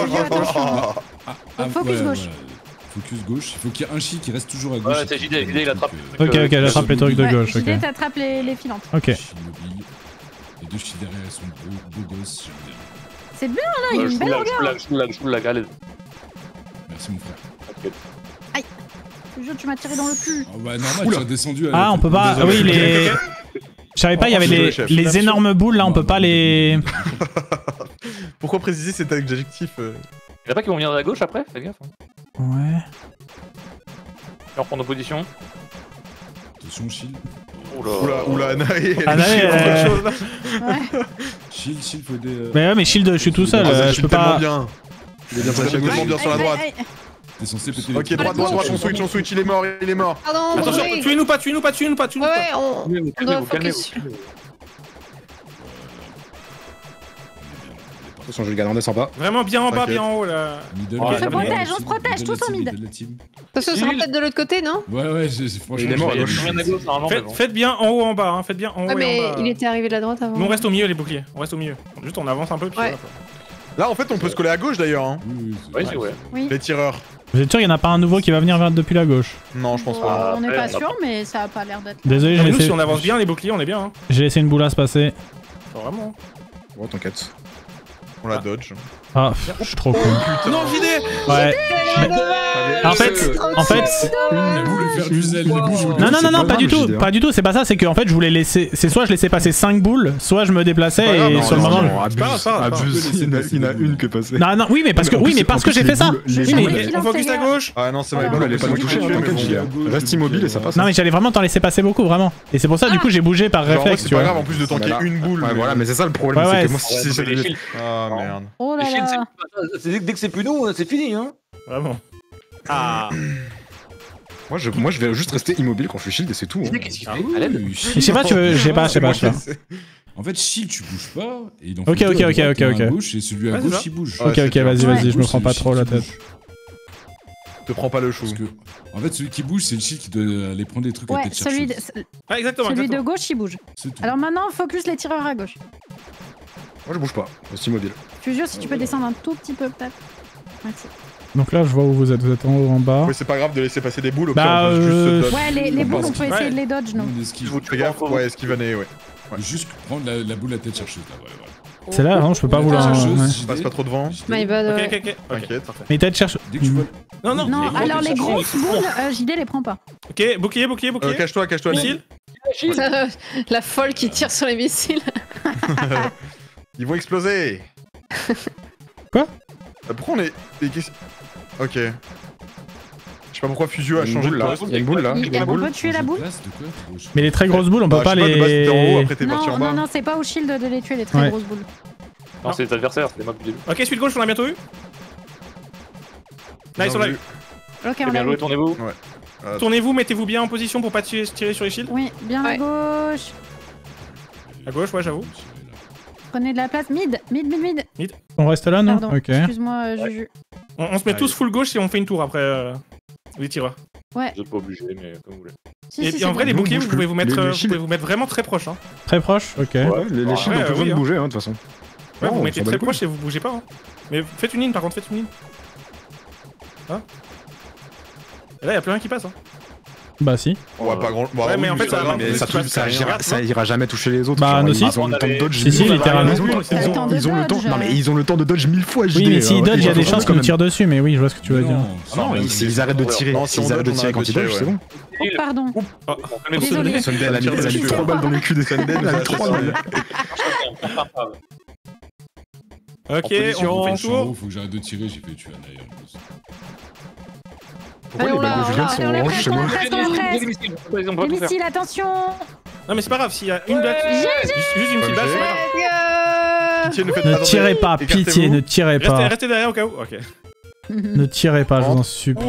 Ah, focus gauche. Focus gauche. Il faut qu'il y ait un shield qui reste toujours à gauche. Ouais, c'est JD, il attrape. Ok, ok, j'attrape les trucs de Ouais, gauche, ok. JD, t'attrapes les filantes. Ok. Shield mobile. Les deux shields derrière, elles sont beaux gosses. j'aime bien. C'est bien, là, il y a une belle regard. Je la galère. Merci mon frère. T'inquiète. Je te jure, tu m'as tiré dans le cul. Ah bah normal, tu as descendu à Ah, on peut pas. Ah oui, les. Je savais pas, il y avait Désolé, chef. les énormes boules là, on peut pas les. Pourquoi préciser cet adjectif Y'a pas qui vont venir de la gauche après? Fais gaffe. Hein. Ouais. On reprend nos positions. Attention, shield. Oula, Anae. Anae, Ouais. Shield, faut des. Mais ouais, mais shield, je suis tout seul, je peux pas. Bien. Il est bien passé tellement bien sur la droite. T'es censé péter les Ok, droite, on switch, il est mort, il est mort. Pardon, Attention, Bribri. tuez-nous pas, tuez-nous pas, tuez-nous pas, tuez-nous Ouais, pas. ouais, on doit Calmez-vous, focus. calmez-vous. Attention, Julgan, on descend pas. Vraiment bien en bas, T'inquiète. bien en haut là. Middle, On se middle, protège, middle, on se protège, middle, tous en middle, mid. middle, la team. Attention, ça sera peut-être de l'autre côté, non? Ouais, franchement, Il est mort à Il y a gauche. rien à gauche, normalement. mais bon. Faites bien en haut, en bas, hein. Faites bien en haut Ouais, et mais en bas. il était arrivé de la droite avant. Nous on reste au milieu les boucliers, on reste au milieu. Juste on avance un peu puis Ouais. voilà, quoi. Là, en fait, on peut se coller à gauche d'ailleurs. Hein. Oui, Oui, c'est ouais. Oui. Les tireurs. Vous êtes sûr, il y en a pas un nouveau qui va venir depuis la gauche? Non, je pense pas. On n'est Après, pas on a sûr, mais ça a pas l'air d'être. Désolé, Non, mais j'ai nous si laissé... on avance bien les boucliers on est bien hein. j'ai laissé une boulasse passer. Enfin, vraiment. Oh, t'inquiète. On la dodge. Ah, je suis trop con. Non JD. Ouais. En fait, Elle voulait faire du zèle, les bouges. Non, non, C'est non, non, pas pas du grave, tout, JD, hein. pas du tout, c'est pas ça, c'est que en fait je voulais laisser. C'est soit je laissais passer 5 boules, soit je me déplaçais pas grave, et non, sur le non, moment. non, abuse, pas grave. abuse. Il y en a une qui est passée. Non, non, oui, mais parce que, En oui, plus, mais parce en que plus, j'ai fait les ça. boules- les Oui, boules, mais- Ok, on focus à gauche. Ah non, c'est Voilà. ma Non, elle est pas du tout touchée, mais t'inquiète, bon. JD. Reste immobile et ça passe. Non, mais j'allais vraiment t'en laisser passer beaucoup, vraiment. Et c'est pour ça, du coup, j'ai bougé par Genre, en vrai, réflexe, c'est tu pas vois. grave en plus de tanker Voilà. une boule. Ouais, voilà, mais c'est ça le problème, Ouais, c'est ouais, que moi, Ouais, si mais c'est les shields, Ah merde. Oh les là shields, là. dès que c'est plus nous, c'est fini, hein. Vraiment. Ah. moi, je vais juste rester immobile quand je suis shield et c'est tout. hein. Qu'est-ce qu'il Ah fait oui, À l'aide. Je sais pas, tu veux. Je sais pas, je sais pas, je sais pas. En fait, shield, tu bouges pas. Et il en Ok, faut deux ok, à ok, droite, ok, un à ok. gauche, et celui à Ouais, c'est gauche, ça. il bouge. Ouais, Ok, c'est ok, clair. vas-y, Ouais. vas-y, je me Gauche, prends c'est pas le trop la shield qui tête. bouge. Te prends pas le chou. Parce que, en fait, celui qui bouge, c'est le shield qui doit aller prendre des trucs à Ouais, tête celui de, chercheuse. Ah, exactement. celui de exactement. gauche, il bouge. C'est tout. Alors maintenant, focus les tireurs à gauche. Moi, je bouge pas. Je reste immobile. Fusio, si tu peux descendre un tout petit peu, peut-être. Merci. Donc là, je vois où vous êtes. Vous êtes en haut, en bas. Oui, c'est pas grave de laisser passer des boules. Au Bah, pire, on peut juste se dodge. Ouais, les boules, on peut essayer Ouais. de les dodge, non? On esquive. Fais gaffe, ouais, esquivaner, ouais. Juste prendre la boule à tête chercheuse là, voilà. C'est là, non, je peux pas vous La la. tête chercheuse, Ouais. JD. Passe pas trop devant. My bad. Ok, ouais. ok, ok. T'inquiète. Parfait. Mais t'as cherche. Dès que tu vois. Non, non. Non, les alors les grosses grosses boules, JD les prend pas. Ok, bouclier, bouclier, bouclier. Cache-toi, cache-toi. Missile. La folle qui tire sur les missiles. Ils vont exploser. Quoi? Pourquoi on est... Ok. Je sais pas pourquoi Fusio a changé de poste. Il y a une boule là. On peut tuer la boule? Place de quoi? Mais les très grosses boules, on peut Bah, pas je sais de base, t'étais en haut, les. après t'es parti en Non, bas. non, non, c'est pas au shield de les tuer, les très Ouais. grosses boules. Non, c'est les adversaires, c'est les mobs du début. Ok, suite gauche, on a bientôt eu. Là, ils sont là. Ok, on C'est l'a bien joué, vu. tournez-vous. Tournez-vous, mettez-vous bien en position pour pas tirer sur les shields. Oui, bien à Ouais. gauche. À gauche, ouais, j'avoue. Prenez de la place. Mid. On reste là, non? Pardon, Ok. excuse-moi, Juju. On se met tous full gauche et on fait une tour après les tireurs. Ouais. Vous êtes pas obligés, mais comme vous voulez. Si, Et si, en c'est vrai, bon. les boucliers, bouge vous pouvez vous mettre, les vous shields. pouvez vous mettre vraiment très proche. Hein. Très proche, ok. Ouais, les chiens ouais, ont plus besoin oui, de hein. bouger, hein, de toute façon. Ouais, Non, vous on mettez s'en bat très les couilles. proche et vous bougez pas. Hein. Mais faites une ligne, par contre, faites une ligne. Hein. Et là, y a plus rien qui passe. Hein. Bah si. On va pas grand. Ouais, mais en fait, ça- Mais ça, tu passes ça, derrière, ira, non ça ira jamais toucher les autres. Bah, genre, nous ils si. ont le temps de dodge. Si, si, mille- littéralement. Ils ont le temps- Le temps de ils ont le temps. dodge. Non, mais ils ont le temps de dodge 1000 fois. Oui, mais s'ils dodge, il y a des chances qu'ils nous qu'ils tirent dessus, mais oui, je vois ce que tu veux dire. Non, mais s'ils arrêtent de tirer, Non, si on s'ils arrêtent de dodge, on tirer quand arrête ils de dodge, tirer, c'est bon. Oh, pardon. Désolée. Sunday, elle a mis 3 balles dans le cul de Sunday. Elle a mis 3 balles. Ok, on fait une Je suis en haut, tour. faut que j'arrête de tirer, j'ai fait tuer un ailleurs. Pourquoi les Allons là, balles de Julien sont allons là, oranges chez moi? Reste. Les missiles, on peut Les tout faire. missiles, attention. Non, mais c'est pas grave, s'il y a une balle. Juste une petite balle, c'est pas grave. Pitié, ne faites Ne pas tirez pas, Écartez-vous. pitié, ne tirez pas. Restez derrière au cas où. Ok. Ne tirez pas, je vous en supplie.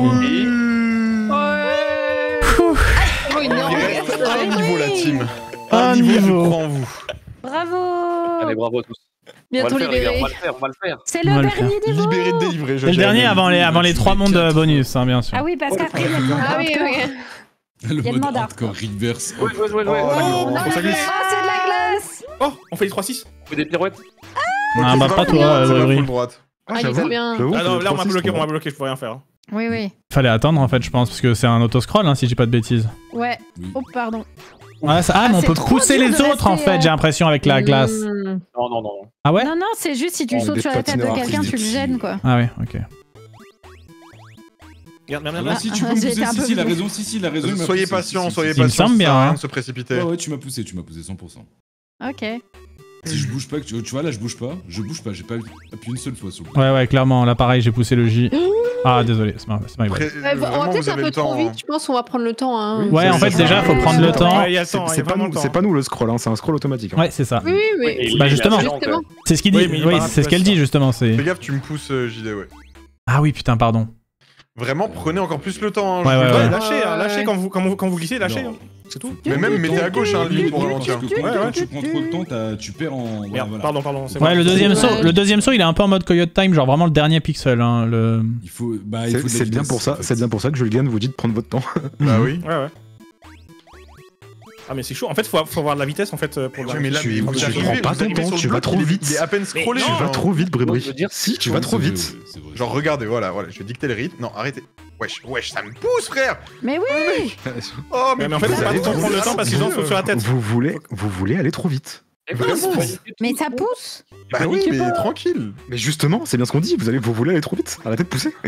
Oh, une Il reste un niveau la team. Un Je niveau. crois en vous. Bravo. Allez, bravo à tous. On va Bientôt le faire, les gars, libéré. on va le faire. C'est On va le le faire. dernier niveau. Libéré de délivrer. C'est le dernier avant les 3 mondes bonus, hein, bien sûr. Ah oui, parce qu'après, il y a le monde Ah oui, hardcore. ok. Le Il y a le mode mandat. hardcore reverse. Ouais. Oh, Oh, ça glisse. c'est de la glace. Oh, on fait les 3-6. On fait des pirouettes. Ah, bah pas toi, c'est Brévry. full droite. Ah, il est trop bien. Ah non, là, on m'a bloqué, je peux rien faire. Hein. Oui, oui. Fallait attendre en fait, je pense, parce que c'est un autoscroll, hein, si je dis pas de bêtises. Ouais. Oui. Oh, pardon. Ah, mais on c'est peut trop pousser dur les de autres en rester, fait, j'ai l'impression, avec la glace. Mmh. Non. Ah ouais? Non, non, c'est juste si tu On sautes des sur la tête de patineurs quelqu'un, tu le artistiques. gênes, quoi. Ah ouais, ok. Regarde, Ah, merde. si tu peux me j'ai pousser, été un peu si, il a vite. raison, si, il a raison. il m'a Soyez poussé, patient, si, soyez si. Il me patient. semble Ça sert à bien, rien hein. de se précipiter. Ouais, tu m'as poussé 100%. Ok. Si je bouge pas, tu vois là, je bouge pas, j'ai pas appuyé une seule fois sur le. Ouais, clairement, là pareil, j'ai poussé le J. Ah, désolé, c'est ma bad. Euh, Ouais, on va Vraiment, peut-être vous un avez peu le trop temps. vite, je pense qu'on va prendre le temps. Hein. Ouais, en fait, déjà, faut prendre le temps. Ouais, il y a le temps, il y a vraiment le temps. C'est pas nous le scroll, hein, c'est un scroll automatique. hein. Ouais, c'est ça. Oui, mais. Bah, justement. Justement. C'est ce qu'il Oui, dit, mais il oui, parle c'est ce un peu qu'elle ça. dit justement, c'est... Fais gaffe, tu me pousses JD, ouais. Ah oui, putain, pardon. Vraiment, prenez encore plus le temps. Hein, Ouais, je vous le ouais, dis. Lâchez, hein, lâchez Ouais. quand vous glissez, lâchez. Non. Hein. C'est tout. Mais même, mettez à gauche, hein, limite pour Parce ralentir. que Ouais, ouais. tu prends trop de temps, tu perds en. Merde, voilà. pardon, c'est Ouais, bon. le deuxième saut, il est un peu en mode Coyote Time, genre vraiment le dernier pixel. Hein, Il faut. Bah, il C'est faut de la c'est bien vitesse, pour ça, en fait. c'est bien pour ça que Julien vous dit de prendre votre temps. Bah oui. Ouais. Ah, mais c'est chaud. En fait, faut avoir de la vitesse en fait pour Ouais, mais là, Tu- vous tu arrivez, prends pas vous ton arrivez temps, sur le tu vas bloc, trop il est- vite. Il est à peine scrollé. non, Tu vas genre. trop vite, Je veux Brébry. dire, Si, tu Ouais, vas trop c'est vrai, vite. c'est vrai. Genre, regardez, voilà, je vais dicter le rythme. Non, arrêtez. Wesh, ça me pousse, frère. Mais oui. Oh, Mais en fait, faut pas trop prendre le temps parce que sinon, faut sur la tête. Vous voulez aller trop vite. Vraiment. Mais ça pousse. Bah oui, mais tranquille. Mais justement, c'est bien ce qu'on dit, vous voulez aller trop vite. Arrêtez de pousser.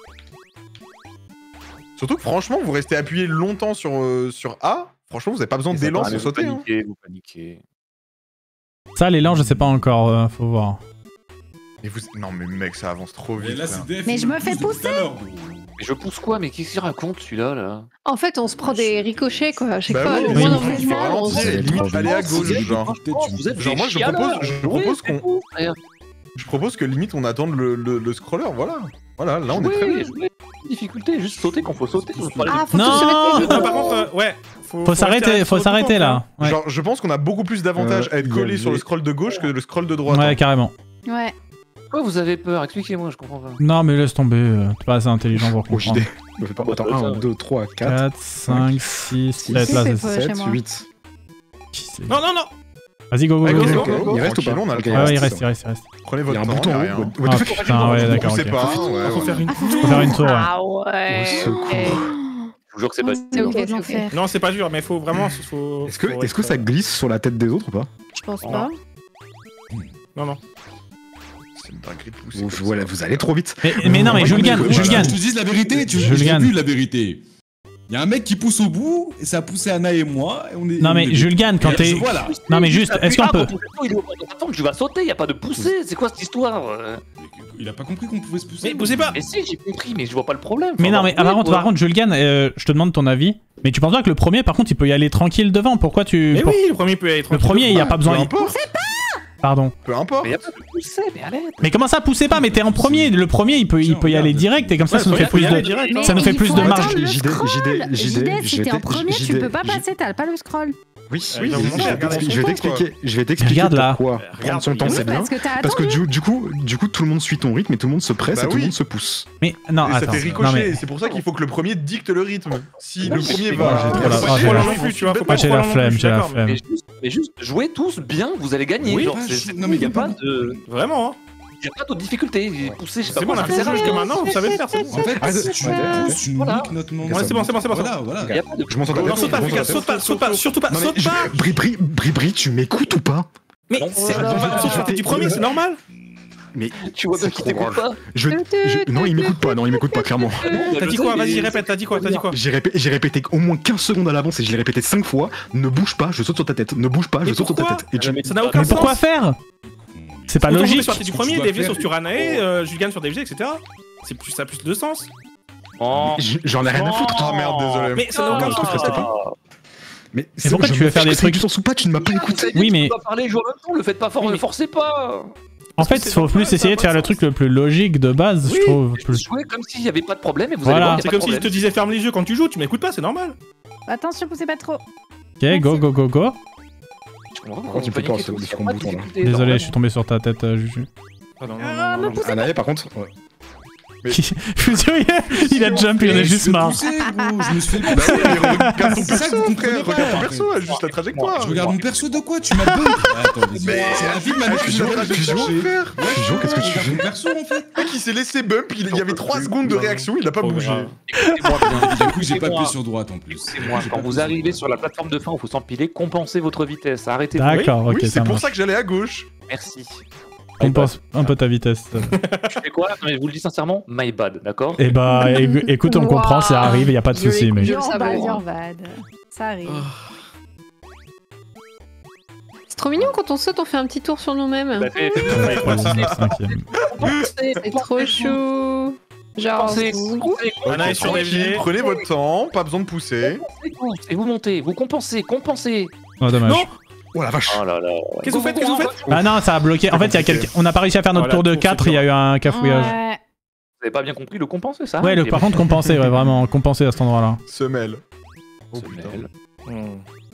Surtout que franchement, vous restez appuyé longtemps sur A. Franchement, vous avez pas besoin d'élan pour sauter. Hein. Vous paniquez. Ça, l'élan, je sais pas encore, faut voir. Et vous... Non, mais mec, ça avance trop Mais vite. là, frère. c'est DF, Mais il je me fais pousse depuis tout à l'heure, gros. Mais je pousse quoi? Mais qu'est-ce qu'il raconte celui-là là? En fait, on se prend des ricochets, quoi. À chaque Bah fois, oui, le oui, moindre il faut mouvement, on ralentir, se- C'est limite trop aller à vite. gauche, genre. Peut-être, tu- Genre, moi, je propose qu'on... Je propose que limite on attende le scroller, voilà. Voilà, là on est très bien. Difficulté, juste sauter quand faut sauter. Ah, faut Non. tous se mettre les Non, par contre, ouais. Faut s'arrêter là. Ouais, Genre, je pense qu'on a beaucoup plus d'avantages à être il y collé avait- sur le scroll de gauche que le scroll de droite. ouais hein. carrément. Ouais. Pourquoi vous avez peur? Expliquez-moi, je comprends pas. Non, mais laisse tomber, t'es pas assez intelligent pour Au comprendre. JD. Me fais pas. Attends, 1, 2, 3, 4, 4, 5, 6, 7, là C'est c'est peu. ça. chez 7, moi. 8. Qui c'est Non. Vas-y, go, go, Allez, go. go, go. go, go, Il reste ou pas tranquille, on a le Ok, temps. Ouais, il c'est reste, ça. il reste, il reste. Prenez Il y a votre un temps, bouton y a en rien. haut. What Ah the fuck putain, ouais, d'accord, Poussez ok. pas, ouais, Faut ouais. faire une. Faut faire une tour, ouais. Ah ouais. Au secours. ok. Je vous jure que c'est pas C'est dur. ok, de l'enfer. Non, c'est pas dur, mais faut vraiment. Faut, Est-ce que ça glisse sur la tête des autres ou pas? Je pense pas. Non, non. C'est une dinguerie de pousser. Ou comme voilà, ça. vous allez trop vite. Mais non, mais Julgan, Je Julgan. te dis la vérité, tu Julien. j'ai vu la vérité. Il y a un mec qui pousse au bout, et ça a poussé Anna et moi, et on est. Non, on mais est- Julgan, quand t'es. Voilà. Non, mais juste, est-ce qu'on peut. Il est au bord de la plateforme, tu vas sauter, y a pas de pousser. C'est quoi cette histoire Il a pas compris qu'on pouvait se pousser. Mais poussez pas. Mais si, j'ai compris, mais je vois pas le problème. Mais non, mais Enfin, par contre, Julgan, je te demande ton avis. Mais tu penses pas que le premier, par contre, il peut y aller tranquille devant? Pourquoi tu. Mais oui, le premier peut être. Le premier, il y a pas besoin. Peu importe. Pardon. Peu importe. Mais y a pas de pousser, mais allez. Mais comment ça, poussez pas? Mais t'es en premier. Le premier, il peut y aller direct. Et comme ça, ça nous fait plus de. Ça nous fait plus de marge. JD, si t'es en premier, tu peux pas passer, t'as pas le scroll. Oui, Oui, je vais t'expliquer. Je vais t'expliquer Regarde là. pourquoi. Prendre son temps, Oui, c'est bien. parce que t'as Parce que attendu. du coup, tout le monde suit ton rythme et tout le monde se presse Bah et tout le oui. monde se pousse. Mais non, Et ça attends. fait Non, ricocher, mais. c'est pour ça qu'il faut que le premier dicte le rythme. Si le premier j'ai va. trop la- Faut oh, pas j'ai trop la- long non plus, tu vois. Faut pas J'ai trop la long non flemme, plus, j'ai la d'accord. flemme. Mais juste, jouez tous bien, vous allez gagner. Oui, genre, pas- c'est- non, mais y a pas de. Vraiment, hein. Y a pas d'autre difficulté. Pousser, je sais pas C'est bon, on quoi, a ça fait sert à jusque rien. maintenant, vous savez le faire, c'est bon. En fait, Arrête, tu ouais, pousses, tu nous voilà. niques notre moment. Ouais, c'est bon, c'est bon, c'est bon. Voilà, voilà. Y a pas de. Je monte sur ta Non, tête. saute pas, je monte Lucas, sur ta saute pas, saute pas, surtout pas, tête. Non, mais saute pas. Bri, tu m'écoutes ou pas? Mais c'est sur du premier, c'est normal. Mais Tu vois bien qu'il t'écoute pas. non, il m'écoute pas, clairement. T'as dit quoi? Vas-y, répète, t'as dit quoi? J'ai répété au moins 15 secondes à l'avance et je l'ai répété 5 fois. Ne bouge pas, je saute sur ta tête. Ne bouge pas, je Mais saute sur ta pourquoi tête. Et tu... Ça n'a aucun Mais pourquoi sens. faire? C'est pas Autant logique. sur du premier, DFG sur Turanae, Julgan sur DFG, etc. Ça a plus de sens. Oh. J'en ai rien à foutre. Ah merde, désolé. Mais ça n'a aucun Non, sens. reste pas. Mais Mais pourquoi tu veux faire des trucs? Tu sens pas, tu ne m'as pas écouté. Oui, mais- Tu dois parler, jouer en même temps, le faites pas fort, Oui, ne mais- forcez pas. En fait, il faut plus essayer de faire le truc le plus logique de base, je trouve. Jouez comme s'il y avait pas de problème et vous Voilà. allez voir, y a C'est pas comme de si je te problème. disais ferme les yeux quand tu joues, tu m'écoutes pas, c'est normal. Attention, poussez pas trop. Ok, go, go, go, go. Je comprends pas Pourquoi tu me fais peur, ce différent bouton, là Désolé, je suis tombé sur ta tête, Juju. Non, Anae, par contre. Ouais. Fusio, il a jump, il en a juste marre. Je me suis fait Bah oui, mais regarde ton C'est ça que perso, vous frère. comprenez pas. Regarde ton perso, juste la trajectoire. Je regarde mon perso de quoi? Tu m'as bump. Attends, Mais- c'est la vie de ma Ah, mère. Fusion, frère. Fusion, qu'est-ce que tu Regarde fais? mon perso en fait. Le mec, il s'est laissé bump, il y avait 3 secondes de réaction, il a pas Trop bougé. grave. Du coup, j'ai pas appuyé sur droite en plus. C'est moi, quand vous arrivez sur la plateforme de fin où il faut s'empiler, compensez votre vitesse, arrêtez-vous. D'accord, ok, Oui, ça c'est pour marche. ça que j'allais à gauche. Merci. Compense un peu ta vitesse. Tu fais quoi? Non, mais je vous le dis sincèrement, my bad, d'accord? Eh bah, écoute, on comprend, ça arrive, y a pas de souci, mais. Je le Your savais, bad, moi. your bad. Ça arrive. C'est trop mignon quand on saute, on fait un petit tour sur nous-mêmes. Bah, fais- Cinquième. C'est trop chou. Genre, Compensez, compensez, Anae sur DFG. Prenez votre temps, pas besoin de pousser. et vous montez, vous compensez, compensez. Oh, dommage. Non. Oh la vache. Oh là là. Qu'est-ce que vous faites? Qu'est-ce que vous faites? Ah non, ça a bloqué. En fait, y a quelqu'un. On n'a pas réussi à faire notre Voilà, tour de tour, 4, c'est il y a eu un cafouillage. Ouais. Vous avez pas bien compris le compenser, ça? Ouais, par contre, compenser, ouais, vraiment, compenser à cet endroit-là. Semelle. Oh Semelle. putain.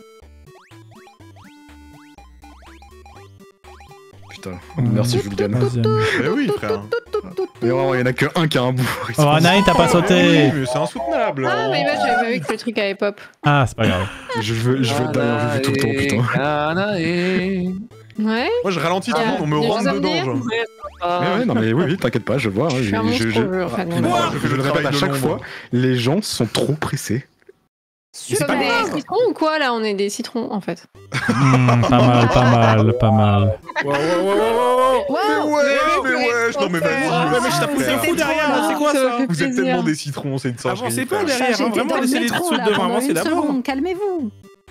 Putain. Merci Julgan. Deuxième. Eh oui, frère. Mais vraiment, il y en a que un qui a un bout. Oh, Anae, t'as pas Oui, sauté. mais c'est insoutenable. Ah, mais bah, j'avais pas vu que le truc avait pop. Ah, c'est pas grave. Je veux d'ailleurs vu tout le temps, putain. Anae. Ouais. Moi, je ralentis tout le monde, on me Il y a rentre des dedans. souvenirs. genre. Mais ouais, non mais oui, t'inquiète pas, je vois. Hein, Je suis un monstre au jeu, en fait. Moi, donc. je fais je le le répète travail à de chaque l'ombre. fois, les gens sont trop pressés. C'est comme des citrons ou quoi là? On est des citrons en fait. Pas mal, pas mal, pas mal. Wow, wow, wow, wow, wow. Mais wesh, non mais Ouais, vas-y. mais je t'ai poussé un fou derrière, là, c'est quoi Ça ça? fait Vous êtes plaisir. tellement des citrons, c'est une singerie. Avancez pas frère. derrière, hein, J'étais vraiment, dans le laissez les métro ceux là devant pendant avancer une d'abord. seconde, calmez-vous.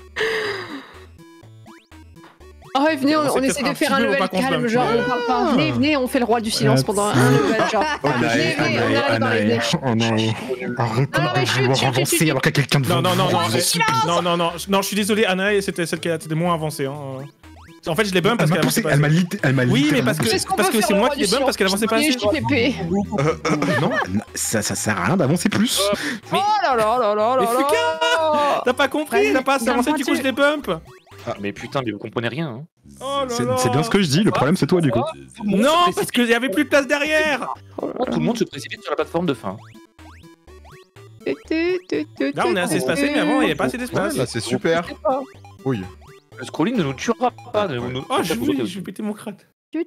Oh ouais, venez, On on s'est essaie de peut-être faire un un petit peu level au vacances calme, d'un genre coup. on parle pas. Venez, venez, on fait le roi du silence pendant un level, genre. Venez, venez, on arrête de parler. Oh non, arrêtez Non, mais de vouloir chut, avancer chut. alors qu'il y a quelqu'un de Non, non, non, non, je vous en supplie. non, je suis désolé, Anae, c'était celle qui était moins avancée. Hein. En fait, je l'ai bump parce Elle m'a qu'elle avançait poussé, pas assez. elle m'a Oui, mais littéralement parce que poussé. Qu'est-ce qu'on peut c'est faire moi le qui l'ai roi bump parce qu'elle du avançait pas assez. silence? JPP. Non, ça sert à rien d'avancer plus. Oh là là là là Mais là Fuka, là. t'as pas compris, Vas-y, t'as pas assez bien avancé, du coup je l'ai bump. Ah, mais putain, mais vous comprenez rien. Hein. Oh là C'est là. bien ce que je dis, le problème c'est toi du coup. Non, parce qu'il y avait plus de place derrière. Tout le monde se précipite sur la plateforme de fin. Là, on est assez espacé, mais avant, il n'y avait pas assez Ouais, d'espace. là, c'est super. Oui. Le scrolling ne nous tuera pas. Oh, je vais péter mon crâne.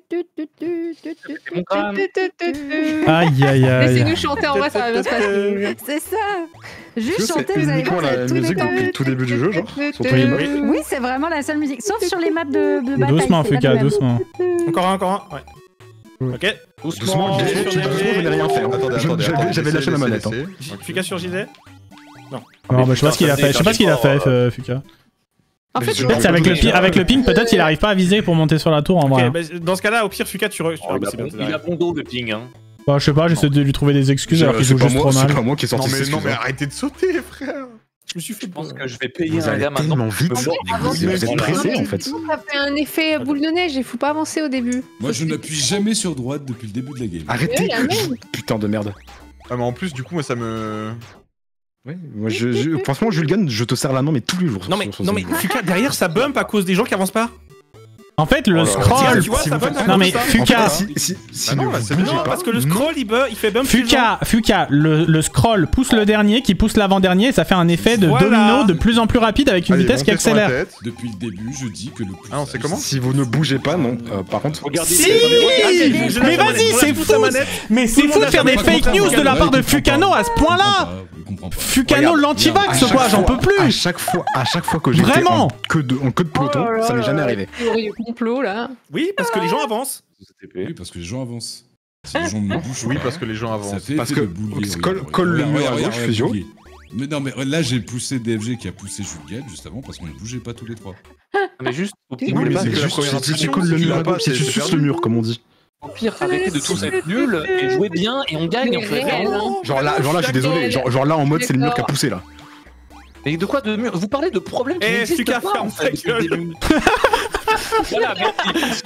Mon crâne. Aïe aïe aïe. Laissez-nous chanter, en vrai, ça va bien se passer. C'est ça. Juste C'est chanter, vous allez uniquement voir, ça va la être tous les musique temps. depuis le tout début du jeu, genre. Sur tous les modes. Oui, c'est vraiment la seule musique. Sauf sur les maps de bataille. Doucement, c'est pas Fuka, le même. doucement. Encore un, ouais. Ok. Doucement, je n'ai rien fait. hein. J'avais lâché la manette. hein. Fuka sur JD. Non, bah, je sais pas ce qu'il a fait. Je sais pas ce qu'il a fait, Fuka. En fait, Peut-être c'est avec le ping, peut-être il arrive pas à viser pour monter sur la tour en vrai. Ok, bah, dans ce cas-là, au pire, Fuka, tu Il a bon dos le ping. Hein. Bah, je sais pas, j'essaie de lui trouver des excuses alors qu'il joue juste trop mal. C'est pas moi qui est sorti. Non mais arrêtez de sauter, frère. Je me suis fait. Je pense que je vais payer Vous un allez gars maintenant. tellement vite. Vous êtes pressé en fait. Ça fait un effet boule de neige, il faut pas avancer au début. Moi, je n'appuie jamais sur droite depuis le début de la game. Arrêtez. la même. Putain de merde. Ah mais en plus du coup moi ça me... Ouais, moi franchement Julgan, je te serre la main mais tous les jours. Non mais Fuka, derrière ça bump à cause des gens qui avancent pas. En fait, le Tiens, scroll. tu vois, ça bump à Non cause mais de ça. Fuka. Ah non, là, c'est bon, Non, parce que le scroll il fait bump. Fuka, le scroll pousse le dernier qui pousse l'avant-dernier et ça fait un effet de Voilà. domino de plus en plus rapide avec une Allez, vitesse qui montez sur la accélère. tête. Depuis le début, je dis que le plus. Ah non, c'est comment? Si vous ne bougez pas, non. Par contre. Regardez. Si Mais vas-y, c'est fou. Mais c'est fou de faire des fake news de la part de Fukano à ce point-là. Fukano l'anti-vax quoi, j'en peux plus. À chaque fois que j'étais Vraiment en queue de peloton, ça m'est jamais arrivé. Théorie du complot là. Oui, parce que les gens avancent. Oui, parce que les gens avancent. Si les gens me bougent. Oui parce que les gens Ça avancent. fait Parce effet que de boulier, colle le regarde, mur à regarde, gauche, regarde, Fusio. boulier. Mais non, mais là j'ai poussé DFG qui a poussé Julien juste avant parce qu'on ne bougeait pas tous les trois. Mais juste, au Oui, pire, mais Mais c'est c'est que la juste première si tu impression, colles le si tu mur l'as à pas, gauche, si c'est tu suces perdu. le mur comme on dit. au pire, arrêtez de tous être nuls et jouez bien et on gagne en fait. Réel, hein. Genre là, je suis désolé. Genre là en mode c'est le mur qui a poussé là. Mais de quoi de mur? Vous parlez de problèmes qui Eh, n'existent Fuka, pas ferme en ta fait. depuis le gueule. début. Voilà, merci.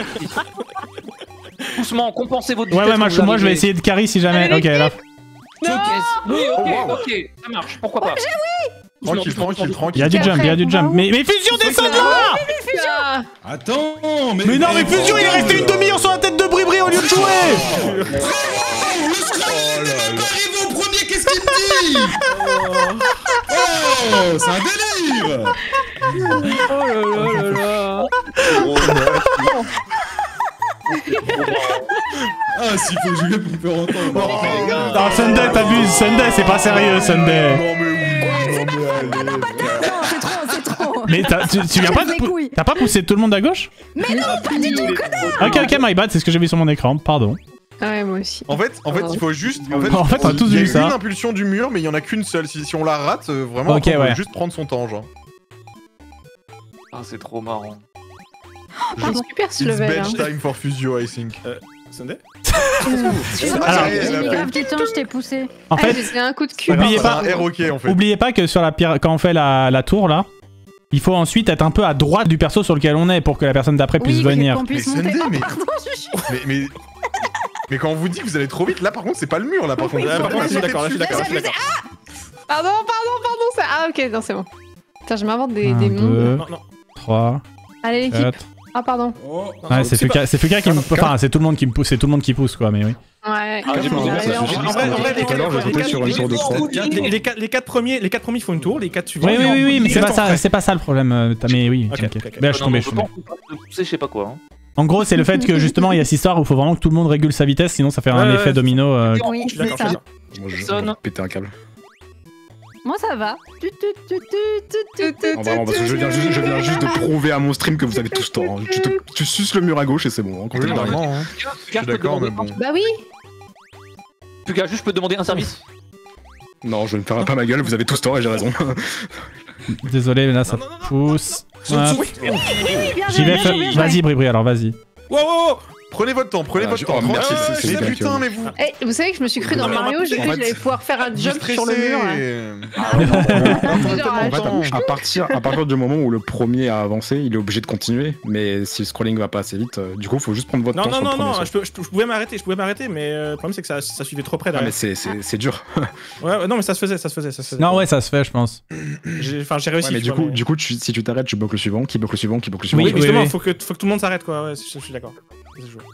Doucement, compensez votre Ouais, vitesse moi quand je vous vais arrivez. essayer de carry si jamais. Ok, là. Oui, ok, ça marche, pourquoi pas. Tranquille, tranquille, Il tranquille. y a du jump, il y a du jump. Mais Fusion, descends de là. Ah, Attends, Mais non, mais Fusion, il est resté une demi-heure sur la tête de Bribri au lieu de jouer. Arrive au premier, qu'est-ce qu'il me dit? Oh, c'est un délire. oh là là là. Ah, s'il faut jouer pour faire entendre. Non, Sunday, t'abuses. Sunday, c'est pas sérieux, Sunday. Non mais oui, non mais allez, Non, c'est trop. Mais tu viens pas Casse les de couilles. T'as pas poussé tout le monde à gauche? Mais non, pas du tout, connard. Ok, my bad, c'est ce que j'ai vu sur mon écran, pardon. Ah ouais, moi aussi. En fait, il faut juste. En fait, on a tous il y a vu ça. une impulsion du mur, mais il y en a qu'une seule. Si on la rate, vraiment, Ok, après, on ouais. va juste prendre son temps, genre. Ah, c'est trop marrant. C'est super ce It's level. bench Hein. time for Fusio, I think. Sunday. Alors, J'ai mis grave du temps, je t'ai poussé. En fait, j'ai un coup de cul. oubliez C'est pas, un ROK en fait. oubliez pas que sur la quand on fait la tour là, il faut ensuite être un peu à droite du perso sur lequel on est pour que la personne d'après puisse Oui, venir. qu'on puisse Mais monter. Sunday, Oh, mais- pardon, je suis... Mais quand on vous dit que vous allez trop vite, là par contre, c'est pas le mur, là par contre. Ouais, par contre, je suis d'accord, là, je suis Là, d'accord, je suis d'accord. Pardon, ça. Ah ok, non, c'est bon. Putain, je m'invente des 1, mondes. 2, Non, non. 3, Allez, l'équipe. 4. Ah, pardon. Oh, Ouais, c'est Fuka qui me. Enfin, c'est tout le monde qui me pousse, c'est tout le monde qui pousse quoi, mais oui. Ouais. Ah, j'ai posé Allez, ça, on j'ai va- dit En vrai, Tout à l'heure, j'ai sauté sur une tour de 3. les 4 premiers font une tour, les 4 suivants. Oui, mais c'est pas Attends, ça, après. c'est pas ça le problème. Mais oui, Ok, t'inquiète. ok, ok. Ben, je suis tombé, je pense de pousser, je sais pas quoi. Hein. En gros, c'est le fait que justement, il y a cette histoire où il faut vraiment que tout le monde régule sa vitesse, sinon ça fait un Ouais, effet ouais, domino. Oui, Je suis c'est d'accord, ça. je suis d'accord. Moi je Personne. vais péter un câble. Moi, ça va. Non, vraiment, parce que je viens juste de prouver à mon stream que vous avez tous tort. hein. Tu suces le mur à gauche et c'est bon. hein, quand Oui, t'es derrière. vraiment, hein. Fuka, Je suis d'accord, mais bon. Bah oui. Fuka, juste je peux te demander un service. Non, je ne ferai pas ma gueule, vous avez tous tort et j'ai raison. Désolé, mais là ça Non, non, non. pousse. Hop. Bien J'y vais, joué, bien joué. vas-y, Bribri, alors vas-y. Wow, wow. Prenez votre temps, prenez Ah, votre je- temps. oh, merci, Ah, c'est mais bien, putain, Kyo. mais vous. Eh, vous savez que je me suis cru dans Mario, j'ai cru que j'allais pouvoir faire un jump sur le mur. En fait, à partir du moment où le premier a avancé, il est obligé de continuer. Mais si le scrolling va pas assez vite, du coup, il faut juste prendre votre Non, temps non, sur le non, premier non, saut. je pouvais m'arrêter, mais le problème c'est que ça suivait trop près Ah, mais derrière. c'est dur. Ouais, non, mais ça se faisait. Non, ouais, ça se fait, je pense. J'ai réussi. Ouais, mais tu vois, du coup, si tu t'arrêtes, tu bloques le suivant, qui bloque le suivant, qui bloque le suivant. Oui, mais justement, oui. faut que tout le monde s'arrête, quoi. Ouais, je suis d'accord. C'est joué.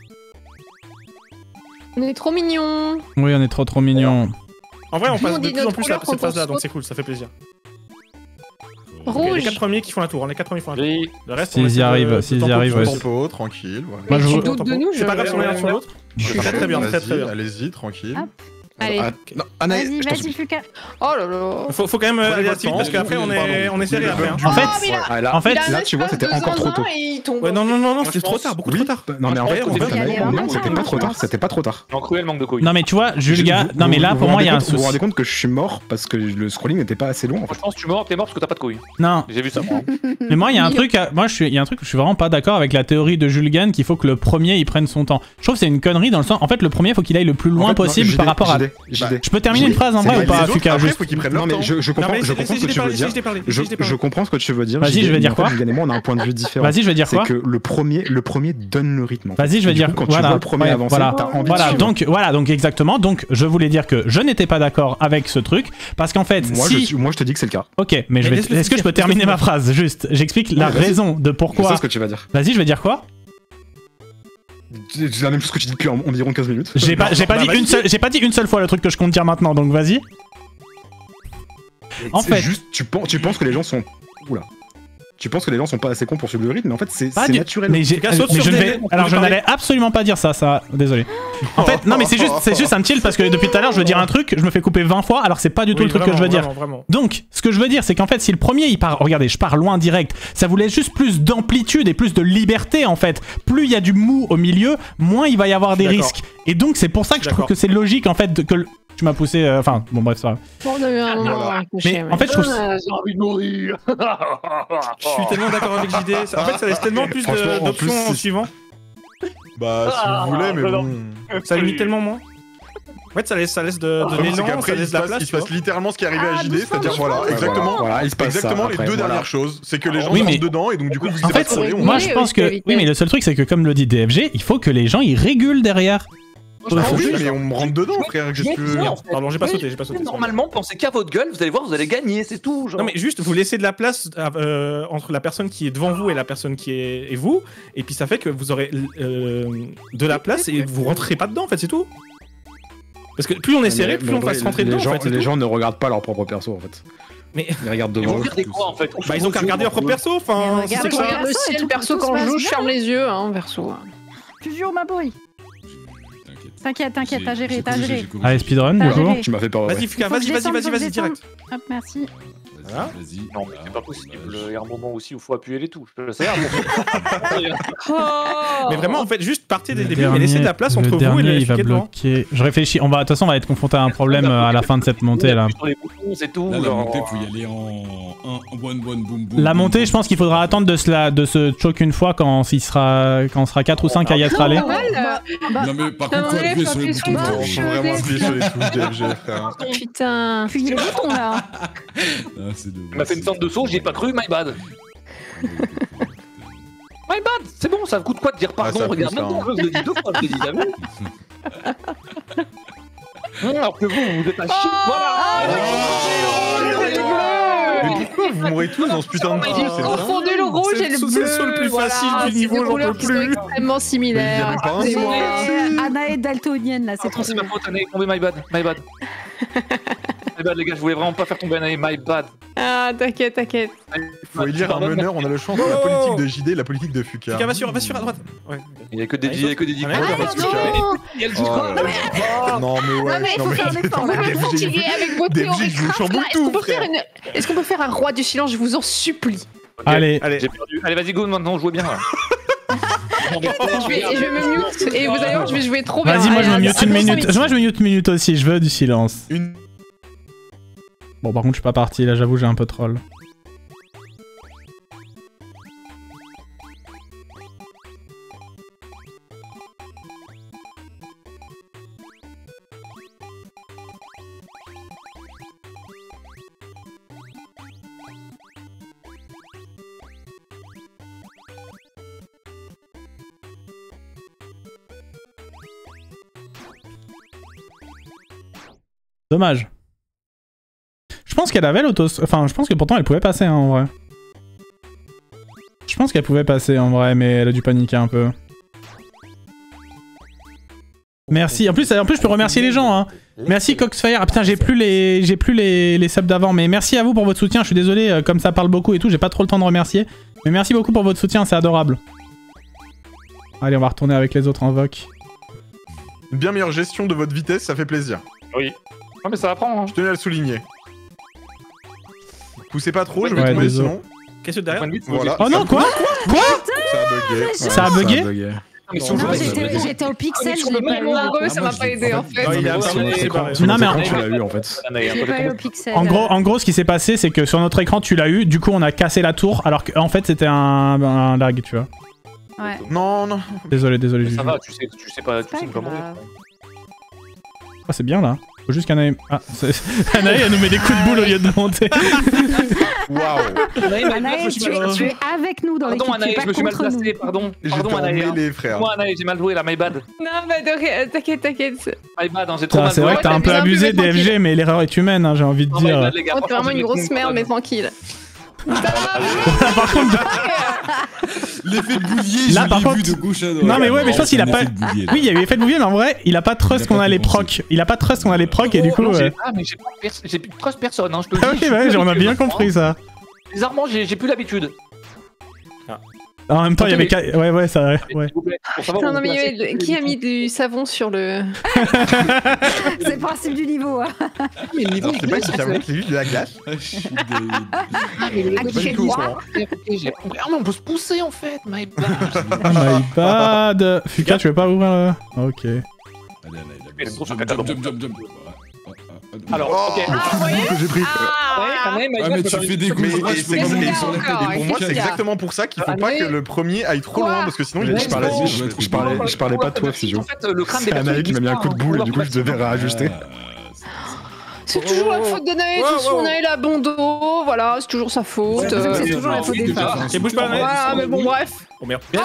On est trop mignons. Oui, on est trop mignons. En vrai, on Nous, on passe de dit plus en notre plus couleur cette quand on phase-là, donc saute. c'est cool, ça fait plaisir. Les 4 premiers qui font un tour. Les 4 premiers font un tour. Oui. Le reste, S'ils y arrivent, ouais. Tempo, tranquille. Voilà. Moi, Mais je- tu doutes de nous, C'est pas grave si on est l'un sur l'autre. Très bien, très Vas-y, bien. allez-y, tranquille. Hop. Allez. Non, Anaïs, Vas-y, je t'en vas-y, supplie. Fuka. Oh là là. Faut quand même aller votre assez vite temps, parce qu'après on est serré après. hein. En fait, Ah, là, En fait, là, tu vois, c'était encore trop tôt. Et il tombe. Ouais, non, Moi, c'était je trop pense- tard, beaucoup Oui. trop tard. Non, mais en fait, on va y aller, non, hein. c'était pas trop tard. C'était pas trop tard. En cruel manque de couilles. non mais tu vois, Julga, Vous- non mais là vous pour vous moi il y a un rendez compte- Vous vous souci. rendez compte que je suis mort parce que le scrolling n'était pas assez long en Moi, fait. je pense que tu t'es mort parce que t'as pas de couilles. Non, J'ai vu ça, moi. mais moi il y a un truc, il y a un truc où je suis vraiment pas d'accord avec la théorie de Julgan qu'il faut que le premier il prenne son temps. Je trouve que c'est une connerie dans le sens, en fait le premier faut qu'il aille le plus loin En fait, non, possible JD, par rapport à. JD. Je peux terminer Oui, une phrase en c'est vrai vrai, ou pas, Les autres, Fuka après, juste. faut qu'ils prennent Non leur mais temps. je comprends mais ce que tu veux dire. Je comprends ce que tu veux dire. Vas-y, JD, je vais dire mais en fait, quoi Julien et moi, on a un point de vue différent. Vas-y, je vais dire C'est quoi que le premier donne le rythme. en fait. Vas-y, je vais Et du dire coup, quand tu voilà, vois le premier ouais, avancer, voilà. t'as envie de Voilà, suivre. donc exactement. Donc je voulais dire que je n'étais pas d'accord avec ce truc parce qu'en fait Moi, si moi, je te dis que c'est le cas. OK, mais je vais laisse-le est-ce que je finir, peux terminer laisse-le ma phrase juste. J'explique la Ouais, vas-y. raison de Je pourquoi. sais ce que tu vas dire. Vas-y, je vais dire quoi? C'est la même chose que tu dis depuis environ 15 minutes. J'ai pas dit une seule fois le truc que je compte dire maintenant, donc vas-y. En C'est fait, juste, tu penses que les gens sont. Oula. Tu penses que les gens sont pas assez cons pour suivre le rythme, mais en fait, c'est pas du- naturel. Mais, Fuka, saute mais sur je ne DD, vais. on peut Alors lui je parler. n'allais absolument pas dire ça. Désolé. En fait, non mais c'est juste un chill parce que depuis tout à l'heure je veux dire un truc, je me fais couper 20 fois alors c'est pas du tout le truc que je veux dire. Vraiment. Donc, ce que je veux dire, c'est qu'en fait, si le premier il part, regardez, je pars loin direct, ça vous laisse juste plus d'amplitude et plus de liberté en fait. Plus il y a du mou au milieu, moins il va y avoir des D'accord. risques. Et donc, c'est pour ça que je trouve que c'est logique en fait que tu m'as poussé. Enfin, bon, bref, ça va. Bon, on a eu un moment à accoucher, Mais en fait, je trouve. J'ai envie de mourir. Je suis tellement d'accord avec JD. En fait, ça laisse tellement plus Franchement, en d'options plus, en si- suivant. Bah, si vous voulez, mais bon. Ça limite tellement moins. En fait, ça laisse de C'est l'élan, ça qu'après, il laisse se de la passe, place. il se tu vois. passe littéralement ce qui est arrivé à JD, doucement, c'est-à-dire voilà, doucement. exactement. Voilà, il se passe Exactement ça, les après, deux voilà. dernières choses, c'est que les gens Oui, rentrent mais- dedans et donc du coup vu que En c'est pas fait, serré, on moi Oui, je pense oui, que. oui, Oui, mais le seul truc, c'est que comme le dit DFG, il faut que les gens ils régulent derrière. Ah oui, mais on me rentre dedans, frère, qu'est-ce que... Pardon, j'ai pas sauté, j'ai pas sauté. Normalement, pensez qu'à votre gueule, vous allez voir, vous allez gagner, c'est tout. Genre. Non mais juste vous laissez de la place entre la personne qui est devant vous et la personne qui est vous, et puis ça fait que vous aurez de la place et vous rentrerez pas dedans en fait, c'est tout. Parce que plus on est serré, plus on va se rentrer dedans. En fait, c'est Les tout. gens ne regardent pas leur propre perso en fait. Mais Ils regardent Et devant vous eux. regardez quoi en fait bah ils ont qu'à regarder leur propre perso. Enfin, Mais si regarde, c'est que ça. Regarde le Perso et ciel, tout, perso, tout quand se je joue, passe je bien. ferme les yeux, hein, perso. Toujours ma bruit. T'inquiète, t'as géré, t'as géré. Allez, speedrun, T'as du coup. géré. Tu m'as fait peur. Vas-y Ouais. Fuka, Faut que vas-y, je vas-y, descende, vas-y, faut que je vas-y, direct. descende. Hop, merci. Voilà. Vas-y. Non, mais c'est pas possible. Il y a un moment aussi où il faut appuyer les touches. C'est Mais vraiment, en fait, juste partez dès le début, mais laissez de la place entre le vous et dernier, les il va FK devant. bloquer. Je réfléchis. De toute façon, on va être confronté à un problème à la fin de cette montée là. Sur les boutons, c'est tout. Là, la genre. montée, faut y aller en one, boom, boom. La boom, montée, boom. je pense qu'il faudra attendre de se choke une fois quand on sera 4 ou 5 à y être allés. Non, mais par contre, faut ouais, appuyer faut sur les appuyer boutons. sur Faut les frère. vraiment appuyer sur les touches DFG, frère. Putain. Puis les boutons là. Ah, c'est dommage. Il m'a fait une sorte de saut, j'y ai pas cru, my bad. My bad, c'est bon, ça coûte quoi de dire pardon? ça Regarde, pousse, même hein. moi, je le dis 2 fois, je le dis jamais. Alors que vous êtes à chier. Voilà. Mais pourquoi vous mourrez tous dans ce putain de J'ai truc, c'est confondu le rouge et le C'est bleu. le saut le plus facile du niveau, C'est j'en des peux couleurs qui sont plus. extrêmement similaires. Mais il y avait pas un Désolé. Anna est daltonienne là, c'est Attends, trop c'est ma faute, Anaï, tombé, my bad, my bad. My bad, les gars, je voulais vraiment pas faire tomber Anaï, my bad. Ah, t'inquiète, t'inquiète. Faut élire un meneur, on a le choix entre la politique de JD et la politique de Fuka. Fuka, va sur à droite. Ouais. Il y a que des Ah, dictons. Ah, non. Il y a le Oh discours. là là. Non mais ouais, Non, mais il faut faire un effort, On là. peut me fatiguer avec vos Des théories musiques, je vous crap, chamboule là. Est-ce qu'on tout, peut faire une... Est-ce qu'on peut faire un roi du silence, je vous en supplie. Allez. J'ai perdu. Allez, vas-y, go, maintenant, jouez bien. Là. Je vais me mute et vous allez voir, je vais jouer trop bien. Vas-y, moi je me Allez, mute une attention, minute. Moi je me mute une minute aussi, je veux du silence. Une... Bon, par contre, je suis pas parti là, j'avoue, j'ai un peu troll. Dommage. Je pense qu'elle avait l'auto... Enfin, je pense que pourtant elle pouvait passer hein, en vrai. Je pense qu'elle pouvait passer en vrai, mais elle a dû paniquer un peu. Merci. En plus, je peux remercier les gens. Hein. Merci Coxfire. Ah putain, j'ai plus les subs d'avant. Mais merci à vous pour votre soutien. Je suis désolé, comme ça parle beaucoup et tout, j'ai pas trop le temps de remercier. Mais merci beaucoup pour votre soutien, c'est adorable. Allez, on va retourner avec les autres invoques. Une bien meilleure gestion de votre vitesse, ça fait plaisir. Oui. Ouais, mais ça apprend. Hein. Je tenais à le souligner. Poussez pas trop, je vais tomber sinon. Qu'est-ce que derrière? Voilà. Oh non, quoi? Ça a bugué. J'étais au pixel, je l'ai pas eu. Ça m'a pas aidé en fait. Non mais tu l'as eu en fait. J'ai pas eu au pixel. en gros, ce qui s'est passé, c'est que sur notre écran, tu l'as eu. Du coup, on a cassé la tour, alors qu'en fait, c'était un lag, tu vois. Ouais. Non. Désolé. Ça va, tu sais pas comment. Ah, c'est bien là. Faut juste qu'Anaï... Ah, Anaï, elle nous met des coups de boule au lieu de monter. Waouh. Anaï, tu es avec nous dans l'équipe. Pardon Anaï, je me suis mal placé, pardon Anaï. Les frères. Moi Anaï, j'ai mal joué là, my bad. Non, mais t'inquiète. My bad, hein, j'ai trop mal joué. C'est vrai que t'as un peu abusé DFG, mais l'erreur est humaine, hein, j'ai envie de dire. T'es vraiment une grosse merde, mais tranquille. Par contre, l'effet de bouvier, là, par je l'ai vu de gauche à droite. Non mais ouais, mais je pense qu'il a pas... Oui, il y a eu effet de bouvier, mais en vrai, il a pas trust qu'on a les procs. Il a pas trust qu'on a les procs et du coup... Ah mais j'ai plus de trust personne, hein, je te le dis. Ah oui, ouais, on a bien compris ça. Bizarrement, j'ai plus l'habitude. En même temps, il y avait... Ouais, ça... Ouais. Non, mais qui a mis du savon sur le... C'est le principe du niveau. Hein. Mais le niveau, c'est pas du savon, c'est juste de la glace. On peut se pousser en fait, my bad. My bad. Fuka, tu veux pas ouvrir le... Ok. Jump. Alors, ok. Que j'ai pris. Mais tu fais des coups de droite, pour moi, c'est exactement pour ça qu'il faut pas que le premier aille trop loin, parce que sinon il Je parlais pas de toi, Fizio. En fait, le crâne des C'est Anaï qui m'a mis un coup de boule et du coup je devais réajuster. C'est toujours la faute d'Anaï, de toute façon, Anaï a bon dos, voilà, c'est toujours sa faute. C'est toujours la faute des femmes. Et bouge pas, Anaï. Voilà, mais bon, bref. Oh merde. Vous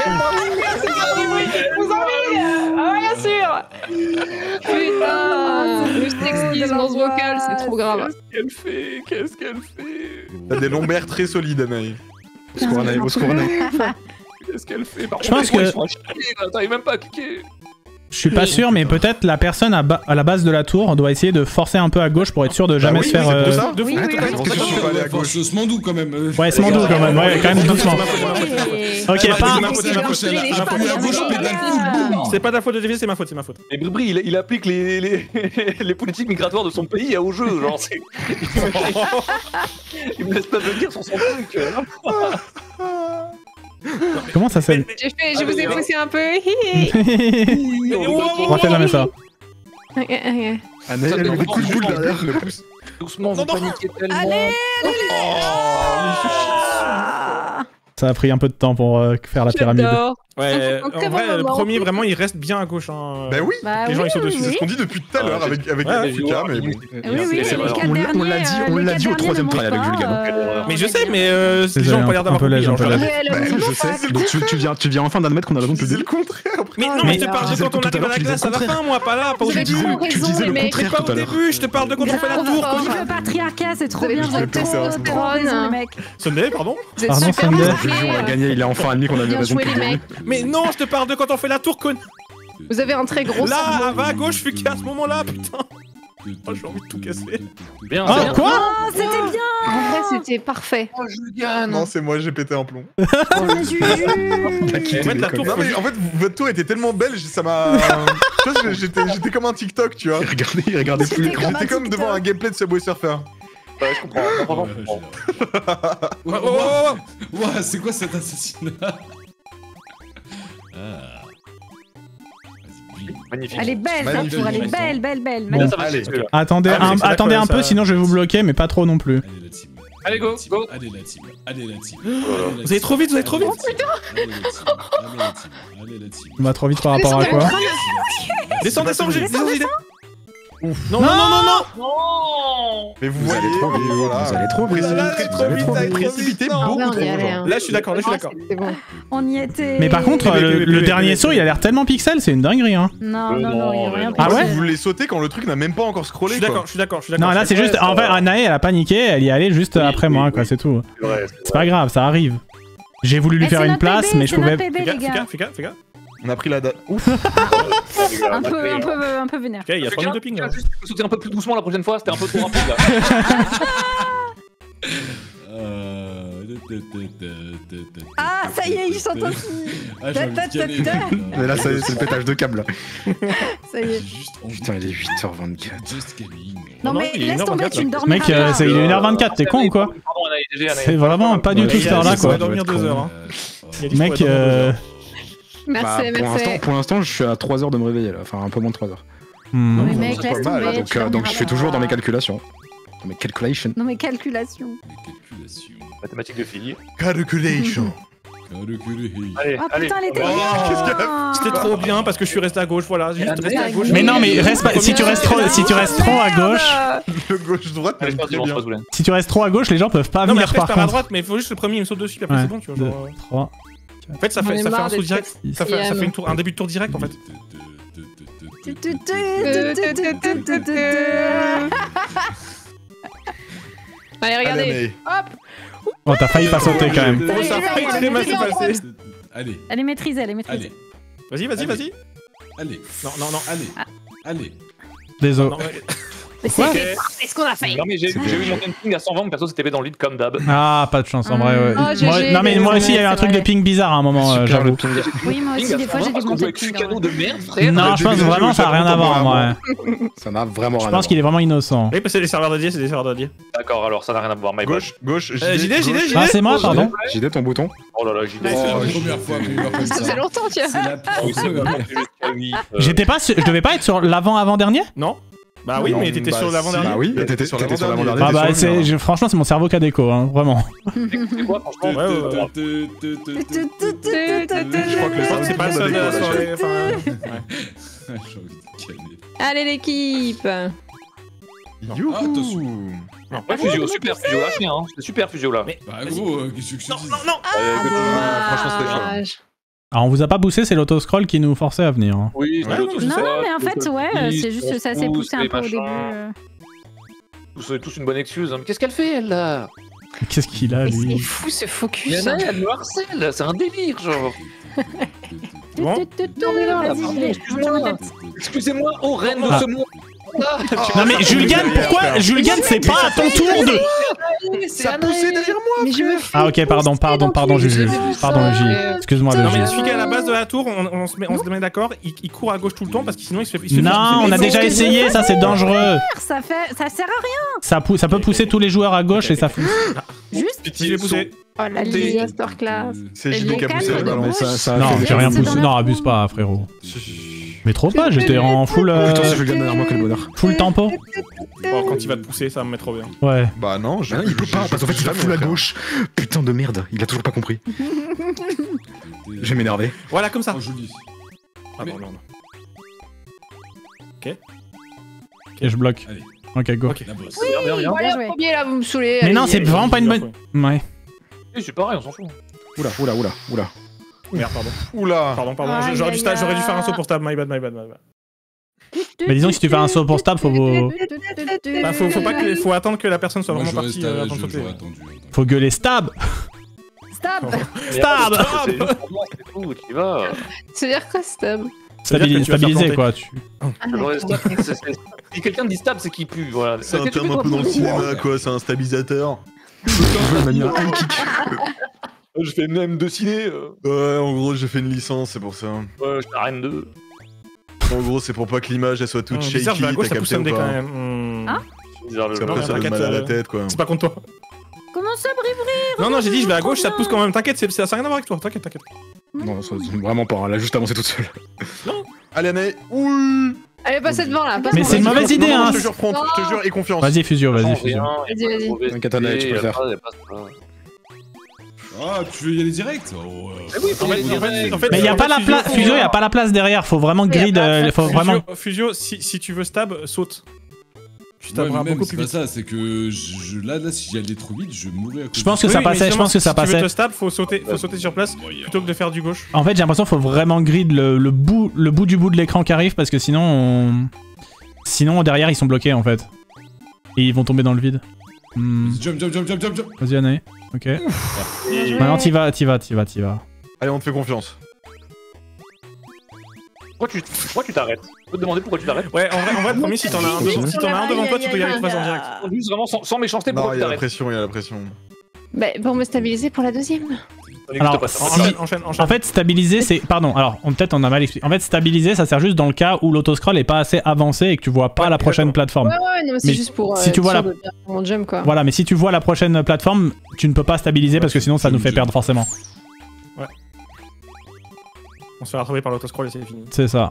en ah, bien sûr. Putain, je t'excuse dans ce vocal, c'est trop grave. Qu'est-ce qu'elle fait? T'as des lombaires très solides, Anaï. Au secours, Anaï, au secours, Anaï. Qu'est-ce qu'elle fait? Je pense que... T'arrives même pas à cliquer. Je suis pas sûr, mais peut-être la personne à la base de la tour doit essayer de forcer un peu à gauche pour être sûr de jamais se faire... C'est Smandou quand même. Ouais, Smandou quand même, ouais, quand même doucement. Ok, pas... C'est pas ta faute de dévier, c'est ma faute. Mais Bribri, il applique les politiques migratoires de son pays au jeu, genre c'est... Il me laisse pas me dire sur son truc. Comment ça s'appelle? Je vous ai poussé un peu. On fait jamais ça. Anaï, elle met des coups de boule derrière. Doucement, vous paniquez tellement. Allez. Ça a pris un peu de temps pour faire la pyramide. Ouais, en vrai, le premier, vraiment, il reste bien à gauche. Hein. Bah oui, les gens ils sont dessus. C'est ce qu'on dit depuis tout à l'heure avec Fuka, mais bon. On l'a dit au troisième try avec Vulgain. Mais je sais, mais les gens ont pas l'air d'avoir compris. Je sais, donc tu viens enfin d'admettre qu'on a raison depuis le début. C'est le contraire. Mais non, mais je te parle de quand on arrive à la glace à la fin, moi, pas là, pas au début. Tu disais le contraire pas tout au à l'heure. début, je te parle de quand on fait la tour. Vive le patriarcat, c'est trop bien. Testostérone. Sunday, pardon. Pardon, Sunday. On a gagné, il est enfin admis qu'on avait raison depuis le début. Mais non, je te parle de quand on fait la tour, con. Vous avez un très gros cerveau. Là, va à gauche, Fuka, à ce moment-là, putain. Oh, j'ai envie de tout casser. Bien, Ah, quoi? Oh, c'était bien. En vrai, c'était parfait. Oh, Juliane. Non, c'est moi, j'ai pété un plomb. Juju. La tour, non, mais en fait, votre tour était tellement belle, ça m'a... J'étais comme un TikTok, tu vois. Il regardait plus l'écran. J'étais comme devant un gameplay de Subway Surfer. Ouais, je comprends. Ouais, c'est quoi cet assassinat? Magnifique. Elle est belle, cette tour, elle est belle. Bon, attendez un peu, sinon je vais vous bloquer, mais pas trop non plus. Allez, go. Allez la team. Vous allez trop vite, On va trop vite par rapport à quoi? Descends, j'ai des idées. Non. Mais vous allez trop vite, Vous allez trop vite. Précipité beaucoup trop. Là, je suis d'accord. C'est bon. On y était. Mais par contre, le dernier saut, il a l'air tellement pixel, c'est une dinguerie, hein. Non, il y a rien. Ah ouais? Vous voulez sauter quand le truc n'a même pas encore scrollé, quoi. Je suis d'accord. Non, là c'est juste. En fait, Anaï, elle a paniqué, elle y allait juste après moi, quoi, c'est tout. C'est pas grave, ça arrive. J'ai voulu lui faire une place, mais je pouvais. Fais gaffe. On a pris la date. Ouf. Un peu vénère. Ok, il y a 3 minutes de ping. Là. Juste sauter un peu plus doucement la prochaine fois, c'était un peu trop rapide là. Ah, ça y est, ils sont aussi. Ah, j'ai envie de caler, là. Mais là, c'est le pétage de câble. Là. Ça y est. Putain, il est 8h24. Just caling. Non, Non, mais il est laisse tomber, 1h24, tu ne Mec, dormiras pas. il est 1h24, t'es con ou quoi? Pardon, Anaïs, C'est vraiment pas du tout cette heure-là, Ça va quoi. dormir 2 heures. Hein. Il a dit Mec, qu'il pourrait dormir 2 heures. Merci, merci. Pour l'instant, je suis à 3 heures de me réveiller là. Enfin, un peu moins de 3 heures. Non, mais mec, c'est laisse pas mal, tomber. tu Donc je suis dormiras toujours dans pas. mes calculations. Dans mes calculations. Non, mais calculation. Les calculations. Mathématiques de filles. Calculation. Allez, Oh allez. putain, elle était Oh, qu'est-ce qu'il y a C'était trop bien parce que je suis resté à gauche, voilà. Juste rester à gauche. Mais non, mais reste pas. Si tu restes trop à gauche, Le gauche-droite, Allez, même je très passe, bien. je passe, si tu restes trop à gauche, les gens peuvent pas Non, mais venir après, je par pars à contre. droite, mais il faut juste le premier, il me saute dessus, puis après Ouais. c'est bon, tu vois. 2, Genre... 3. En fait, ça J'en fait ai un marre saut d'être direct. Ça fait un début de tour direct en fait. Allez, regardez. Allez, Oh, t'as failli pas sauter quand même. Oh, ça a failli très mal se passer. Allez, Elle est maîtrisée, elle est maîtrisée. allez, Vas-y. allez. Non. Allez, allez. Désolé. Non, Mais Quoi C'est ce qu'on a fait. Non mais j'ai eu mon ping à 120, perso c'était dans le lead comme d'hab. Ah, pas de chance en vrai. Ouais. Oh, GG, Non, mais moi aussi, il y a eu un c'est truc de vrai. ping bizarre à un moment, Super le j'avoue. ping. Oui, moi aussi, des fois, j'ai des montées montées avec de ce ping. cadeau de merde, frère. Non, je pense vraiment ça a rien à voir, moi. Ça n'a vraiment rien Je à pense voir. qu'il est vraiment innocent. Oui, parce que c'est des serveurs dédiés, c'est des serveurs dédiés. D'accord, alors ça n'a rien à voir, my bad. gauche, JD. Ah, c'est moi, pardon. JD, ton bouton. Oh là là, JD. C'est la Oh, première fois qu'on voit comme Ça ça. fait longtemps, tiens. C'est la première. J'étais pas, je devais pas être sur l'avant-avant-dernier. Non. Bah oui, Non, mais t'étais bah sur l'avant-dernier. Bah oui, T'étais t'étais sur sur l'avant-dernier. l'avant-dernier. Ah t'étais bah, sur le mur, franchement, c'est mon cerveau qui a déco, hein, vraiment. C'est quoi, franchement Ouais. Je crois que le cerveau C'est pas le seul déco, là, sur les. Enfin, J'ai envie de caler. Allez, l'équipe. Youhou. Ah, attention. Ouais, Fusio, super Fusio, lâche rien, hein. C'était super Fusio là. Bah gros, qu'est-ce que je te dis? non. franchement, c'était chaud. Dommage. Alors, on vous a pas boosté, c'est l'autoscroll qui nous forçait à venir. Hein. Oui, Ouais, c'est Non, non, mais en fait, ouais, c'est juste ça s'est poussé un peu au début. C'est tous une bonne excuse. Hein. Mais qu'est-ce qu'elle fait, elle, là? Qu'est-ce qu'il a, Mais c'est lui? fou ce focus. Yana, elle me harcèle, c'est un délire, genre. Bon. Excusez-moi, oh reine de Ah. ce monde. Non mais Julgan, pourquoi Julgan, c'est pas à ton tour de... Ça poussait derrière moi. Mais je me fais Ah ok, pardon, Juju. Pardon, Juju. Excuse-moi, Non, mais Juju. celui qui est à la base de la tour, on se met d'accord, il court à gauche tout le temps parce que sinon il se fait. Non, on a déjà essayé, ça c'est dangereux. Ça sert à rien. Ça peut pousser tous les joueurs à gauche et ça fout. Juste. Si j'ai poussé. Oh la masterclass. C'est JD qui a poussé la calme, balance. Ça Non, fait j'ai rien c'est dans poussé. la Non, foule. abuse pas, frérot. Mais trop pas, j'étais en full Putain, si je gagne derrière moi, quel bonheur. full tempo. Bon, quand il va te pousser, ça va me mettre trop bien. Ouais. Bah non, Ah non, il peut pas, parce qu'en fait, il va full à gauche. Putain de merde, il a toujours pas compris. Je vais m'énerver. Voilà, comme ça. Oh, joli. Ah non, non. Et je bloque. Allez. Ok, go. Ok. La bosse. Bien, bien. Voilà, joué. premier là, vous me saoulez. Mais non, allez, c'est allez. vraiment pas une bonne... Ouais. Oui, c'est pareil, on s'en fout. Oula. Merde, pardon. Oula. Pardon. Aïe, J'aurais dû aïe, aïe. faire un saut pour stab. My bad. Mais disons que si tu fais un saut pour stab, faut Bah, faut attendre que la personne soit Moi, vraiment j'aurais partie avant de sauter. j'aurais attendu. faut gueuler stab. Stab. Stab. C'est tout, tu y vas. C'est-à-dire quoi, stab? C'est-à-dire que tu vas faire Stabiliser planter. quoi. Tu... Ah, Ouais, d'accord. Si quelqu'un dit stab, c'est qu'il pue, voilà. C'est un Qu'est-ce que terme tu un fais, peu toi, dans le pour- cinéma, quoi. C'est un stabilisateur. Il m'a mis un high kick. Je fais même de ciné. Ouais, en gros, j'ai fait une licence, c'est pour ça. Ouais, je t'arrête de. En gros, c'est pour pas que l'image elle soit toute Bizarre, shaky, je vais à gauche, t'as ça pousse capté un ou dé quand pas. même. Ah Bizarre le Parce genre. qu'après, ça donne t'inquiète, mal à la tête, quoi. C'est pas contre toi. Comment ça, Brivry? Non, j'ai dit je vais à gauche, ça te pousse quand même. T'inquiète, ça n'a rien à voir avec toi. T'inquiète. Non, ça, vraiment pas, elle a juste avancé toute seule. Allez, Anaï. Oui. Allez, passez devant là. Mais c'est une mauvaise idée, Non, hein. je te jure, prends, je te jure, et confiance. Vas-y, Fusio, vas-y, Change Fusio. rien, Vas-y. T'inquiète, Anaï, tu peux le faire. Ah, tu veux y aller direct? Oh, En fait, Mais y a pas la place, Fusio, y a pas la place derrière, faut vraiment grid, faut vraiment... Fusio, si tu veux stab, saute. Tu Ouais, taperas mais même, beaucoup c'est plus pas vite. ça, c'est que là, si j'y allais trop vite, je mourrais à cause Je pense de que ça passait, je pense que ça Si tu veux passait. te stab, faut sauter sur place plutôt que de faire du gauche. En fait, j'ai l'impression qu'il faut vraiment grid le bout du bout de l'écran qui arrive parce que sinon derrière ils sont bloqués en fait. Et ils vont tomber dans le vide. Jump. Vas-y, Anaï. Ok. Maintenant t'y vas. Allez, on te fait confiance. Pourquoi tu t'arrêtes? Je peux te demander pourquoi tu t'arrêtes? Ouais, en vrai, promis, si t'en as un devant toi, tu peux y aller tout en direct. Juste vraiment sans méchanceté, Non, pourquoi il tu y a la t'arrêtes? pression, il y a la pression. Bah, pour me stabiliser pour la deuxième. Alors, Enchaîne. En fait, stabiliser, c'est. Pardon, alors, peut-être on a mal expliqué. En fait, stabiliser, ça sert juste dans le cas où l'autoscroll est pas assez avancé et que tu vois pas la prochaine plateforme. Ouais, non, mais c'est Mais juste pour. si tu vois être la- sûr de bien faire mon jump, quoi. Voilà, mais si tu vois la prochaine plateforme, tu ne peux pas stabiliser parce que sinon ça nous fait perdre forcément. On se fait rattraper par l'autoscroll et c'est fini. C'est ça.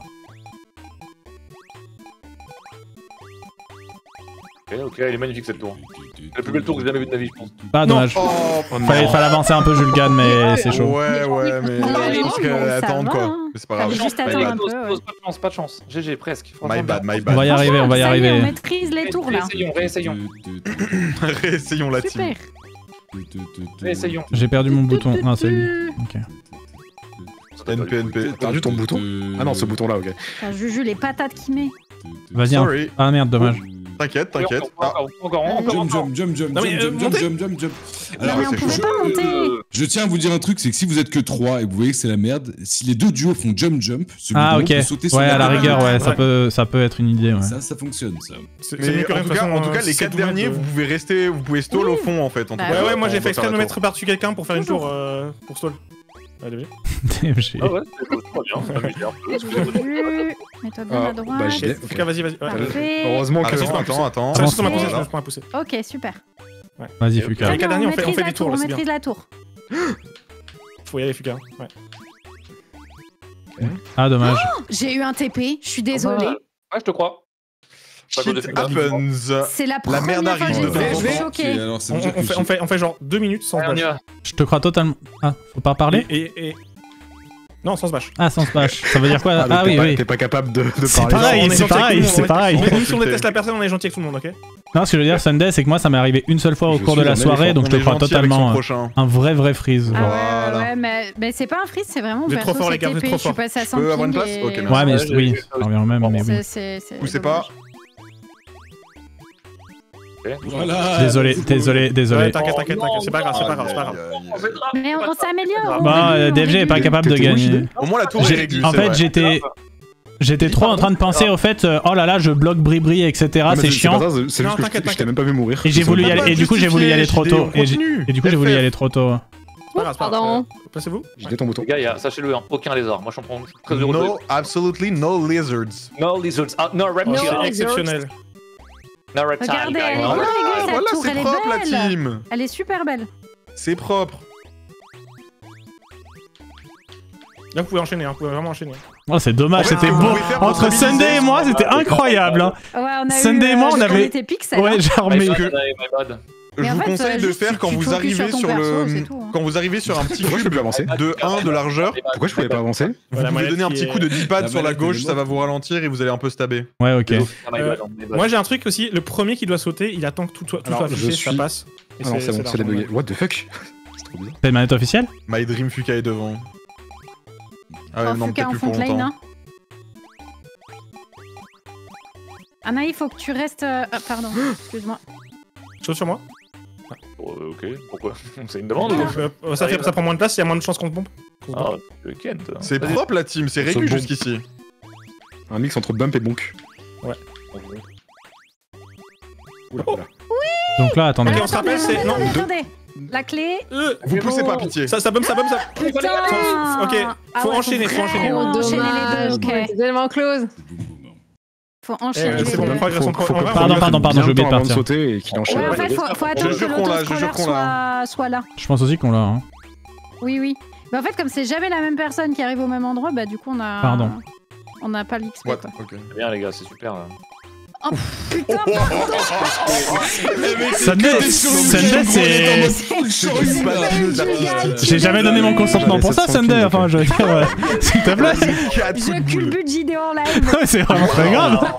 Ok, elle est magnifique cette tour. C'est la plus belle tour que j'ai jamais vue de ma vie, je pense. Pas dommage. Oh, Fallait avancer un peu, Julgan, mais c'est chaud. Ouais, mais Ouais, je pense qu'elle ça attend va, quoi. hein. Mais c'est pas grave. Fallait juste attendre un peu. Ouais. Pas de chance. GG, presque. My bad, my On bad. va y arriver, on va y Ça y est, arriver. on maîtrise les tours là. Réessayons. Réessayons la team. Super. Réessayons. J'ai perdu mon bouton. Non, c'est lui. Ok. NP. T'as perdu ton bouton? Ah non, ce bouton-là, ok. Putain, Juju, les patates qu'il met. Vas-y. Hein. Sorry. Ah merde, dommage. T'inquiète. Ah, Jump. Non, mais, Alors, mais on c'est pouvait chaud. pas monter. je tiens à vous dire un truc, c'est que si vous êtes que 3 et que vous voyez que c'est la merde, si les deux duos font jump, celui Ah de ok. peut sauter sur Ouais, à la table. rigueur, ouais, Ouais. ça peut être une idée. Ouais. Ça fonctionne, ça. C'est Mais mieux que rien, de toute façon, en tout cas, les c'est 4 tout derniers, mettre, vous pouvez rester, vous pouvez stall au fond en fait. En tout Bah cas, Ouais, moi j'ai on fait va exprès faire de me la mettre par-dessus quelqu'un pour faire une tour pour stall. Allez, DMG. Ah ouais, c'est pas bien. Juju, mets-toi bien à droite. bah, j'y vais. Fika, vas-y. Ouais. Parfait. Heureusement que. Attends. Reste sur ma Avancez. poussée, je prends ma poussée. Ok, super. Vas-y, Fuka. Les quatre derniers, on fait maîtrise des la tours, là, on c'est bien. maîtrise la tour. Faut y aller, Fika. Ouais. Ah, dommage. J'ai eu un TP, je suis désolée. Ouais, je te crois. Shit happens. C'est la La merde première fois que arrive j'ai de temps en fait, je suis temps. choquée. Alors, ça veut dire que On fait genre 2 minutes sans Allez, on y smash. va. Je te crois totalement. Ah, faut pas parler? Et... Non, sans smash. Ah, sans smash. Ça veut dire quoi? donc Ah oui, oui. T'es pas capable de C'est parler. pareil, On est c'est gentil avec pareil, tout le monde, c'est pareil. Même si on déteste la personne, on est gentil avec tout le monde, ok? Non, ce que je veux dire, Sunday, c'est que moi, ça m'est arrivé une seule fois au Je cours de suis la un soirée, éléphant. donc je te crois totalement. Un vrai freeze. Ah genre. ouais, Voilà. ouais, mais c'est pas un freeze, c'est vraiment Vous êtes trop perso, fort, c'est les gars, vous êtes TP. trop Je suis fort. passée à 100 peux avoir une ping place et- Ok, merci. Ouais, mais Ouais, oui, j'ai- ça revient au même, mais oui. C'est Poussez pas. Voilà. Désolé. Ouais, t'inquiète, c'est pas grave, c'est pas grave. Mais on s'améliore. Bon, DFG est pas capable de T'étais où, gagner. JD Au moins la tour est réglée. En c'est fait, vrai. j'étais trop en train de penser au fait, oh là là, je bloque Bri, etc. C'est chiant. C'est Non, juste que t'inquiète, je t'ai même pas vu mourir. Et j'ai voulu y Pas aller, et du coup j'ai voulu y aller trop tôt. Continue. Et du coup j'ai voulu y aller trop tôt. C'est pas grave, Pardon. Placez-vous. J'ai ton bouton. Les gars, il y a, sachez-le, hein, aucun lézard. Moi, je suis très heureux. No, absolutely no lizards. No lizards. No reptiles. C'est exceptionnel. No reptiles. Regardez, elle est guys. réglée, cette Voilà, tour, c'est elle est propre la belle. team. Elle est super belle. C'est propre. Là, vous pouvez enchaîner, vous pouvez vraiment enchaîner. Oh, c'est dommage, En fait, c'était ce que vous beau. pouvez faire pour Entre stabiliser- Sunday et moi, c'était incroyable. Hein. Ouais, on a Sunday eu, et moi, on on avait- était pixels. Ouais, hein. genre, My mais. bad, que- my bad. Je Mais en vous fait, conseille de juste, faire quand tu vous focus arrivez sur ton sur perso, le c'est tout, hein. quand vous arrivez sur un petit Pourquoi je peux plus avancer? de 1 de largeur, Pourquoi je pouvais pas avancer? vous Voilà, pouvez manette donner un qui petit est- coup de 10 pads La sur la manette, gauche, elle est ça va vous ralentir et vous allez un peu stabber. Ouais, ok. My bad, my bad. Moi, j'ai un truc aussi, le premier qui doit sauter, il attend que tout soit Alors, affiché, je ça suis- passe. Et Ah non, c'est bon, c'est largement débugué. What the fuck? C'est trop bizarre. T'as une manette officielle? My Dream Fuka est devant. Ah ouais, Oh, non, Fuka peut-être en plus pour front lane, longtemps. hein. Anna, il faut que tu restes. Pardon, excuse-moi. Chose sur moi. Ok, pourquoi? C'est une demande ou Ça prend moins de place, il y a moins de chances qu'on te pompe. Ah, le Kent. C'est Vas-y. propre la team, c'est réglé bon. jusqu'ici. Un mix entre bump et bonk. Oula, oula. Donc là, attendez. Ok, on se rappelle, c'est- non, attendez. La clé. Vous poussez pas, pitié. Ça bump, ça. Putain. Ok, faut enchaîner, faut enchaîner. Faut enchaîner Dommage, les deux, ok. c'est tellement close. Faut enchaîner les C'est bon, deux. la progression. Faut on va- Pardon, bien j'ai oublié de le temps avant partir. sauter et qu'il enchaîne. Ouais, en fait, faut attendre que jure qu'on l'a, je jure l'autoscroller qu'on l'a. soit là. Je pense aussi qu'on l'a. Hein. Oui. Mais en fait, comme c'est jamais la même personne qui arrive au même endroit, bah du coup, on a. Pardon. On n'a pas l'XP, What? quoi. Ok. C'est bien, les gars, c'est super. Là. Putain, Sunday, c'est. J'ai jamais donné mon consentement pour ça, Sunday. Enfin, je veux dire, s'il te plaît. je culbute JD en live. C'est vraiment très grave.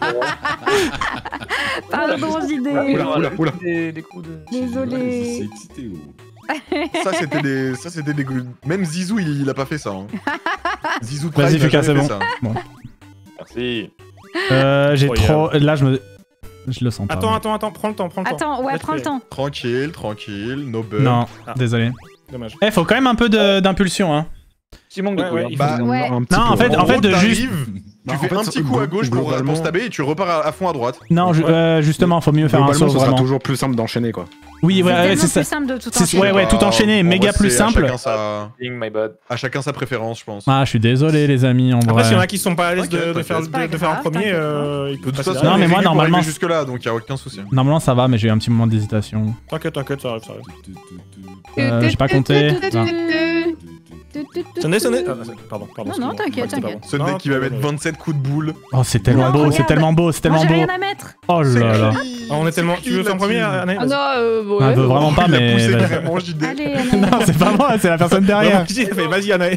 Pardon, JD. Oula. Des coups de... Désolé. C'est excité, oh. Ça c'était des même Zizou il a pas fait ça. Hein. Zizou Vas-y, Prime, il a Fuka, jamais c'est fait bon. ça. Merci. J'ai Oh, trop. Là, je le sens pas. Attends, prends le temps. Attends, ouais, Là, tu prends le peux- temps. Tranquille, no bug. Non, Ah. désolé. Dommage. Eh, faut quand même un peu d'impulsion, hein. Petit manque de Ouais, couilles. ouais, il hein. Bah, Ouais. Un petit Non, peu. en fait, En gros, de juste. t'arrives, Tu fais un petit coup à gauche pour se taber et tu repars à fond à droite. Non, justement, faut mieux faire un saut ce sera vraiment. toujours plus simple d'enchaîner quoi. Oui, ouais, c'est ça. plus simple de tout enchaîner. Ouais, tout enchaîner, méga plus simple. À chacun sa préférence, je pense. Ah, je suis désolé, les amis, en vrai. Après, s'il y en a qui sont pas à l'aise de faire en premier, ils peuvent passer. Non, mais moi, normalement. Jusque là, donc y a aucun souci. Normalement, ça va, mais j'ai eu un petit moment d'hésitation. T'inquiète, ça arrive. J'ai pas compté. Sonnez. Pardon. Non, t'inquiète. Ce deck qui va mettre 27 coups de boule. Oh, c'est tellement beau, c'est tellement beau, c'est tellement beau. J'ai rien à mettre. Oh là là. On est tellement. Tu veux faire en premier, Anaïs? Ah non, Elle veut vraiment pas, mais. Allez, Non, c'est pas moi, c'est la personne derrière. Vas-y, Anaïs.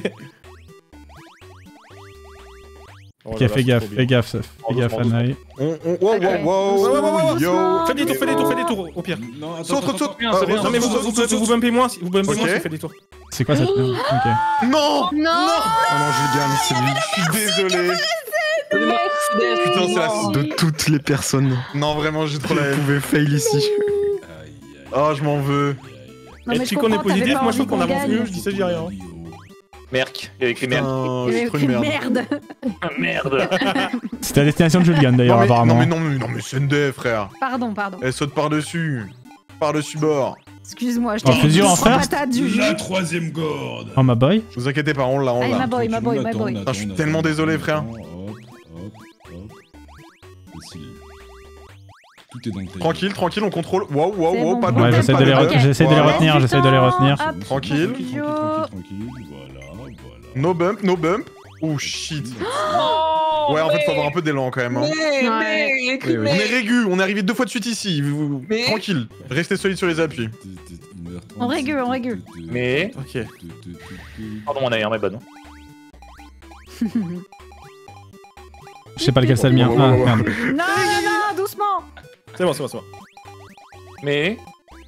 Ok, fais gaffe, Anaïs. Wow, yo. Fais des tours, au pire. Non, Saute. Non, mais vous bumpez moins, si faites des tours. C'est quoi cette merde? Ok. Non. Oh non, Julian, c'est lui. Je suis désolé. Putain, c'est la De toutes les personnes. Non, vraiment, j'ai trop la haine. Vous pouvez fail ici. Oh, je m'en veux. Et puis qu'on est positif, moi je trouve qu'on avance mieux, je dis ça, je dis rien. Merc, il y a écrit merde. Il y a écrit merde. Merde. C'était la destination de Julgan d'ailleurs, apparemment. Non, mais c'est une dé, frère. Pardon. Elle saute par-dessus. Par-dessus bord. Excuse-moi, je Oh, fais-y en faire. patate du jeu. La troisième corde. Oh, ma boy. Vous inquiétez pas, on l'a. Allez, ma boy. Putain, je suis tellement désolé, frère. Tout est dans le Tranquille, on contrôle. Wow, pas de Ouais, j'essaie de les retenir, Tranquille. Voilà. No bump. Oh shit. Ouais, en fait, faut avoir un peu d'élan quand même. Hein. On est régu, on est arrivé 2 fois de suite ici. Tranquille, restez solide sur les appuis. On régule. Mais. Ok. Pardon, on a un bonne. Je sais pas lequel c'est le mien. Ah, merde. Non, doucement. C'est bon. Mais.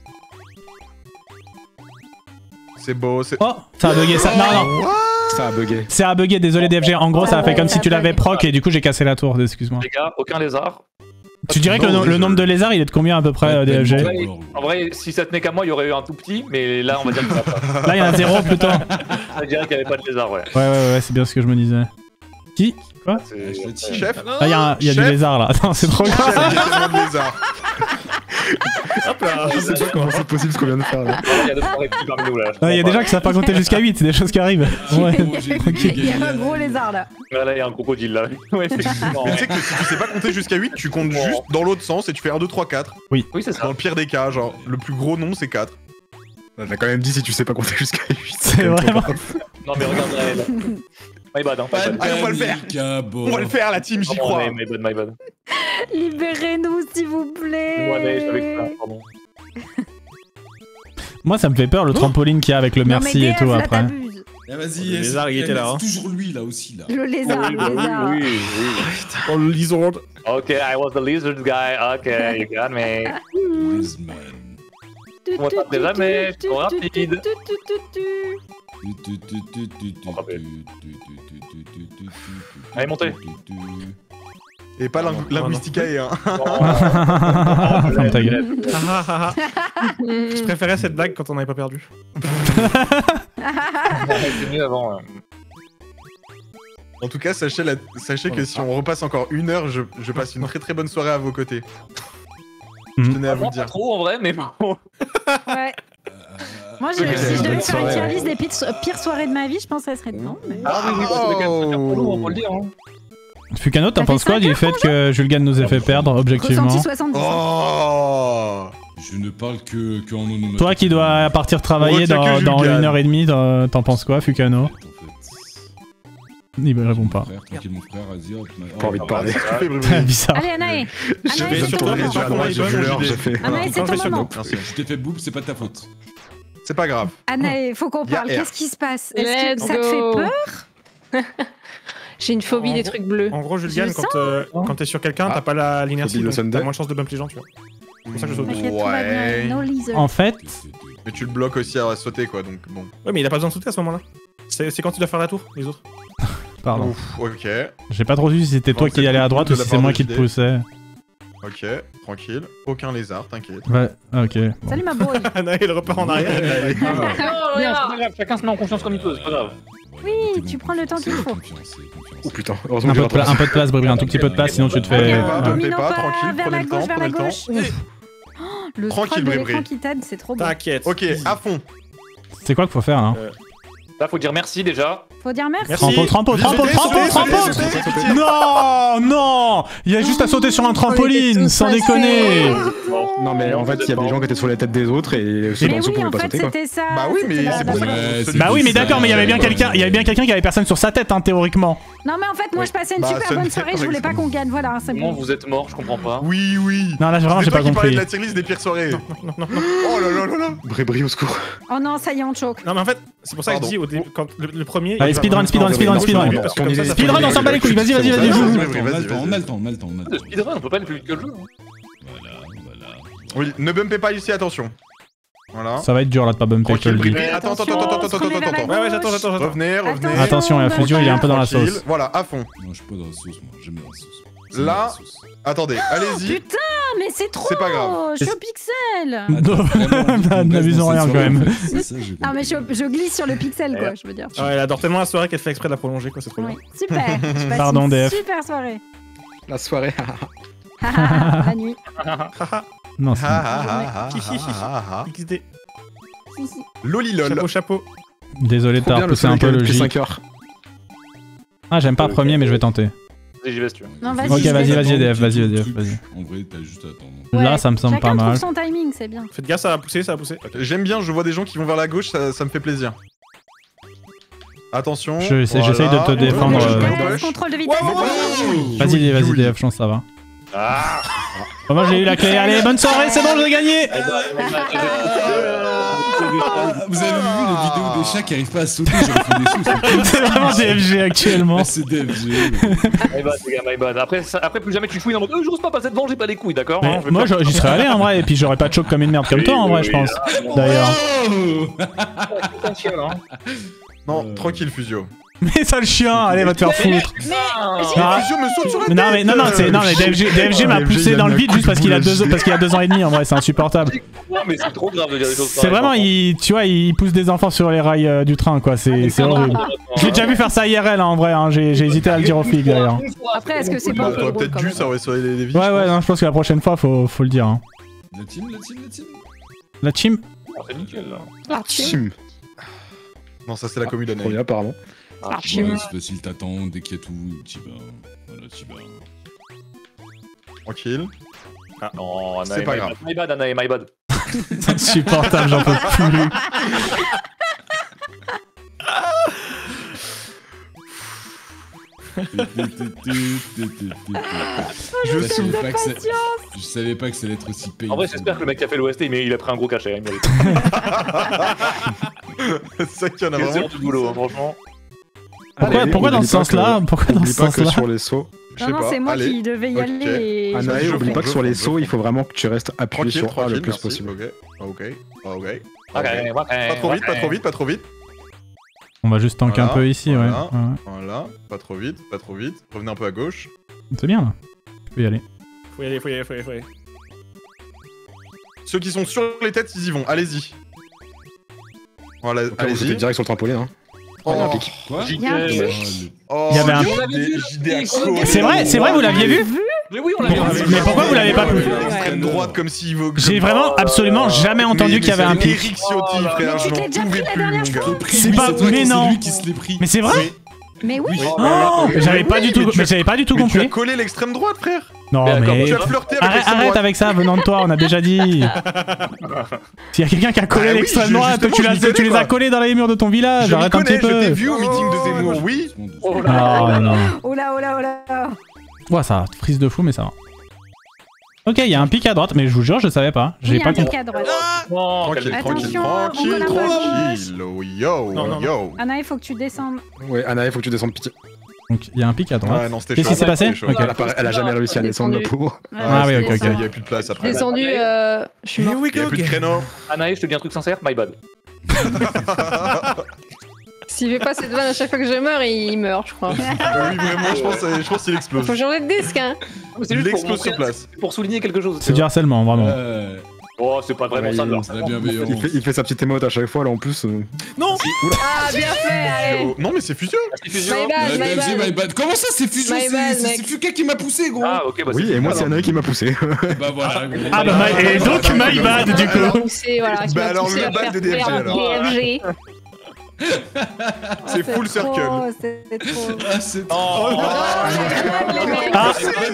C'est beau, c'est. Oh, ça a bugué, ça. Non. Ça a bugué, désolé DFG. En gros, ça a fait comme si tu l'avais proc et du coup j'ai cassé la tour, excuse-moi. Les gars, aucun lézard. Tu dirais que le nombre de lézards il est de combien à peu près DFG? En vrai, si ça tenait qu'à moi, il y aurait eu un tout petit, mais là on va dire que ça va pas. Là il y en a 0 plutôt. Je dirais qu'il n'y avait pas de lézard, ouais. Ouais, c'est bien ce que je me disais. Qui? Quoi? Chef. Ah, il y a du lézard là. Attends, c'est trop grave. Il y a tellement de lézards. Hop là, je sais pas comment c'est possible ce qu'on vient de faire là. Il y a 2 répliques parmi nous là. Il y a des gens qui savent pas compter jusqu'à 8, c'est des choses qui arrivent. Ouais. Il y a un gros lézard là. Là, il y a un crocodile là. Ouais, effectivement. Mais tu sais que si tu sais pas compter jusqu'à 8, tu comptes juste dans l'autre sens et tu fais 1, 2, 3, 4. Oui, c'est ça. Dans le pire des cas, genre, le plus gros nombre c'est 4. T'as quand même dit si tu sais pas compter jusqu'à 8. C'est vraiment. Non, mais regarde là. My bad, hein. Allez, on va le faire. On va le faire, la team, j'y crois. My bad. Libérez-nous s'il vous plaît. Ouais, mais je savais que ça, pardon. Moi ça me fait peur le trampoline qu'il y a avec le merci et tout après. Ah, vas-y, Le lézard, il était là, hein. C'est toujours lui là aussi là. Le lézard. Oui. Oh, le lizard. Ok, I was the lizard guy. Ok, you got me. Lizman. On va déjà, mais trop rapide. Allez, montez. Et pas Linguisticae, hein. Ferme ta gueule. Je préférais cette blague quand on n'avait pas perdu. C'est mieux avant. En tout cas, sachez que si on repasse encore 1 heure, je passe une très bonne soirée à vos côtés. Je tenais à vous le dire. Pas trop en vrai, mais bon. Ouais. Moi, si je devais faire une tier list des pires soirées de ma vie, je pense que ça serait non. Mais... Ah oui, parce que c'est quand même pour nous, on peut le dire. Fukano, t'en penses quoi du fait que Julgan nous ait fait perdre, objectivement? Ressenti 70. Oh. Je ne parle que en onomatopée. Toi qui dois partir travailler dans 1h30, t'en penses quoi, Fukano? Il me répond pas. Tranquille mon frère, vas-y hop. Pas envie de parler. C'est bizarre. Allez, Anaë. Je vais sur toi, à droite, j'ai vu l'heure, j'ai fait. Anaë, c'est ton moment. Je t'ai fait boob, c'est pas de ta faute. C'est pas grave. Anaë, faut qu'on parle. Qu'est-ce qui se passe? Est-ce que ça te fait peur? J'ai une phobie des trucs bleus. En gros, Julian, quand t'es sur quelqu'un, t'as pas l'inertie, donc t'as moins de chances de bump les gens, tu vois. C'est pour ça que je saute dessus. Ouais. En fait... Mais tu le bloques aussi à sauter, quoi, donc bon. Ouais, mais il a pas besoin de sauter à ce moment-là. C'est quand tu dois faire la tour, les autres. Pardon. Ouf, ok. J'ai pas trop su si c'était toi qui allais à droite ou si c'est moi qui te poussais. Ok, tranquille. Aucun lézard, t'inquiète. Ouais, ok. Bon. Salut ma boy. Anaë, il repart en arrière. Non, c'est pas grave, chacun se met en confiance comme il peut, c'est pas grave. Oui, tu prends le temps qu'il faut. Oh putain, Un heureusement peu, que j'ai un peu de place, Brébry, un tout petit peu de place, sinon tu te fais. Bumpez pas, tranquille, vers prenez la le temps, gauche, vers prenez la le temps. gauche. Le Tranquille, scroll de Brébry. l'écran qui t'aide, c'est trop bon. T'inquiète. Ok, à fond. C'est quoi qu'il faut faire là? Là, faut dire merci déjà. Faut dire merci. Merci. Trampo. Sautez. Non, il y a juste à sauter sur un trampoline, sans déconner. Non mais en fait il y avait des gens qui étaient sur la tête des autres et ceux Mais en dessous oui, pouvaient en pas fait, sauter quoi. c'était ça. Bah oui, mais c'était c'est la- pour ça la- que Bah oui, mais d'accord, mais il y avait bien quelqu'un qui avait personne sur sa tête, hein, théoriquement. Non, mais en fait, moi, je passais une Bah, super ce bonne n'est soirée, pas je voulais pas qu'on gagne. Voilà, c'est Comment bon. vous êtes mort, je comprends pas. Oui. Non, là vraiment, j'ai C'est pas toi qui parlais compris. de la tier list des pires soirées. Non. Oh là là. Brébry au secours. Oh non, ça y est, on choke. Non, mais en fait, c'est pour ça que je Pardon. dis au début, quand le premier. Allez, speedrun. Parce que comme ça, ça fait- Speedrun, on s'en bat les couilles, vas-y, On a joue. le temps. Le speedrun, on peut pas aller plus vite que le jeu. Voilà. Oui, ne bumpez pas ici, attention. Voilà. Ça va être dur là de pas bumper, je te le dis. Brébry. Attends. Ouais, j'attends. Revenez. Attention, la fusion, il est un peu dans la Tranquille. sauce. Voilà, à fond. Non, je suis pas dans la sauce, moi. J'aime bien la sauce. Là, attendez, allez-y. Putain, mais c'est trop. C'est pas grave. Je suis au pixel. N'abusons rien quand même. Non, mais je glisse sur le pixel, quoi, je veux dire. Ouais, elle adore tellement la soirée qu'elle fait exprès de la prolonger, quoi, c'est trop bien. Oui, super. Je passe Pardon, une DF. super soirée. La soirée. La nuit. Non, c'est... XD. Lolilol. Chapeau. Désolé de t'avoir poussé un peu le J. 5 heures. Ah, j'aime pas premier, mais je vais tenter. Vas-y, j'y vais si tu veux. Non, vas-y. Ok, vas-y, vas-y. EDF, vas-y. En vrai, t'as juste à attendre. Là, ça me semble pas Chacun mal. trouve son timing, c'est bien. Faites gaffe, ça va pousser. J'aime bien, je vois des gens qui vont vers la gauche, ça me fait plaisir. Attention. J'essaye de te voilà. défendre. Vitesse, contrôle de vitesse. Vas-y, DF, chance, ça va. Ah Bon, moi j'ai eu la clé, allez, bonne soirée, c'est bon, j'ai gagné. Vous avez vu les vidéos des chats qui arrivent pas à sauter? J'aurais fait des sous. C'est vraiment DFG actuellement. C'est DFG. My bad, les gars, my bad. Après, plus jamais tu fouilles en mode j'ose pas passer devant, j'ai pas les couilles, d'accord Mais moi j'y serais allé en vrai, et puis j'aurais pas de choc comme une merde comme toi en vrai, je pense. D'ailleurs. Non, tranquille, Fusio. Mais sale chien, allez, va te faire foutre. Ah. Fusio me saute sur la Mais tête. non, mais DFG m'a poussé dans le vide juste parce qu'il a 2 ans et demi en vrai, c'est insupportable. Non, mais c'est trop grave de dire des choses C'est vraiment, tu vois, il pousse des enfants sur les rails du train quoi, c'est horrible. J'ai déjà vu faire ça IRL en vrai, hein. J'ai hésité à le dire aux flics d'ailleurs. Après, est-ce que c'est pas un peu T'aurais drôle peut-être quand dû, même ça aurait sauvé les vies. Ouais, non, je pense que la prochaine fois, faut le dire. Hein. La team. La team. C'est nickel là. Chim. Non, ça c'est la commune d'année. Premier apparemment. Ouais, c'est facile, t'attends, dès qu'il y a tout, t'y vas. Voilà, t'y vas. Tranquille. Ah non, Anna C'est et pas my grave. bad. My bad, Anna et my bad. C'est insupportable, j'en peux plus. Je savais pas que ça allait être aussi payant. En vrai, j'espère que le mec qui a fait l'OST, il a pris un gros cachet. Il mérite. C'est ça qu'il y en a Il est vraiment. sûr du boulot, hein, franchement. Pourquoi dans ce sens-là? Pourquoi dans ce Oublie pas que sens-là? sur les sauts. Je sais Non, pas. c'est moi Allez. qui devais y Ok. aller. Anaï, je oublie fonce, pas que je sur les fonce, sauts, je il faut vraiment que tu restes appuyé Tranquille, sur A le tranquille, plus merci. possible. Ok. Ok, Pas trop vite, pas trop vite, pas trop vite. On va juste tanker un Voilà, peu ici, voilà. ouais. Voilà, pas trop vite, pas trop vite. Revenez un peu à gauche. C'est bien là. Tu peux y aller. Faut y aller. Ceux qui sont sur les têtes, ils y vont. Allez-y. Voilà, Allez-y. allez-y. Direct sur le trampoline. Hein. Oh, Il y a un pic. Quoi? Il y a un pic. oh, Il y avait un- JD à côté. C'est vrai, vous l'aviez vu? Mais oui, on l'a vu. Mais pourquoi vous l'avez pas vu? Extrême droite comme s'il veut. J'ai vraiment absolument jamais entendu qu'il y avait un pic. Eric Ciotti, frère. Mais tu te l'as déjà pris la dernière mon gars. fois. C'est pas, mais non. C'est lui qui se l'est pris. Mais c'est vrai? Mais oui. Oh, j'avais pas du tout, mais j'avais pas du tout Mais tu as compris. collé l'extrême droite, frère. Non Mais d'accord, mais Tu as flirté avec l'extrême arrête droite. avec ça venant de toi, on a déjà dit. S'il y a quelqu'un qui a collé Ah oui, l'extrême droite, justement, je tu les connais, as collés dans les murs de ton village, Je arrête un petit je t'ai peu. vu au meeting de Zemmour, oui. Oh là. Oh non. Oh là. Ouais, ça frise de fou, mais ça va. Ok, il y a un pic à droite, mais je vous jure, je savais pas. J'ai Il y a pas un pic compris. à droite. Non, Tranquille, Attention, tranquille, on colle à tranquille. Oh, yo, Non. yo. Anna, il faut que tu descendes. Ouais, Anaï, faut que tu descendes pitié. Donc il y a un pic à droite. Ouais, non, c'était Qu'est-ce chaud. qui s'est passé? C'était chaud. Ok. Elle a jamais réussi à descendre le pauvre. Ah oui, ok, ok. Il y a plus de place après. Descendu, je suis mort. Il y a plus de créneau. Anaïs, je te dis un truc sincère, my bad. S'il fait pas cette vanne à chaque fois que je meurs, il meurt, je crois. Oui, vraiment, je pense qu'il explose. Faut changer de disque, hein. C'est Il juste pour explose sur montrer- place. pour souligner quelque chose. C'est du harcèlement, vraiment. Oh, c'est pas vraiment ça de leur La bienveillance. Il fait sa petite émote à chaque fois, là en plus. Non. Ah, bien fait, allez. Non, mais c'est Fusio. My bad, my bad. My bad. Comment ça, c'est Fusion? My bad, C'est mec. Fuka qui m'a poussé, gros. Ah, ok, bah Oui, et moi c'est Anaï qui m'a poussé. Bah voilà. Ah bah et donc my bad du coup. C'est voilà. Bah alors, le bad de DFG, alors. DFG. C'est full circle. C'est trop. Ah, c'est Ah,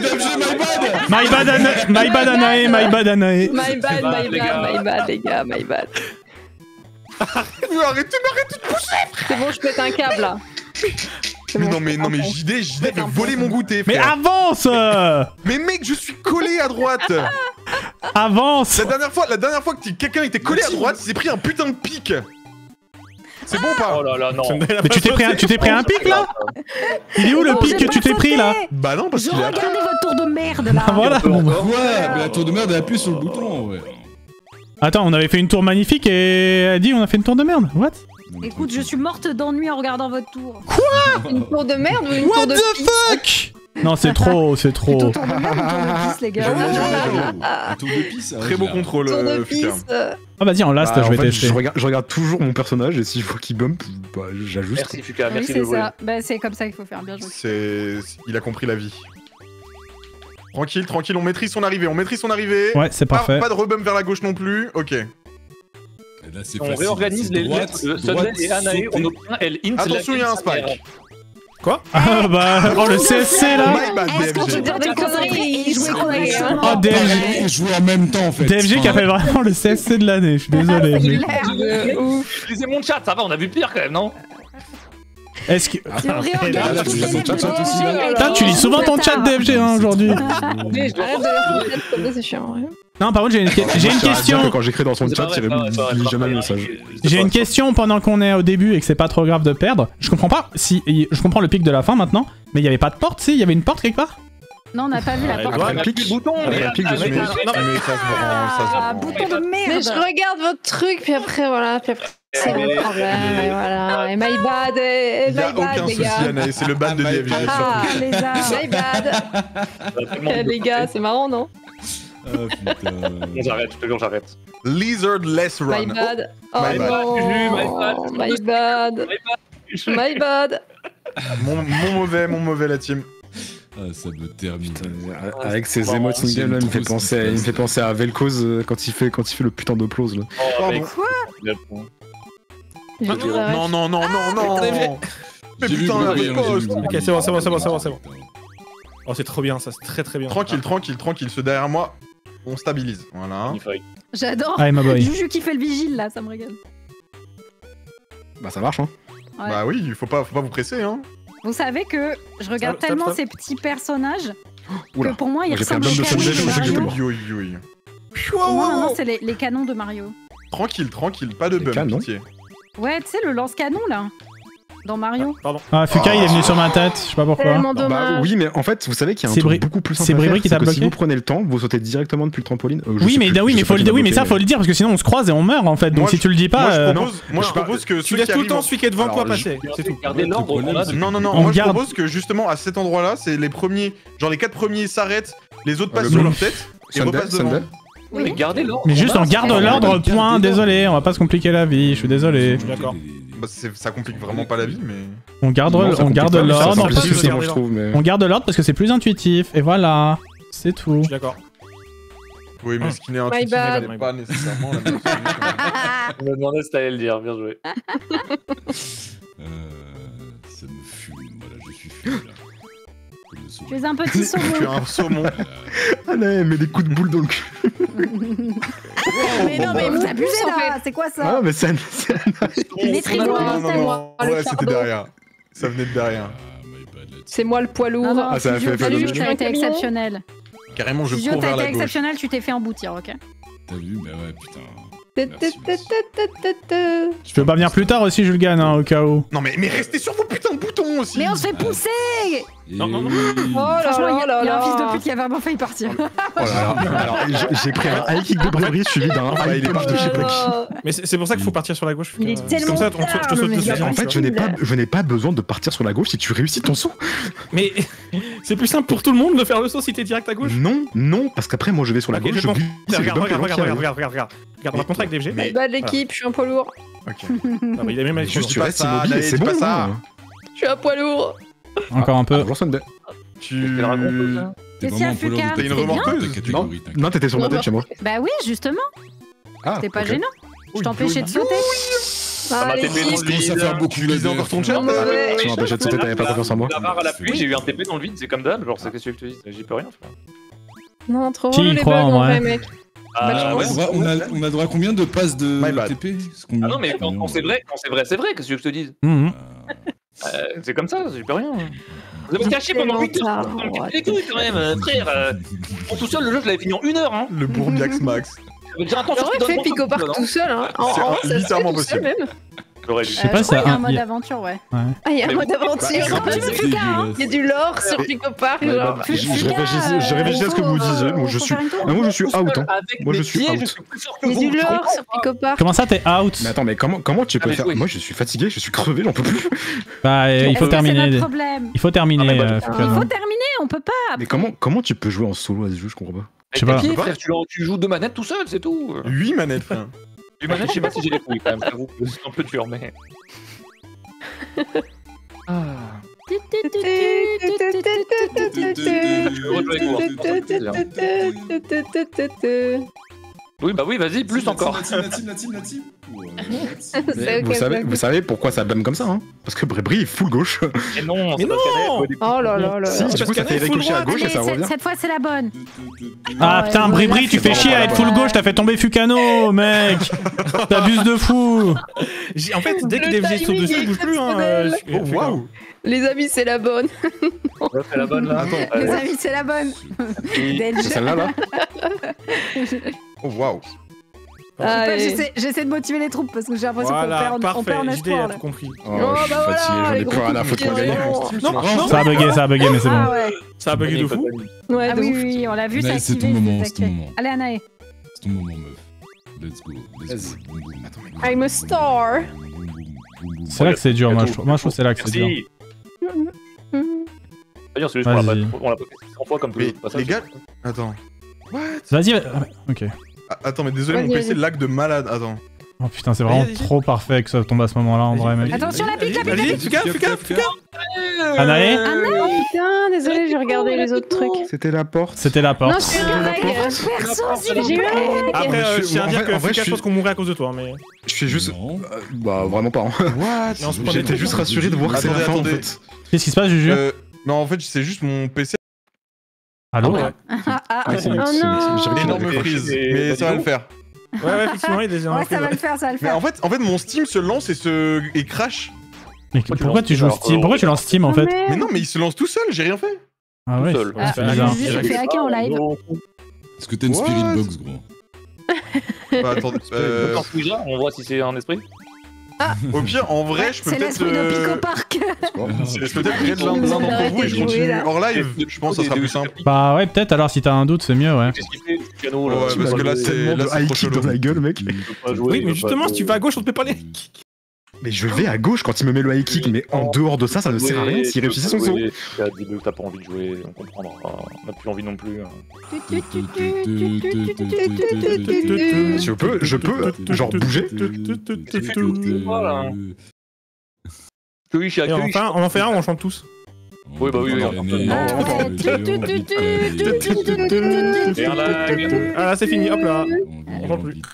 my bad Anaï, my bad Anaï. My bad, les my gars. bad, les gars, my bad. Arrêtez de pousser. C'est bon, je pète un câble là. C'est bon, Non mais JD veut voler mon goûter, mais frère. avance. Mais mec, je suis collé à droite. Avance. La dernière fois que quelqu'un était collé à droite, il s'est pris un putain de pic. C'est bon ou pas? Oh là là, non. Mais tu t'es pris un pic là? Il est où le pic que tu t'es pris là? Bah non, parce Je qu'il est regardais votre tour de merde là. Ah voilà. Quoi? Mais la tour de merde, elle appuie sur le bouton, ouais. Attends, on avait fait une tour magnifique et elle dit on a fait une tour de merde. What? Écoute, je suis morte d'ennui en regardant votre tour. Une tour de merde ou une What tour de the fuck? Non, c'est trop, c'est trop. Plutôt tour de merde ou tour de pisse, les gars. Un tour de pisse. très beau contrôle. tour de Fuka. pisse. Ah vas-y, en last, Bah, je en vais fait, tester. je regarde toujours mon personnage et si je vois qu'il bump, bah, j'ajuste. Merci Fuka, Oui, merci de c'est jouer. ça. Bah, c'est comme ça qu'il faut faire. Bien joué. Il a compris la vie. Tranquille, on maîtrise son arrivée, Ouais, c'est parfait. Pas de rebump vers la gauche non plus, ok. Là, c'est On facile. réorganise les Droite, lettres de droite, Sunday et Anae, on sauter. obtient elle int. Attention, il y a un spike. Ah bah, oh le CSC là. My bad, Est-ce qu'on peut DFG. dire des conneries et jouer correctement? Oh DFG. On joue en même temps, en fait. DFG qui a fait vraiment le CSC de l'année, je suis désolé. Je lisais mon chat, ça va, on a vu pire quand même, non? Est-ce que... Tu réorganises toutes les lettres de DFG. Putain, tu lis souvent ton chat DFG hein, aujourd'hui. Arrête de lire ton tête comme ça, c'est chiant. Non, par contre, j'ai une question. Quand j'écris dans son C'est chat, pas il vrai, lit jamais le message. J'ai une question pendant qu'on est au début et que c'est pas trop grave de perdre. Je comprends pas si je comprends le pic de la fin maintenant, mais il y avait pas de porte, si, il y avait une porte quelque part. Non, on n'a pas vu la porte. Un pic, bouton, mais un pic dessus. mais- Mais ça se Ah, branle. bouton de Mais merde. je regarde votre truc, puis après, voilà. Puis après, c'est mon problème, et voilà. Et my bad, et Il y a my bad, aucun les souci, gars. Anaïs, c'est le bad de DFG. Ah, Les arts. my bad. Les gars, c'est marrant, non? Ah putain. Bon, j'arrête, je te jure, j'arrête. Lizardless My run. bad. Oh My bad. non, my bad. My bad. Mon mauvais la team. Ah, ça me termine. Avec ses émotes single là, il me fait penser à Vel'Koz quand il fait le putain d'opplause là. Oh, mec. Non, non. Mais J'ai vu putain, le la bruit, hein, j'ai vu riposte. le bruit. Ok, c'est bon. Oh, c'est trop bien, ça, c'est très très bien. Tranquille, ceux derrière moi, on stabilise. Voilà. J'adore. Allez, ma boy. Juju qui fait le vigile là, ça me régale. Bah ça marche hein. Ouais. Bah oui, faut pas vous presser, hein. Vous savez que je regarde Stop, tellement stop. ces petits personnages Oula. que pour moi, ils Moi, j'ai fait un ressemblent bump de aux Sunday, canons je sais que de j'étais Mario. mort. Oui. Pour moi, maintenant, c'est les canons de Mario. Tranquille, pas de Les bump, canons. pitié. Ouais, tu sais, le lance-canon là. Dans Mario. Pardon. Ah, Fuka, il est venu sur ma tête, je sais pas pourquoi. Tellement Bah dommage. oui, mais en fait, vous savez qu'il y a un C'est truc Bri- beaucoup plus simple c'est à Bribri faire, qui t'a c'est que si bloqué vous prenez le temps, vous sautez directement depuis le trampoline. Oui, mais faut le dire parce que sinon on se croise et on meurt en fait. Donc Moi, si tu le dis pas, Moi, je propose que Tu ceux laisses qui tout le temps arrivent celui qui est devant Alors, toi passer. C'est tout. Gardez l'ordre, on a Non, On moi je garde. propose que justement à cet endroit-là, c'est les premiers, genre les 4 premiers s'arrêtent, les autres passent le sur bleu. leur tête et Sunday, repassent devant. Sunday. Mais gardez l'ordre. mais juste on garde l'ordre, point, Gardez désolé, l'ordre. on va pas se compliquer la vie, je suis désolé. D'accord. Bah, ça complique vraiment pas la vie, mais. On garde Non, ça complique pas, mais ça l'ordre simplifie parce que aussi, c'est moi, je trouve, mais... on garde l'ordre parce que c'est plus intuitif et voilà, c'est tout. Je suis d'accord. Oui, mais ce qui n'est My intuitif bad. n'est pas nécessairement la même solution. Je me demandais si t'allais le dire, bien joué. Ça me fume, voilà, je suis fume là. Comme le saumon. Tu es un petit Tu es saumon. un saumon. Ah là, elle met des coups de boule dans le cul. Mais non, mais vous abusez en là. C'est quoi ça? Ah, mais ça... Maîtrise-moi. moi, le Ouais, c'était fardeau. derrière. Ça venait de derrière. Ah, my bad là-dessus. C'est moi le poids lourd. Non, non, Ah, ça a Fusio, fait t'as le vu, même t'as été camion. exceptionnel. Carrément, je Fusio, cours t'as vers été la gauche. exceptionnel, tu t'es fait emboutir, ok? T'as vu? Bah ouais, putain. Je peux pas venir plus tard aussi, Julgan, hein, au cas où. Non, mais restez sur vos putains de boutons aussi. Mais on se fait pousser! Non, non, non. Oh là Franchement, il y a un fils de là. pute qui a vraiment failli partir. Oh là là. Alors, j'ai pris un high kick de Brébré suivi d'un high kick de je sais pas qui. Mais c'est pour ça qu'il faut partir sur la gauche. Il est C'est tellement comme ça, je te saute dessus. En fait, je n'ai pas besoin de partir sur la gauche si tu réussis ton saut. Mais c'est plus simple pour tout le monde de faire le saut si t'es direct à gauche. Non, parce qu'après, moi, je vais sur la Ok, gauche. je pense. glisse, Regarde, je bump les gens qui arrivent. regarde. On va te montrer avec DFG. Mais bas de l'équipe, je suis un poids lourd. Ok. Ah bah, il a même avec Juste, tu Dis pas restes ça, immobile et Naël, c'est dis bon. pas ça. hein. Je suis un poids lourd. Encore un peu. Bonjour, Sunday. Tu. T'es Qu'est-ce qu'il y a, vraiment Fuka? T'es une C'est bien. remorqueuse? catégorie. Non, t'étais sur ma tête chez moi. Bah oui, justement. Ah, C'était pas ok. gênant. Je t'empêchais de sauter. Ah, m'a les TP dans filles. le vide. Commence à faire beaucoup Tu lisais encore ton chat? Ouais. Tu m'empêchais de sauter, t'avais pas confiance en moi. La barre à l'appui, j'ai eu un TP dans le vide, c'est comme d'hab. Genre, c'est qu'est-ce que je te dis? J'y peux rien faire. Non, trop Qui relou y les bugs croit, en en vrai vrai, mec. Ah, ouais. On a droit à combien de passes de My bad. TP? Ah non, mais quand c'est vrai, c'est vrai, qu'est-ce que je te dis? Mhm. C'est comme ça, j'y peux rien. Vous avez caché pendant 8 heures, tellement vous tard. me les couilles quand même, frère. Pour tout seul, le jeu, je l'avais fini en 1 heure, hein. Le Bourbiax Max. J'avais déjà un temps sur J'aurais ce fait qui Pico donne Park bon tout seul, hein. C'est Ça se fait littéralement tout seul, possible. même. J'aurais dû. Je sais pas, Je crois qu'il y a un un- mode il y a- aventure, ouais. Ah, il y a un Mais mode bon, aventure. Comme tu veux, Fuka, hein. Il y a du lore sur Pico Park, genre. Je réfléchis à ce que vous disiez. Moi, je suis out. hein. Moi, je suis out. Il y a du lore sur Pico Park. Comment ça, t'es out? Mais attends, mais comment tu peux mais faire? oui. Moi, je suis fatigué, je suis crevé, j'en peux plus. Bah, il faut Est-ce que c'est terminer. notre problème? Il faut terminer, Ah, mais bon. Fuka, Il non. faut terminer, on peut pas. Mais comment tu peux jouer en solo à ce jeu? Je comprends pas. Je sais pas. Pied, frère, tu joues 2 manettes tout seul, c'est tout. 8 manettes, frère. 2 manettes, je sais pas si j'ai les couilles quand même, j'avoue que c'est un peu dur, mais. Oui, bah oui, vas-y, plus encore. Mais vous savez pourquoi ça bum comme ça, hein? Parce que Brébré est full gauche. Mais non, c'est non. Oh là là là. Si, du coup, ça fait ricochet à gauche et Allez, ça revient. cette fois, c'est la bonne. Ah Ouais, putain, ouais, Bribri, là, tu fais c'est chier à être full gauche, t'as fait tomber Fukano, mec. T'abuses de fou. En fait, dès que Le DFG saute timing dessus, est je bouge plus. Hein. exceptionnel. Oh, waouh! Les amis, c'est la bonne. C'est la bonne là. Attends. Les amis, c'est la bonne. Delge. C'est celle-là, là? Oh, waouh! Allez. J'essaie de motiver les troupes parce que j'ai l'impression qu'on Voilà, perd, on parfait, perd en JD espoir a là. tout compris. Oh, je suis fatigué, j'en ai plus rien à foutre, moi, gagner. Non, Ça a bugué, mais c'est Ah bon. ouais. Ça a bugué de fou. Ouais, Ah de oui, ouf. oui, on l'a vu, ça Anaë, c'est activé. ton moment, c'est c'est ton activé. moment. Allez, Anaë. C'est ton moment, meuf. Let's go. Let's go. Boum, boum. I'm a star. Boum, boum, boum, boum. C'est là que c'est dur, moi je trouve. Moi je trouve que c'est là que c'est dur. Merci. D'ailleurs, c'est juste qu'on l'a Vas-y. pas on l'a pas fait 100 fois comme tous les Mais autres passages. les gars. Attends. What? Vas-y, ok. Ah, attends, mais désolé, mon Vas-y, PC lag de malade. Attends. Oh putain, c'est vraiment Vas-y. trop parfait que ça tombe à ce moment-là en vrai, mec. Attention, la pique, la pique, la Vas-y, pique. Fuka. Anaë, Putain, désolé, j'ai regardé les autres trucs. C'était la porte. c'était la Non, porte. j'ai eu un lag. Perso, J'ai eu un lag. Après, je tiens à En dire vrai, que en vrai, Fuka, je je pense qu'on mourrait à cause de toi, mais. Je suis juste. Non. Bah, vraiment pas. hein. What? Et on se prenait J'étais trop. juste rassuré de voir que c'est la Attendez, fin en attendez. fait. Qu'est-ce qui se passe, Juju? Non, en fait, c'est juste mon PC. Allô? ouais. Ouais, c'est Oh c'est- non. j'ai Énorme récupéré. prise. Et- Mais ça va le faire. Ouais, effectivement, il y a des Ouais, ça va le faire, ça va le Mais faire. en fait, mon Steam se lance et crash. Mais pourquoi tu joues Steam? Pourquoi tu lances Steam en fait? Mais non, mais il se lance tout seul, j'ai rien fait. Ah ouais, seul. c'est bizarre. Juju, j'ai fait hacker en live. Est-ce que t'as une spirit What? box, gros? Bah, attendez. Dans ce quiz-là, on voit si c'est un esprit. Au pire, en vrai, je peux C'est peut-être. l'esprit de Pico Park. Je peux peut-être raid l'un d'entre vous et je continue hors live. Je pense que ça sera plus simple. Bah ouais, peut-être alors si t'as un doute, c'est mieux, ouais. Qu'est-ce qu'il fait, Piano là? Ouais, parce que là, c'est Tellement de high trop kick chelou. dans la gueule, mec. Il peut pas jouer, Oui, il mais peut justement, pas si tu vas à gauche, on te met pas les. Mais je vais à gauche quand il me met le high kick, mais en dehors de ça, ça ne sert à rien s'il réussit son saut. Dis-le que t'as pas envie de jouer, on comprendra. On n'a plus envie non plus. Je peux, genre bouger. Voilà. Oui, je suis Et on en fait un, on chante tous. Oui, bah oui, oui, Et un lag. Ah là, c'est fini, hop là. On va plus.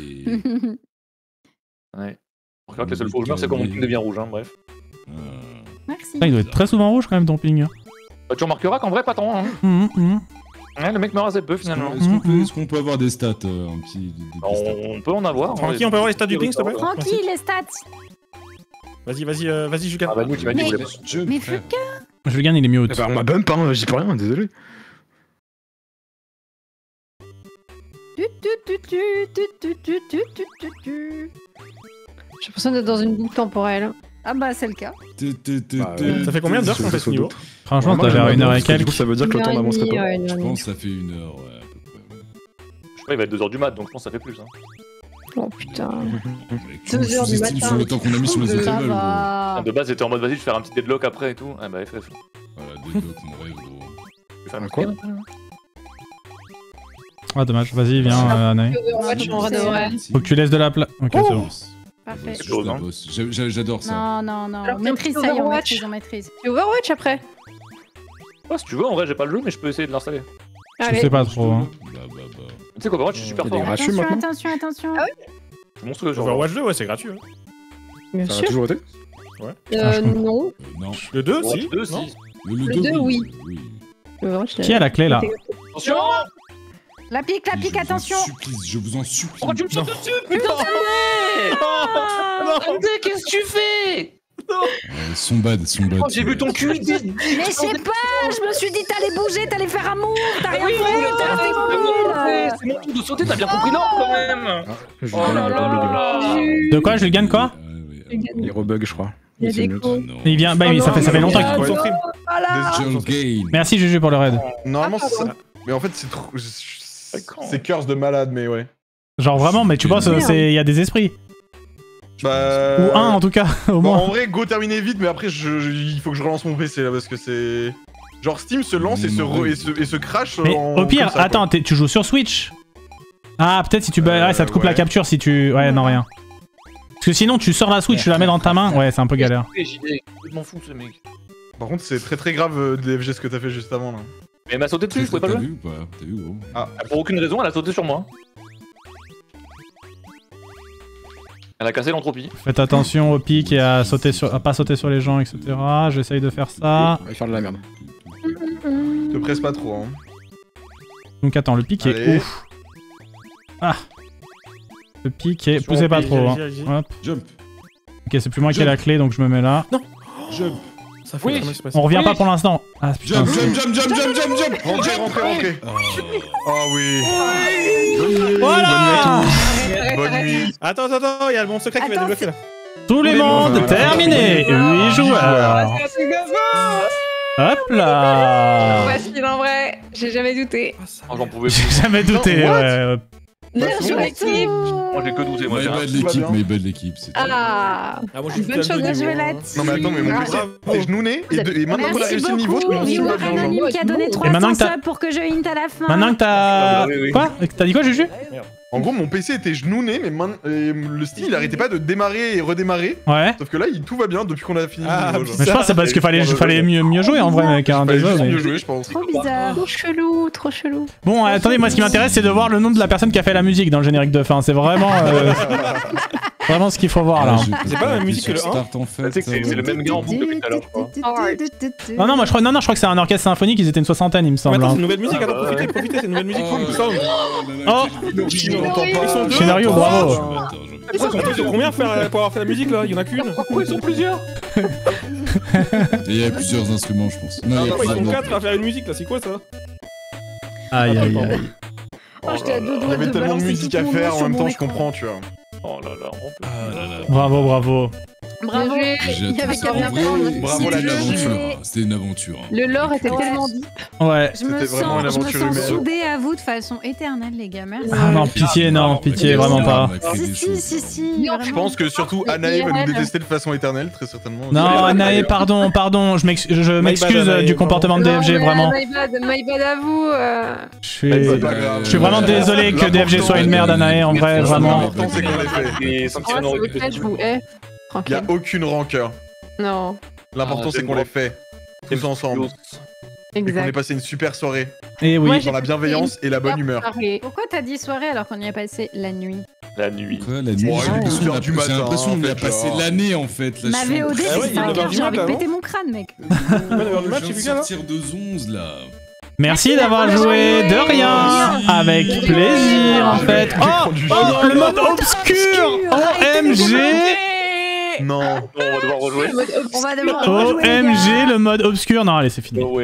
Ouais. Je crois que la seule fois où je meurs, c'est quand mon ping devient rouge, hein, bref. Merci. Putain, il doit être très souvent rouge quand même ton ping. Bah, tu remarqueras qu'en vrai, pas tant. Hein. Ouais, le mec meurt assez peu finalement. Est-ce qu'on peut avoir des stats, un petit... des stats On peut en avoir. Francky, on peut avoir les stats du ping, s'il te plaît? Tranquille, les stats. Vas-y, Juka. Ah bah nous, tu m'as dit, Mais- vous voulez pas. Mais Fuka. Julien, il est mute. Bah, on m'a bump, hein, j'y peux rien, désolé. J'ai l'impression d'être dans une boucle temporelle. Ah bah c'est le cas. Ça fait combien d'heures qu'on fait ce niveau? Franchement, t'as vers 1 heure et quelques. Du coup, ça veut dire que le temps n'avancerait pas. Je pense que ça fait 1 heure, ouais, à peu près. Je sais pas, il va être 2h du mat, donc je pense que ça fait plus. Hein. Oh putain. 2 heures du matin. Sur le temps qu'on a mis sur les autres Ça levels, gros. va. De base, j'étais en mode vas-y, je vais faire un petit deadlock après et tout. Ah bah FF. Voilà, deadlock, mon rêve, gros. Je vais faire un Quoi petit- Ah, dommage. Vas-y, viens, Anaï. Overwatch, on adorait. Faut que tu laisses de la place. Ok, c'est bon. Parfait. C'est juste la boss. J'adore ça. Non, non, non. Alors, Maîtrise, on ça y est, on Overwatch. maîtrise, on maîtrise. Et Overwatch après. Ouais, si tu veux, en vrai, j'ai pas le jeu, mais je peux essayer de l'installer. Je Allez. sais pas trop. Hein. Bah. Tu sais qu'Overwatch, je suis super Il y a des fort. gratuits Attention, maintenant. attention, attention. Ah C'est monstrueux, genre. Overwatch 2, ouais, c'est gratuit. Hein. Bien Ça a sûr. toujours été Non. Non. Le 2, Overwatch si. 2, Non. si. Le Le 2, deux, oui. oui. Overwatch, Qui a la clé là? Attention! La pique, attention. Je vous en supplie. Pourquoi tu me sautes dessus? Non. Qu'est-ce que tu fais? Son bad. Oh, j'ai vu ton cul! Mais je sais pas, je me suis dit t'allais bouger, t'allais faire un move, t'as rien Oui, fait, t'es resté immobile. c'est mon tour de sauter, t'as bien compris l'ordre quand même! Je Oh là là là! De quoi? Je lui gagne quoi? Il rebug, je crois. Il y a des minutes. coups. Il vient. Bah, ça fait longtemps qu'il. Ils sont stream. Jungle Game. Merci Juju pour le raid. Normalement, c'est ça. Mais en fait, c'est trop. C'est curse de malade, mais ouais. Genre vraiment, mais tu penses, il y a des esprits. Bah. Ou un en tout cas, au Bon, moins. en vrai, go terminer vite, mais après, il faut que je relance mon PC là parce que c'est. Genre, Steam se lance et se crash. Mais en... au pire, comme ça, quoi. attends, tu joues sur Switch. Ah, peut-être si tu. Ouais, ça te coupe la capture si tu. Ouais, non, rien. Parce que sinon, tu sors la Switch, tu la mets dans ta main. Ouais, c'est un peu galère. Je m'en fous, ce mec. Par contre, c'est très grave DFG ce que t'as fait juste avant là. Mais elle m'a sauté dessus, je pouvais pas T'as le vu ou pas? T'as vu, gros? Ah, pour aucune raison, elle a sauté sur moi. Elle a cassé l'entropie. Faites attention au pic et à pas sauter sur les gens, etc. J'essaye de faire ça. On va faire de la merde. te presse pas trop. Hein. Donc attends, le pic est Allez. ouf. Ah. Le pic est. Poussez pas trop. Hein. Hop. Jump. Ok, c'est plus moi qui ai la clé, donc je me mets là. Jump. Ça fait comment ça se passe. On revient pas pour l'instant. Ah putain. Jump. Rentrez. Oh oui. Voilà. Bonne nuit. Attends, il y a le bon secret qui va débloquer là. Tout le monde terminé. 8 joueurs. Hop là. Facile en vrai, j'ai jamais douté. Oh, j'en pouvais plus. J'ai jamais douté, ouais. L'air sur l'équipe. Moi j'ai que 12 et moi Mais j'ai un. bad l'équipe, mais bad l'équipe. C'est Ah. Moi Une bonne chose à jouer là. Non mais attends, mais mon PC c'est genouné et maintenant qu'on a réussi le niveau, je me Merci suis pas beaucoup, bien. Anonyme qui a donné Et maintenant 300 que t'as- subs pour que je hint à la fin. Maintenant que t'as. Oui. Quoi? T'as dit quoi, Juju? En gros, mon PC était genouné, mais le Steam il arrêtait pas de démarrer et redémarrer. Ouais. Sauf que là, tout va bien depuis qu'on a fini Ah, le niveau. genre. Mais je pense que c'est parce qu'il fallait mieux jouer en vrai, mec. Hein, Fallait déjà, juste mais- mieux jouer, je pense. Trop bizarre. Trop chelou. Bon, attendez, moi ce qui m'intéresse c'est de voir le nom de la personne qui a fait la musique dans le générique de fin. C'est vraiment. Vraiment ce qu'il faut voir là. C'est pas la même musique que le 1. Start en fait. C'est le même gars en boucle depuis tout à l'heure, je crois. Non, moi je crois que c'est un orchestre symphonique, ils étaient une soixantaine, il me semble. Attends, c'est Hein. une nouvelle musique, attends, profitez, c'est une nouvelle musique. Sound. Oh, Ils sont deux. scénario, bravo. Attends, ils sont combien pour avoir fait la musique là? Il y en a qu'une. Pourquoi ils sont plusieurs? Il y a plusieurs instruments, je pense. Non, il y a Ils plusieurs. sont non. 4 à faire une musique là, c'est quoi ça? Aïe aïe aïe. Oh, j'étais à deux Il y doigts avait de tellement de balancer musique tout à mon faire nom en sur même mon temps, je écran. comprends, tu vois. Oh là là, Ah là là. Bravo, bravo. Bravo. Il y avait qu'à rien prendre. Bravo, la C'était une team. aventure. C'était une aventure. Le lore était Ouais. tellement deep. Ouais. Je me C'était vraiment une sens aventure humaine. soudée à vous de façon éternelle, les gars. Merci. Ah non, pitié, non, pitié, vraiment pas. Si. Je vraiment. pense que surtout Anae va nous détester de façon éternelle, très certainement. Non, Anae, pardon, je m'excuse Anae, du comportement de DFG, vraiment. My bad à vous. Je suis vraiment désolé que DFG soit une merde, Anae, en vrai, vraiment. L'important, c'est qu'on l'ait fait. Et sans tirer nos récupérer. Je vous hais. Il y a Tranquille. aucune rancœur. Non. L'important, Ah, c'est j'aime qu'on bien. l'ait fait. Tous ensemble. Et qu'on ait Exact. passé une super soirée. Et Moi, oui. j'ai Dans la bienveillance et la bonne humeur. Pourquoi t'as dit soirée alors qu'on y a passé la nuit? La nuit. Quoi, la nuit? Bon, J'ai il est l'impression 2 heures du matin, qu'on en a fait, passé genre. l'année en fait. Là, Ma je suis en- VOD Ah ouais, c'est il est 5 9 heures heures, du j'ai envie de matin, péter mon crâne, mec. Je viens de sortir de 11 là. Merci d'avoir joué, de rien, avec plaisir en fait. Oh, le mode obscur, OMG. Non. On va devoir rejouer. On va devoir rejouer, les gars. OMG, le mode obscur. Non, allez, c'est fini. Oh, ouais.